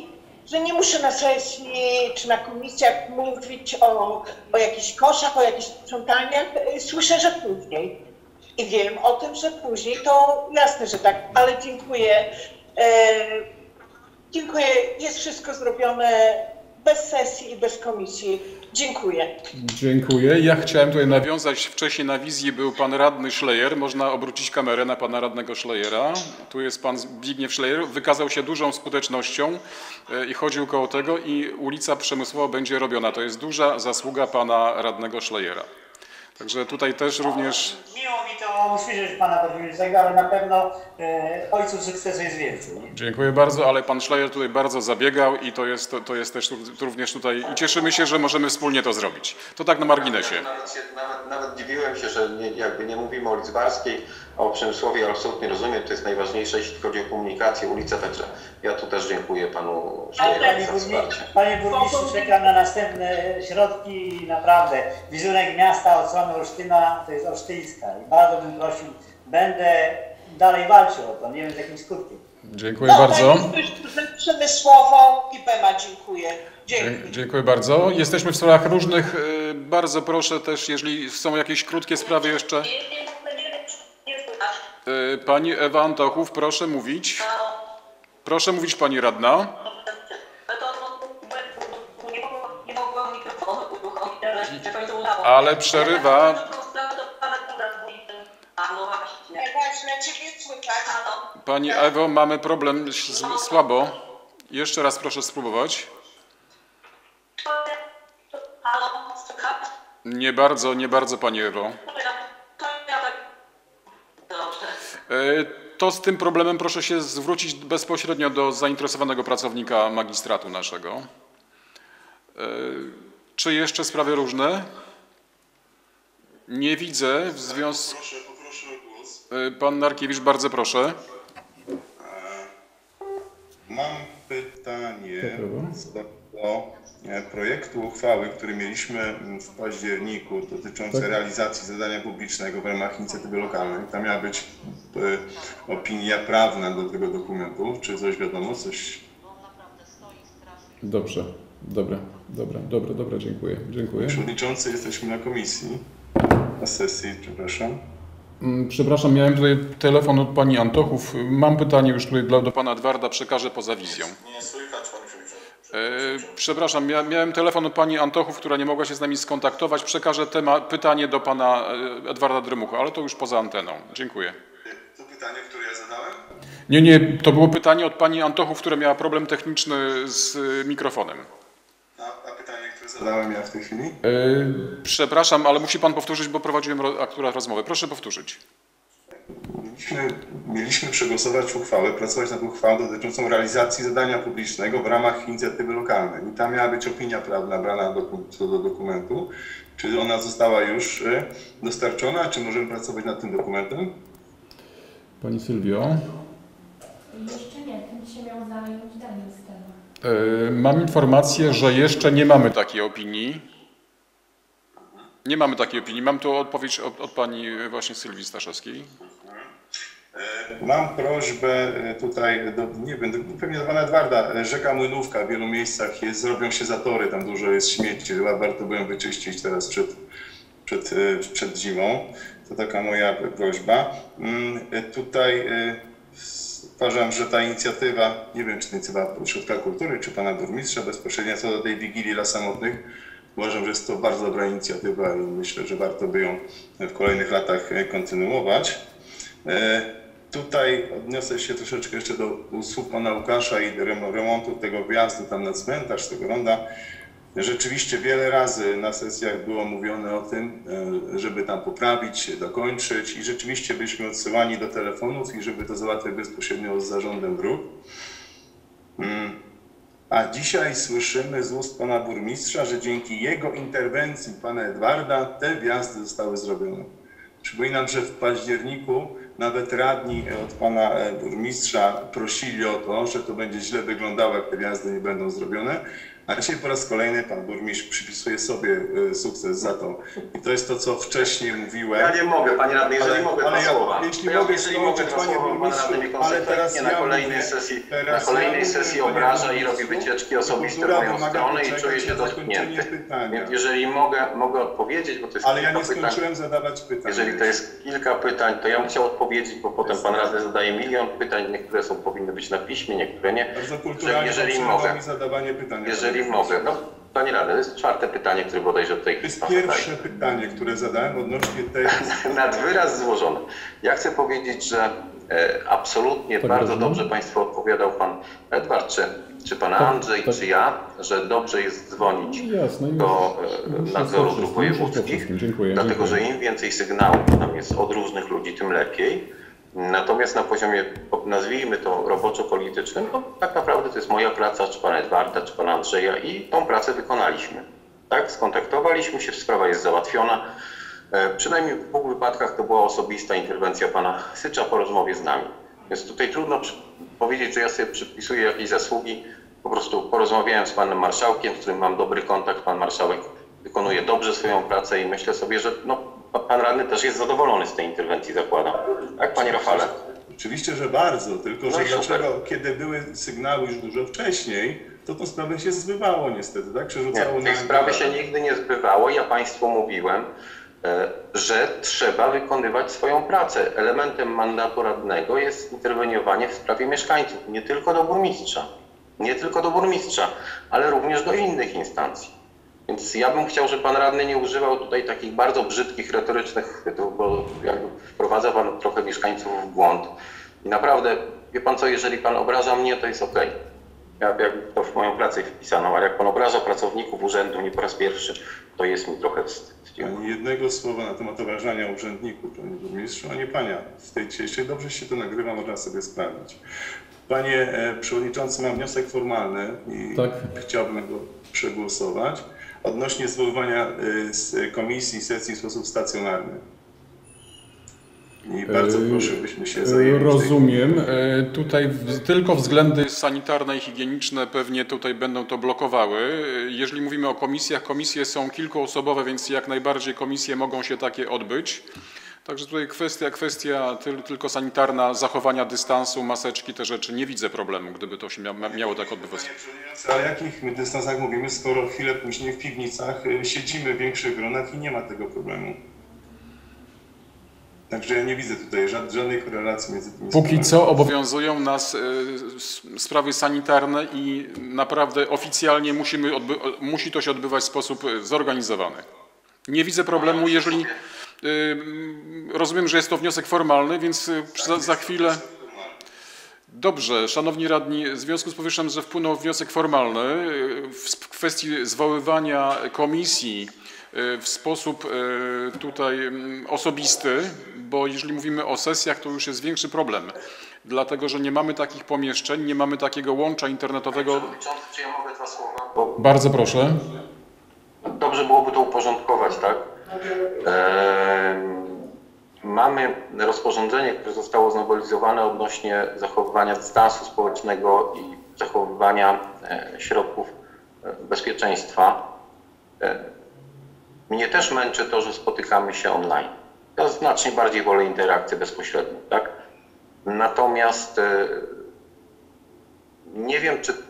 że nie muszę na sesji czy na komisjach mówić o, o jakichś koszach, o jakichś sprzątaniach. Słyszę, że później. I wiem o tym, że później, to jasne, że tak, ale dziękuję. E, dziękuję, jest wszystko zrobione bez sesji i bez komisji. Dziękuję. Dziękuję. Ja chciałem tutaj nawiązać, wcześniej na wizji był pan radny Szlejer, można obrócić kamerę na pana radnego Szlejera. Tu jest pan Zbigniew Szlejer, wykazał się dużą skutecznością i chodził koło tego i ulica Przemysłowa będzie robiona. To jest duża zasługa pana radnego Szlejera. Także tutaj też również... Miło mi to usłyszeć pana przewodniczącego, ale na pewno e, ojców sukcesu jest więcej. Nie? Dziękuję bardzo, ale pan Szlejer tutaj bardzo zabiegał i to jest, to, to jest też również tutaj i cieszymy się, że możemy wspólnie to zrobić. To tak na marginesie. Nawet, się, nawet, nawet dziwiłem się, że nie, jakby nie mówimy o ulicy Barskiej, a o Przemysłowie, ale absolutnie rozumiem, to jest najważniejsze, jeśli chodzi o komunikację, ulicę, także ja tu też dziękuję panu Szlejerowi za wsparcie. Panie burmistrzu, czekam na następne środki i naprawdę wizerunek miasta od strony Olsztyna to jest olsztyńska i bardzo bym prosił, będę dalej walczył o to, nie wiem z jakim skutkiem. Dziękuję bardzo. Przemysłową i Bema dziękuję. Dziękuję. Dziękuję bardzo. Jesteśmy w sprawach różnych. Bardzo proszę też, jeżeli są jakieś krótkie sprawy jeszcze. Pani Ewa Antochów, proszę mówić. Proszę mówić, pani radna. Ale przerywa. Pani Ewo, mamy problem słabo. Jeszcze raz proszę spróbować. Nie bardzo, nie bardzo, pani Ewo. To z tym problemem proszę się zwrócić bezpośrednio do zainteresowanego pracownika magistratu naszego. Czy jeszcze sprawy różne? Nie widzę w związku... Proszę, poproszę o głos. Pan Narkiewicz, bardzo proszę. Mam pytanie do projektu uchwały, który mieliśmy w październiku dotyczące tak. realizacji zadania publicznego w ramach inicjatywy lokalnej. Tam miała być opinia prawna do tego dokumentu. Czy coś wiadomo? Coś... Dobrze, dobra, dobra, dobra, dobra, dziękuję. dziękuję. Przewodniczący, jesteśmy na komisji, na sesji, przepraszam. Przepraszam, miałem tutaj telefon od pani Antochów. Mam pytanie już tutaj dla, do pana Edwarda, przekażę poza wizją. Nie słychać, panie przewodniczący. E, przepraszam, mia, miałem telefon od pani Antochów, która nie mogła się z nami skontaktować. Przekażę tema, pytanie do pana Edwarda Drymucha, ale to już poza anteną. Dziękuję. To pytanie, które ja zadałem? Nie, nie, to było pytanie od pani Antochów, która miała problem techniczny z mikrofonem. A, a pytanie, które zadałem ja w tej chwili? E, przepraszam, ale musi pan powtórzyć, bo prowadziłem ro, akurat rozmowę. Proszę powtórzyć. Mieliśmy, mieliśmy przegłosować uchwałę, pracować nad uchwałą dotyczącą realizacji zadania publicznego w ramach inicjatywy lokalnej. I tam miała być opinia prawna brana do, co do dokumentu. Czy ona została już dostarczona, czy możemy pracować nad tym dokumentem? Pani Sylwio. Jeszcze nie, tym się miał zająć Daniel z tego. Mam informację, że jeszcze nie mamy takiej opinii. Nie mamy takiej opinii. Mam tu odpowiedź od, od pani właśnie Sylwii Staszewskiej. Mam prośbę tutaj, do, nie wiem, pewnie do pana Edwarda. Rzeka Młynówka w wielu miejscach jest, zrobią się zatory, tam dużo jest śmieci, chyba warto by ją wyczyścić teraz przed, przed, przed zimą. To taka moja prośba. Tutaj uważam, że ta inicjatywa, nie wiem czy to inicjatywa Ośrodka Kultury, czy pana burmistrza bezpośrednio co do tej Wigilii dla Samotnych, uważam, że jest to bardzo dobra inicjatywa i myślę, że warto by ją w kolejnych latach kontynuować. Tutaj odniosę się troszeczkę jeszcze do słów pana Łukasza i remontu tego wjazdu tam na cmentarz, tego ronda. Rzeczywiście wiele razy na sesjach było mówione o tym, żeby tam poprawić, dokończyć i rzeczywiście byliśmy odsyłani do telefonów i żeby to załatwiać bezpośrednio z zarządem dróg. A dzisiaj słyszymy z ust pana burmistrza, że dzięki jego interwencji, pana Edwarda, te wjazdy zostały zrobione. Przypominam, że w październiku nawet radni od pana burmistrza prosili o to, że to będzie źle wyglądało, jak te wjazdy nie będą zrobione, A dzisiaj po raz kolejny pan burmistrz przypisuje sobie sukces za to. I to jest to, co wcześniej mówiłem. Ja nie mogę, panie radny, jeżeli ale, mogę ale dwa ja, słowa. jeśli ja, mogę jeżeli mogę dwa panie słowa, pan burmistrzu, radny mnie ale teraz konsekwentnie na ja kolejnej mówię, sesji, na teraz kolejnej ja sesji mówię, obraża i robi burmistrzu, wycieczki osobiste w kultura moją wymaga stronę i poczekać czuję na się zakończenie dotknięty. pytania. Więc jeżeli mogę, mogę odpowiedzieć, bo to jest Ale ja kilka nie pytań. skończyłem zadawać pytań. Jeżeli to jest kilka pytań, to ja bym chciał odpowiedzieć, bo potem pan radny zadaje milion pytań, niektóre są powinny być na piśmie, niektóre nie. Bardzo kulturalnie jeżeli przerywa mogę, mi zadawanie pytania. jeżeli mogę, no panie radny, to jest czwarte pytanie, które bodajże tutaj To jest pierwsze pytanie, które zadałem odnośnie tej... nad wyraz złożone. Ja chcę powiedzieć, że e, absolutnie Tak bardzo rozumiem. dobrze państwu odpowiadał pan Edward, czy, czy pan Tak, Andrzej, tak. czy ja, że dobrze jest dzwonić Jasne, już- do e, już nadzoru jest po dróg wszystkim, już jest po wojewódzkich, wszystkim. Dziękuję, dlatego dziękuję. że im więcej sygnałów tam jest od różnych ludzi, tym lepiej. Natomiast na poziomie, nazwijmy to roboczo-politycznym, to tak naprawdę to jest moja praca, czy pana Edwarda, czy pana Andrzeja i tą pracę wykonaliśmy. Tak, skontaktowaliśmy się, sprawa jest załatwiona. E, przynajmniej w dwóch wypadkach to była osobista interwencja pana Sycza po rozmowie z nami. Więc tutaj trudno przy, powiedzieć, że ja sobie przypisuję jakieś zasługi. Po prostu porozmawiałem z panem marszałkiem, z którym mam dobry kontakt. Pan marszałek wykonuje dobrze swoją pracę i myślę sobie, że no, pan radny też jest zadowolony z tej interwencji, zakładam. Tak, panie Rafale? Oczywiście, że bardzo, tylko No że i super. dlaczego, kiedy były sygnały już dużo wcześniej, to tą sprawę się zbywało niestety, tak? Przerzucało Nie, na... tych sprawy się nigdy nie zbywało. Ja państwu mówiłem, e, że trzeba wykonywać swoją pracę. Elementem mandatu radnego jest interweniowanie w sprawie mieszkańców, nie tylko do burmistrza, nie tylko do burmistrza, ale również do innych instancji. Więc ja bym chciał, żeby pan radny nie używał tutaj takich bardzo brzydkich, retorycznych chwytów, bo jakby wprowadza pan trochę mieszkańców w błąd. I naprawdę, wie pan co, jeżeli pan obraża mnie, to jest okej. Ja jakby to w moją pracę wpisano, ale jak pan obraża pracowników urzędu nie po raz pierwszy, to jest mi trochę wstyd. Ani jednego słowa na temat obrażania urzędników, panie burmistrzu, ani pana. W tej dzisiejszej dobrze się to nagrywa, można sobie sprawdzić. Panie e, przewodniczący, mam wniosek formalny i Tak. chciałbym go przegłosować odnośnie zwoływania e, z komisji sesji w sposób stacjonarny. I bardzo Yy, proszę, byśmy się zajęli. Rozumiem. E, Tutaj w- tylko względy sanitarne i higieniczne pewnie tutaj będą to blokowały. E, Jeżeli mówimy o komisjach, komisje są kilkuosobowe, więc jak najbardziej komisje mogą się takie odbyć. Także tutaj kwestia, kwestia tyl, tylko sanitarna, zachowania dystansu, maseczki, te rzeczy, nie widzę problemu, gdyby to się mia, miało tak odbywać. Ale o jakich my dystansach mówimy, skoro chwilę później w piwnicach e, siedzimy w większych gronach i nie ma tego problemu. Także ja nie widzę tutaj żad, żadnej korelacji między tymi Póki sprawami. co obowiązują nas e, s- sprawy sanitarne i naprawdę oficjalnie musimy odby- musi to się odbywać w sposób e, zorganizowany. Nie widzę problemu, jeżeli... e, Rozumiem, że jest to wniosek formalny, więc e, za, za chwilę... Dobrze, szanowni radni, w związku z powyższym, że wpłynął wniosek formalny e, w kwestii zwoływania komisji e, w sposób e, tutaj mm, osobisty, bo jeżeli mówimy o sesjach, to już jest większy problem, dlatego że nie mamy takich pomieszczeń, nie mamy takiego łącza internetowego. Przewodniczący, czy ja mogę dwa słowa? Bo Bardzo proszę. dobrze byłoby to uporządkować, tak? Eee, mamy rozporządzenie, które zostało znowelizowane odnośnie zachowywania dystansu społecznego i zachowywania e, środków e, bezpieczeństwa. E, mnie też męczy to, że spotykamy się online. Ja znacznie bardziej wolę interakcję bezpośrednią, tak? Natomiast e, nie wiem, czy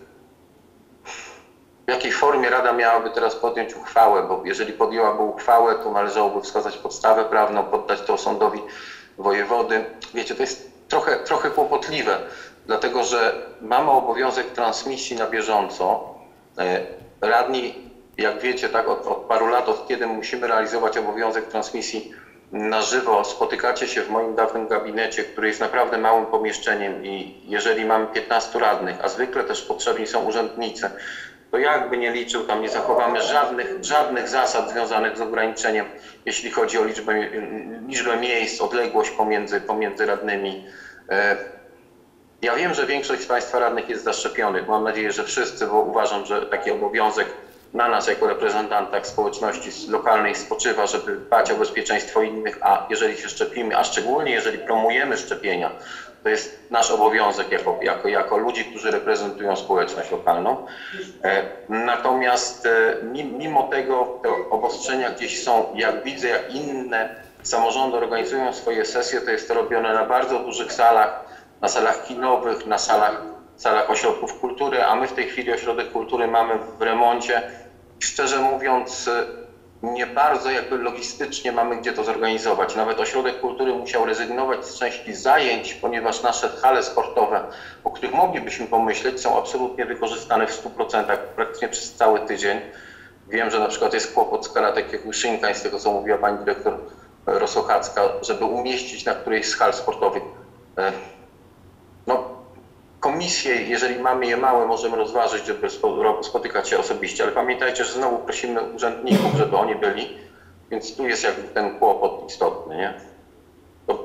w jakiej formie Rada miałaby teraz podjąć uchwałę, bo jeżeli podjęłaby uchwałę, to należałoby wskazać podstawę prawną, poddać to sądowi wojewody. Wiecie, to jest trochę, trochę kłopotliwe, dlatego że mamy obowiązek transmisji na bieżąco. Radni, jak wiecie, tak od, od paru lat, od kiedy musimy realizować obowiązek transmisji na żywo, spotykacie się w moim dawnym gabinecie, który jest naprawdę małym pomieszczeniem i jeżeli mamy piętnastu radnych, a zwykle też potrzebni są urzędnicy, to jakby nie liczył, tam nie zachowamy żadnych, żadnych zasad związanych z ograniczeniem, jeśli chodzi o liczbę, liczbę miejsc, odległość pomiędzy, pomiędzy radnymi. Ja wiem, że większość z Państwa radnych jest zaszczepionych. Mam nadzieję, że wszyscy, bo uważam, że taki obowiązek na nas jako reprezentantach społeczności lokalnej spoczywa, żeby dbać o bezpieczeństwo innych, a jeżeli się szczepimy, a szczególnie jeżeli promujemy szczepienia, To jest nasz obowiązek jako, jako, jako ludzi, którzy reprezentują społeczność lokalną. Natomiast mimo tego te obostrzenia gdzieś są, jak widzę, jak inne samorządy organizują swoje sesje, to jest to robione na bardzo dużych salach, na salach kinowych, na salach, salach ośrodków kultury, a my w tej chwili ośrodek kultury mamy w remoncie. Szczerze mówiąc, nie bardzo jakby logistycznie mamy gdzie to zorganizować. Nawet ośrodek kultury musiał rezygnować z części zajęć, ponieważ nasze hale sportowe, o których moglibyśmy pomyśleć, są absolutnie wykorzystane w stu procentach praktycznie przez cały tydzień. Wiem, że na przykład jest kłopot z Karatek Szynkań, z tego co mówiła pani dyrektor Rosochacka, żeby umieścić na którejś z hal sportowych. No, komisje, jeżeli mamy je małe, możemy rozważyć, żeby spotykać się osobiście, ale pamiętajcie, że znowu prosimy urzędników, żeby oni byli, więc tu jest jakby ten kłopot istotny, nie? To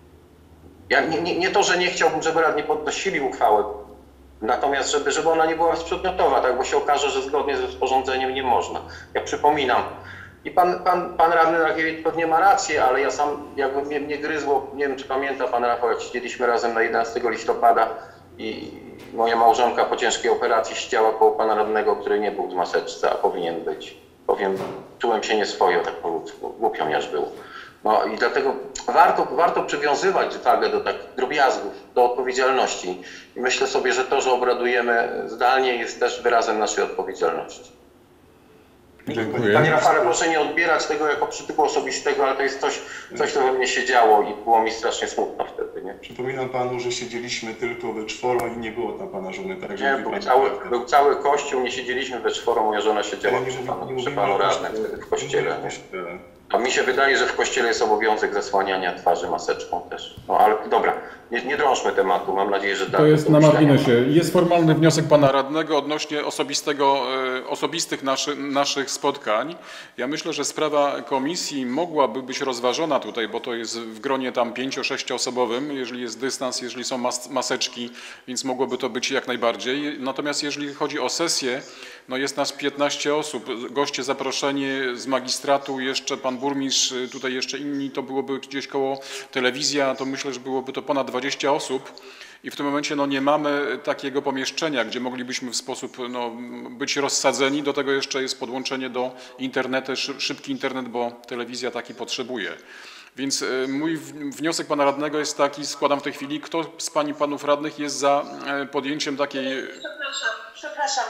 ja nie, nie, nie to, że nie chciałbym, żeby radni podnosili uchwałę, natomiast żeby, żeby ona nie była bezprzedmiotowa, tak, bo się okaże, że zgodnie ze rozporządzeniem nie można. Ja przypominam, i pan, pan, pan radny Rakiewicz pewnie ma rację, ale ja sam jakby mnie, mnie gryzło, nie wiem czy pamięta pan Rafał, jak siedzieliśmy razem na jedenastego listopada i moja małżonka po ciężkiej operacji siedziała koło pana radnego, który nie był w maseczce, a powinien być. Powiem, czułem się nieswojo tak po ludzku, głupio mi aż było. No i dlatego warto, warto przywiązywać wagę do takich drobiazgów, do odpowiedzialności. I myślę sobie, że to, że obradujemy zdalnie, jest też wyrazem naszej odpowiedzialności. Dziękuję. Panie Rafale, proszę nie odbierać tego jako przytyku osobistego, ale to jest coś, coś, co we mnie się działo i było mi strasznie smutno wtedy, nie? Przypominam panu, że siedzieliśmy tylko we czworo i nie było tam pana żony. Tak, nie, był cały, był cały kościół, nie siedzieliśmy we czworo, moja żona siedziała przy panu, przy panu radnym wtedy w kościele. Nie? A mi się wydaje, że w kościele jest obowiązek zasłaniania twarzy maseczką też. No ale dobra, nie, nie drążmy tematu, mam nadzieję, że... To jest na marginesie. Jest formalny wniosek pana radnego odnośnie osobistego, osobistych naszy, naszych spotkań. Ja myślę, że sprawa komisji mogłaby być rozważona tutaj, bo to jest w gronie tam pięcio-sześcioosobowym, jeżeli jest dystans, jeżeli są mas maseczki, więc mogłoby to być jak najbardziej. Natomiast jeżeli chodzi o sesję, no jest nas piętnaście osób, goście zaproszeni z magistratu, jeszcze pan burmistrz, tutaj jeszcze inni, to byłoby gdzieś koło telewizja, to myślę, że byłoby to ponad dwadzieścia osób i w tym momencie no, nie mamy takiego pomieszczenia, gdzie moglibyśmy w sposób no, być rozsadzeni, do tego jeszcze jest podłączenie do internetu, szybki internet, bo telewizja taki potrzebuje. Więc mój wniosek pana radnego jest taki, składam w tej chwili, kto z pań i panów radnych jest za podjęciem takiej... Przepraszam, przepraszam.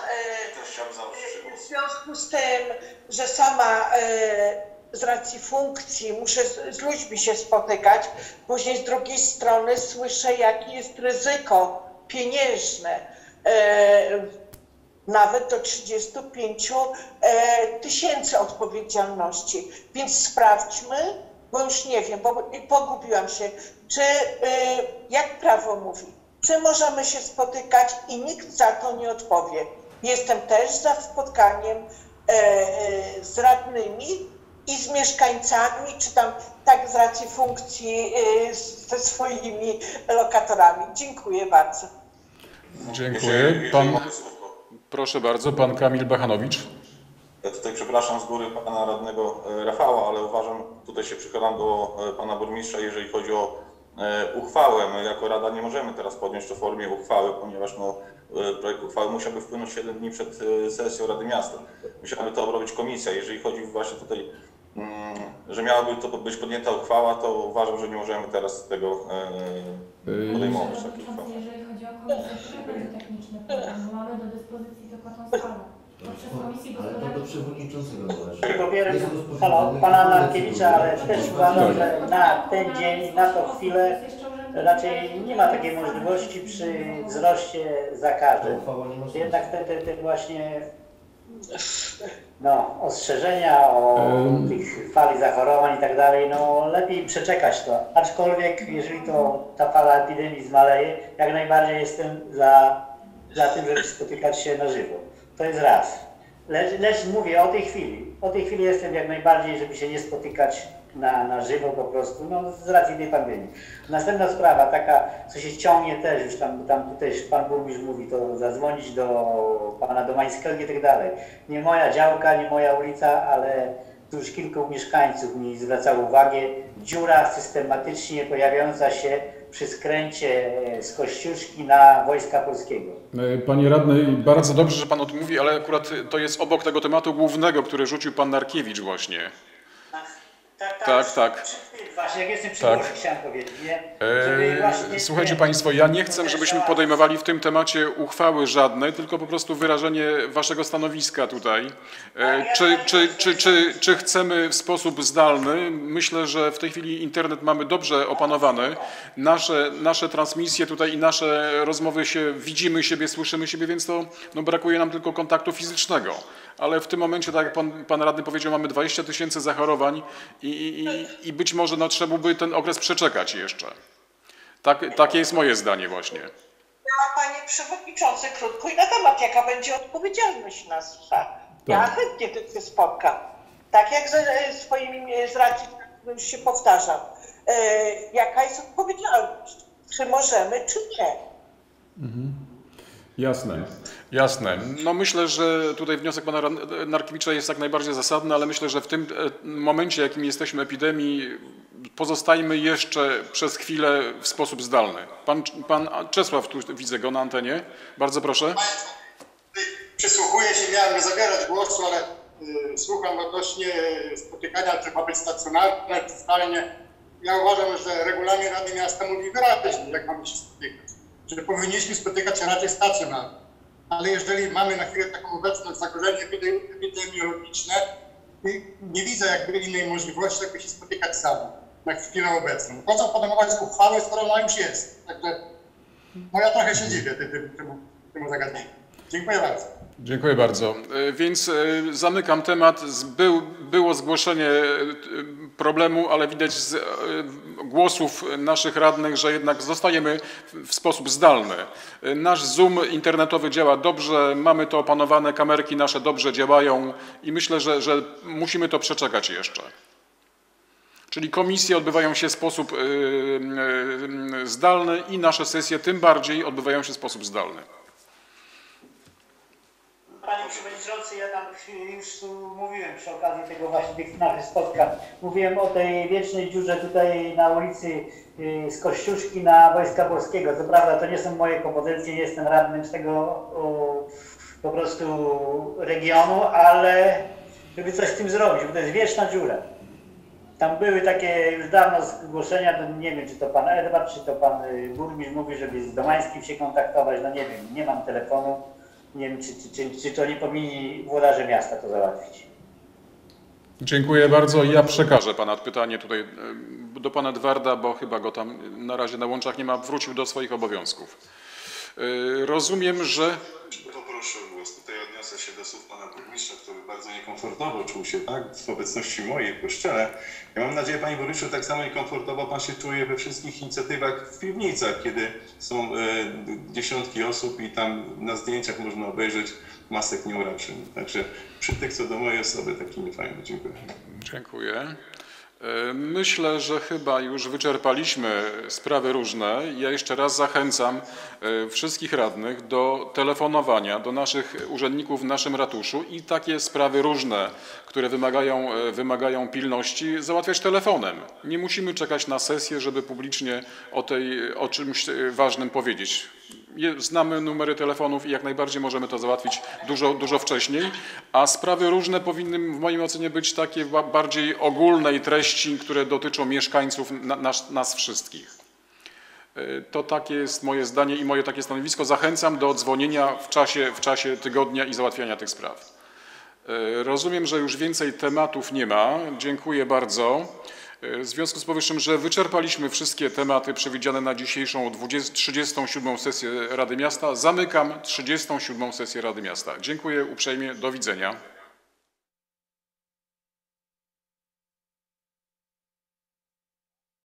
W związku z tym, że sama z racji funkcji muszę z, z ludźmi się spotykać, później z drugiej strony słyszę, jakie jest ryzyko pieniężne, nawet do trzydziestu pięciu tysięcy odpowiedzialności. Więc sprawdźmy, bo już nie wiem, bo pogubiłam się, czy jak prawo mówi, czy możemy się spotykać i nikt za to nie odpowie. Jestem też za spotkaniem z radnymi i z mieszkańcami, czy tam tak z racji funkcji ze swoimi lokatorami. Dziękuję bardzo. Dziękuję. Pan, proszę bardzo, pan Kamil Bachanowicz. Ja tutaj przepraszam z góry pana radnego Rafała, ale uważam, tutaj się przychylam do pana burmistrza, jeżeli chodzi o uchwałę. My jako Rada nie możemy teraz podjąć to w formie uchwały, ponieważ no, projekt uchwały musiałby wpłynąć siedem dni przed sesją Rady Miasta. Musiałaby to obrobić komisja. Jeżeli chodzi właśnie tutaj, że miałaby to być podjęta uchwała, to uważam, że nie możemy teraz tego podejmować. Jeżeli chodzi o komisję, to będzie techniczny program, bo mamy do dyspozycji tylko tą salę. Ale to do przewodniczącego należy. Popieram halo, pana Narkiewicza, ale też uważam, że na ten dzień, na tą chwilę raczej nie ma takiej możliwości przy wzroście zakażeń. Jednak te, te, te właśnie no, ostrzeżenia o um. tych fali zachorowań i tak dalej, no lepiej przeczekać to. Aczkolwiek jeżeli to ta fala epidemii zmaleje, jak najbardziej jestem za, za tym, żeby spotykać się na żywo. To jest raz. Lecz, lecz mówię o tej chwili. O tej chwili jestem jak najbardziej, żeby się nie spotykać na, na żywo po prostu, no z racji tej pandemii. Następna sprawa, taka, co się ciągnie też, już tam, tam tutaj pan burmistrz mówi, to zadzwonić do pana Domańskiego i tak dalej. Nie moja działka, nie moja ulica, ale tu już kilku mieszkańców mi zwracało uwagę, dziura systematycznie pojawiająca się przy skręcie z Kościuszki na Wojska Polskiego. Panie radny, bardzo dobrze, że pan o tym mówi, ale akurat to jest obok tego tematu głównego, który rzucił pan Narkiewicz właśnie. Tak, tak. tak. Właśnie, jak jestem przy Tak. głosie, chciałem powiedzieć, nie? Eee, właśnie- Słuchajcie Państwo, ja nie chcę, żebyśmy podejmowali w tym temacie uchwały żadnej, tylko po prostu wyrażenie Waszego stanowiska tutaj. Eee, czy, czy, czy, czy, czy chcemy w sposób zdalny? Myślę, że w tej chwili internet mamy dobrze opanowany. Nasze, nasze transmisje tutaj i nasze rozmowy się, widzimy siebie, słyszymy siebie, więc to no, brakuje nam tylko kontaktu fizycznego. Ale w tym momencie, tak jak pan, pan radny powiedział, mamy dwadzieścia tysięcy zachorowań i, i, i być może no, trzeba by ten okres przeczekać jeszcze. Tak, takie jest moje zdanie właśnie. Ja, panie przewodniczący, krótko i na temat, jaka będzie odpowiedzialność nasza. Ja chętnie się spotkam. Tak jak ze swoimi z racji, już się powtarzam. E, jaka jest odpowiedzialność? Czy możemy, czy nie? Mhm. Jasne, jasne. No myślę, że tutaj wniosek pana Narkiewicza jest jak najbardziej zasadny, ale myślę, że w tym momencie, jakim jesteśmy epidemii, pozostajmy jeszcze przez chwilę w sposób zdalny. Pan, pan Czesław, tu widzę go na antenie. Bardzo proszę. Przysłuchuję się, miałem nie zabierać głosu, ale y, słucham odnośnie spotykania, czy ma być stacjonarne, czy zdalnie. Ja uważam, że regulamin Rady Miasta mówi wyraźnie, jak mamy się spotykać. Że powinniśmy spotykać się raczej stacjonarnie. Ale jeżeli mamy na chwilę taką obecność zagrożenie epidemiologiczne, nie widzę jakby innej możliwości, jakby się spotykać sami na chwilę obecną. Po co podejmować uchwałę, skoro ona już jest? Także no ja trochę się dziwię temu, temu, temu zagadnieniu. Dziękuję bardzo. Dziękuję bardzo. Więc zamykam temat. Był, było zgłoszenie problemu, ale widać z głosów naszych radnych, że jednak zostajemy w sposób zdalny. Nasz Zoom internetowy działa dobrze, mamy to opanowane, kamerki nasze dobrze działają i myślę, że, że musimy to przeczekać jeszcze. Czyli komisje odbywają się w sposób zdalny i nasze sesje tym bardziej odbywają się w sposób zdalny. Panie Przewodniczący, ja tam już mówiłem przy okazji tego właśnie tych naszych spotkań. Mówiłem o tej wiecznej dziurze tutaj na ulicy z Kościuszki na Wojska Polskiego. Co prawda to nie są moje kompetencje, nie jestem radnym z tego o, po prostu regionu, ale żeby coś z tym zrobić, bo to jest wieczna dziura. Tam były takie już dawno zgłoszenia, to nie wiem, czy to pan Edward, czy to pan burmistrz mówi, żeby z Domańskim się kontaktować, no nie wiem, nie mam telefonu. Nie wiem, czy, czy, czy, czy to nie powinni włodarze miasta to załatwić. Dziękuję bardzo. Ja przekażę pana pytanie tutaj do pana Edwarda, bo chyba go tam na razie na łączach nie ma, wrócił do swoich obowiązków. Rozumiem, że... Poproszę o głos. Tutaj odniosę się do słów pana burmistrza, który bardzo niekomfortowo czuł się, tak, w obecności mojej w kościele. Ja mam nadzieję, panie burmistrzu, tak samo niekomfortowo pan się czuje we wszystkich inicjatywach w piwnicach, kiedy są e, dziesiątki osób i tam na zdjęciach można obejrzeć masek nie uraczy. Także przy tych co do mojej osoby taki niefajny. Dziękuję. Dziękuję. Myślę, że chyba już wyczerpaliśmy sprawy różne. Ja jeszcze raz zachęcam wszystkich radnych do telefonowania do naszych urzędników w naszym ratuszu i takie sprawy różne, które wymagają, wymagają pilności, załatwiać telefonem. Nie musimy czekać na sesję, żeby publicznie o, tej, o czymś ważnym powiedzieć. Znamy numery telefonów i jak najbardziej możemy to załatwić dużo, dużo wcześniej, a sprawy różne powinny w mojej ocenie być takie bardziej ogólnej treści, które dotyczą mieszkańców, nas, nas wszystkich. To takie jest moje zdanie i moje takie stanowisko. Zachęcam do dzwonienia w czasie, w czasie tygodnia i załatwiania tych spraw. Rozumiem, że już więcej tematów nie ma. Dziękuję bardzo. W związku z powyższym, że wyczerpaliśmy wszystkie tematy przewidziane na dzisiejszą trzydziestą siódmą sesję Rady Miasta, zamykam trzydziestą siódmą sesję Rady Miasta. Dziękuję uprzejmie, do widzenia.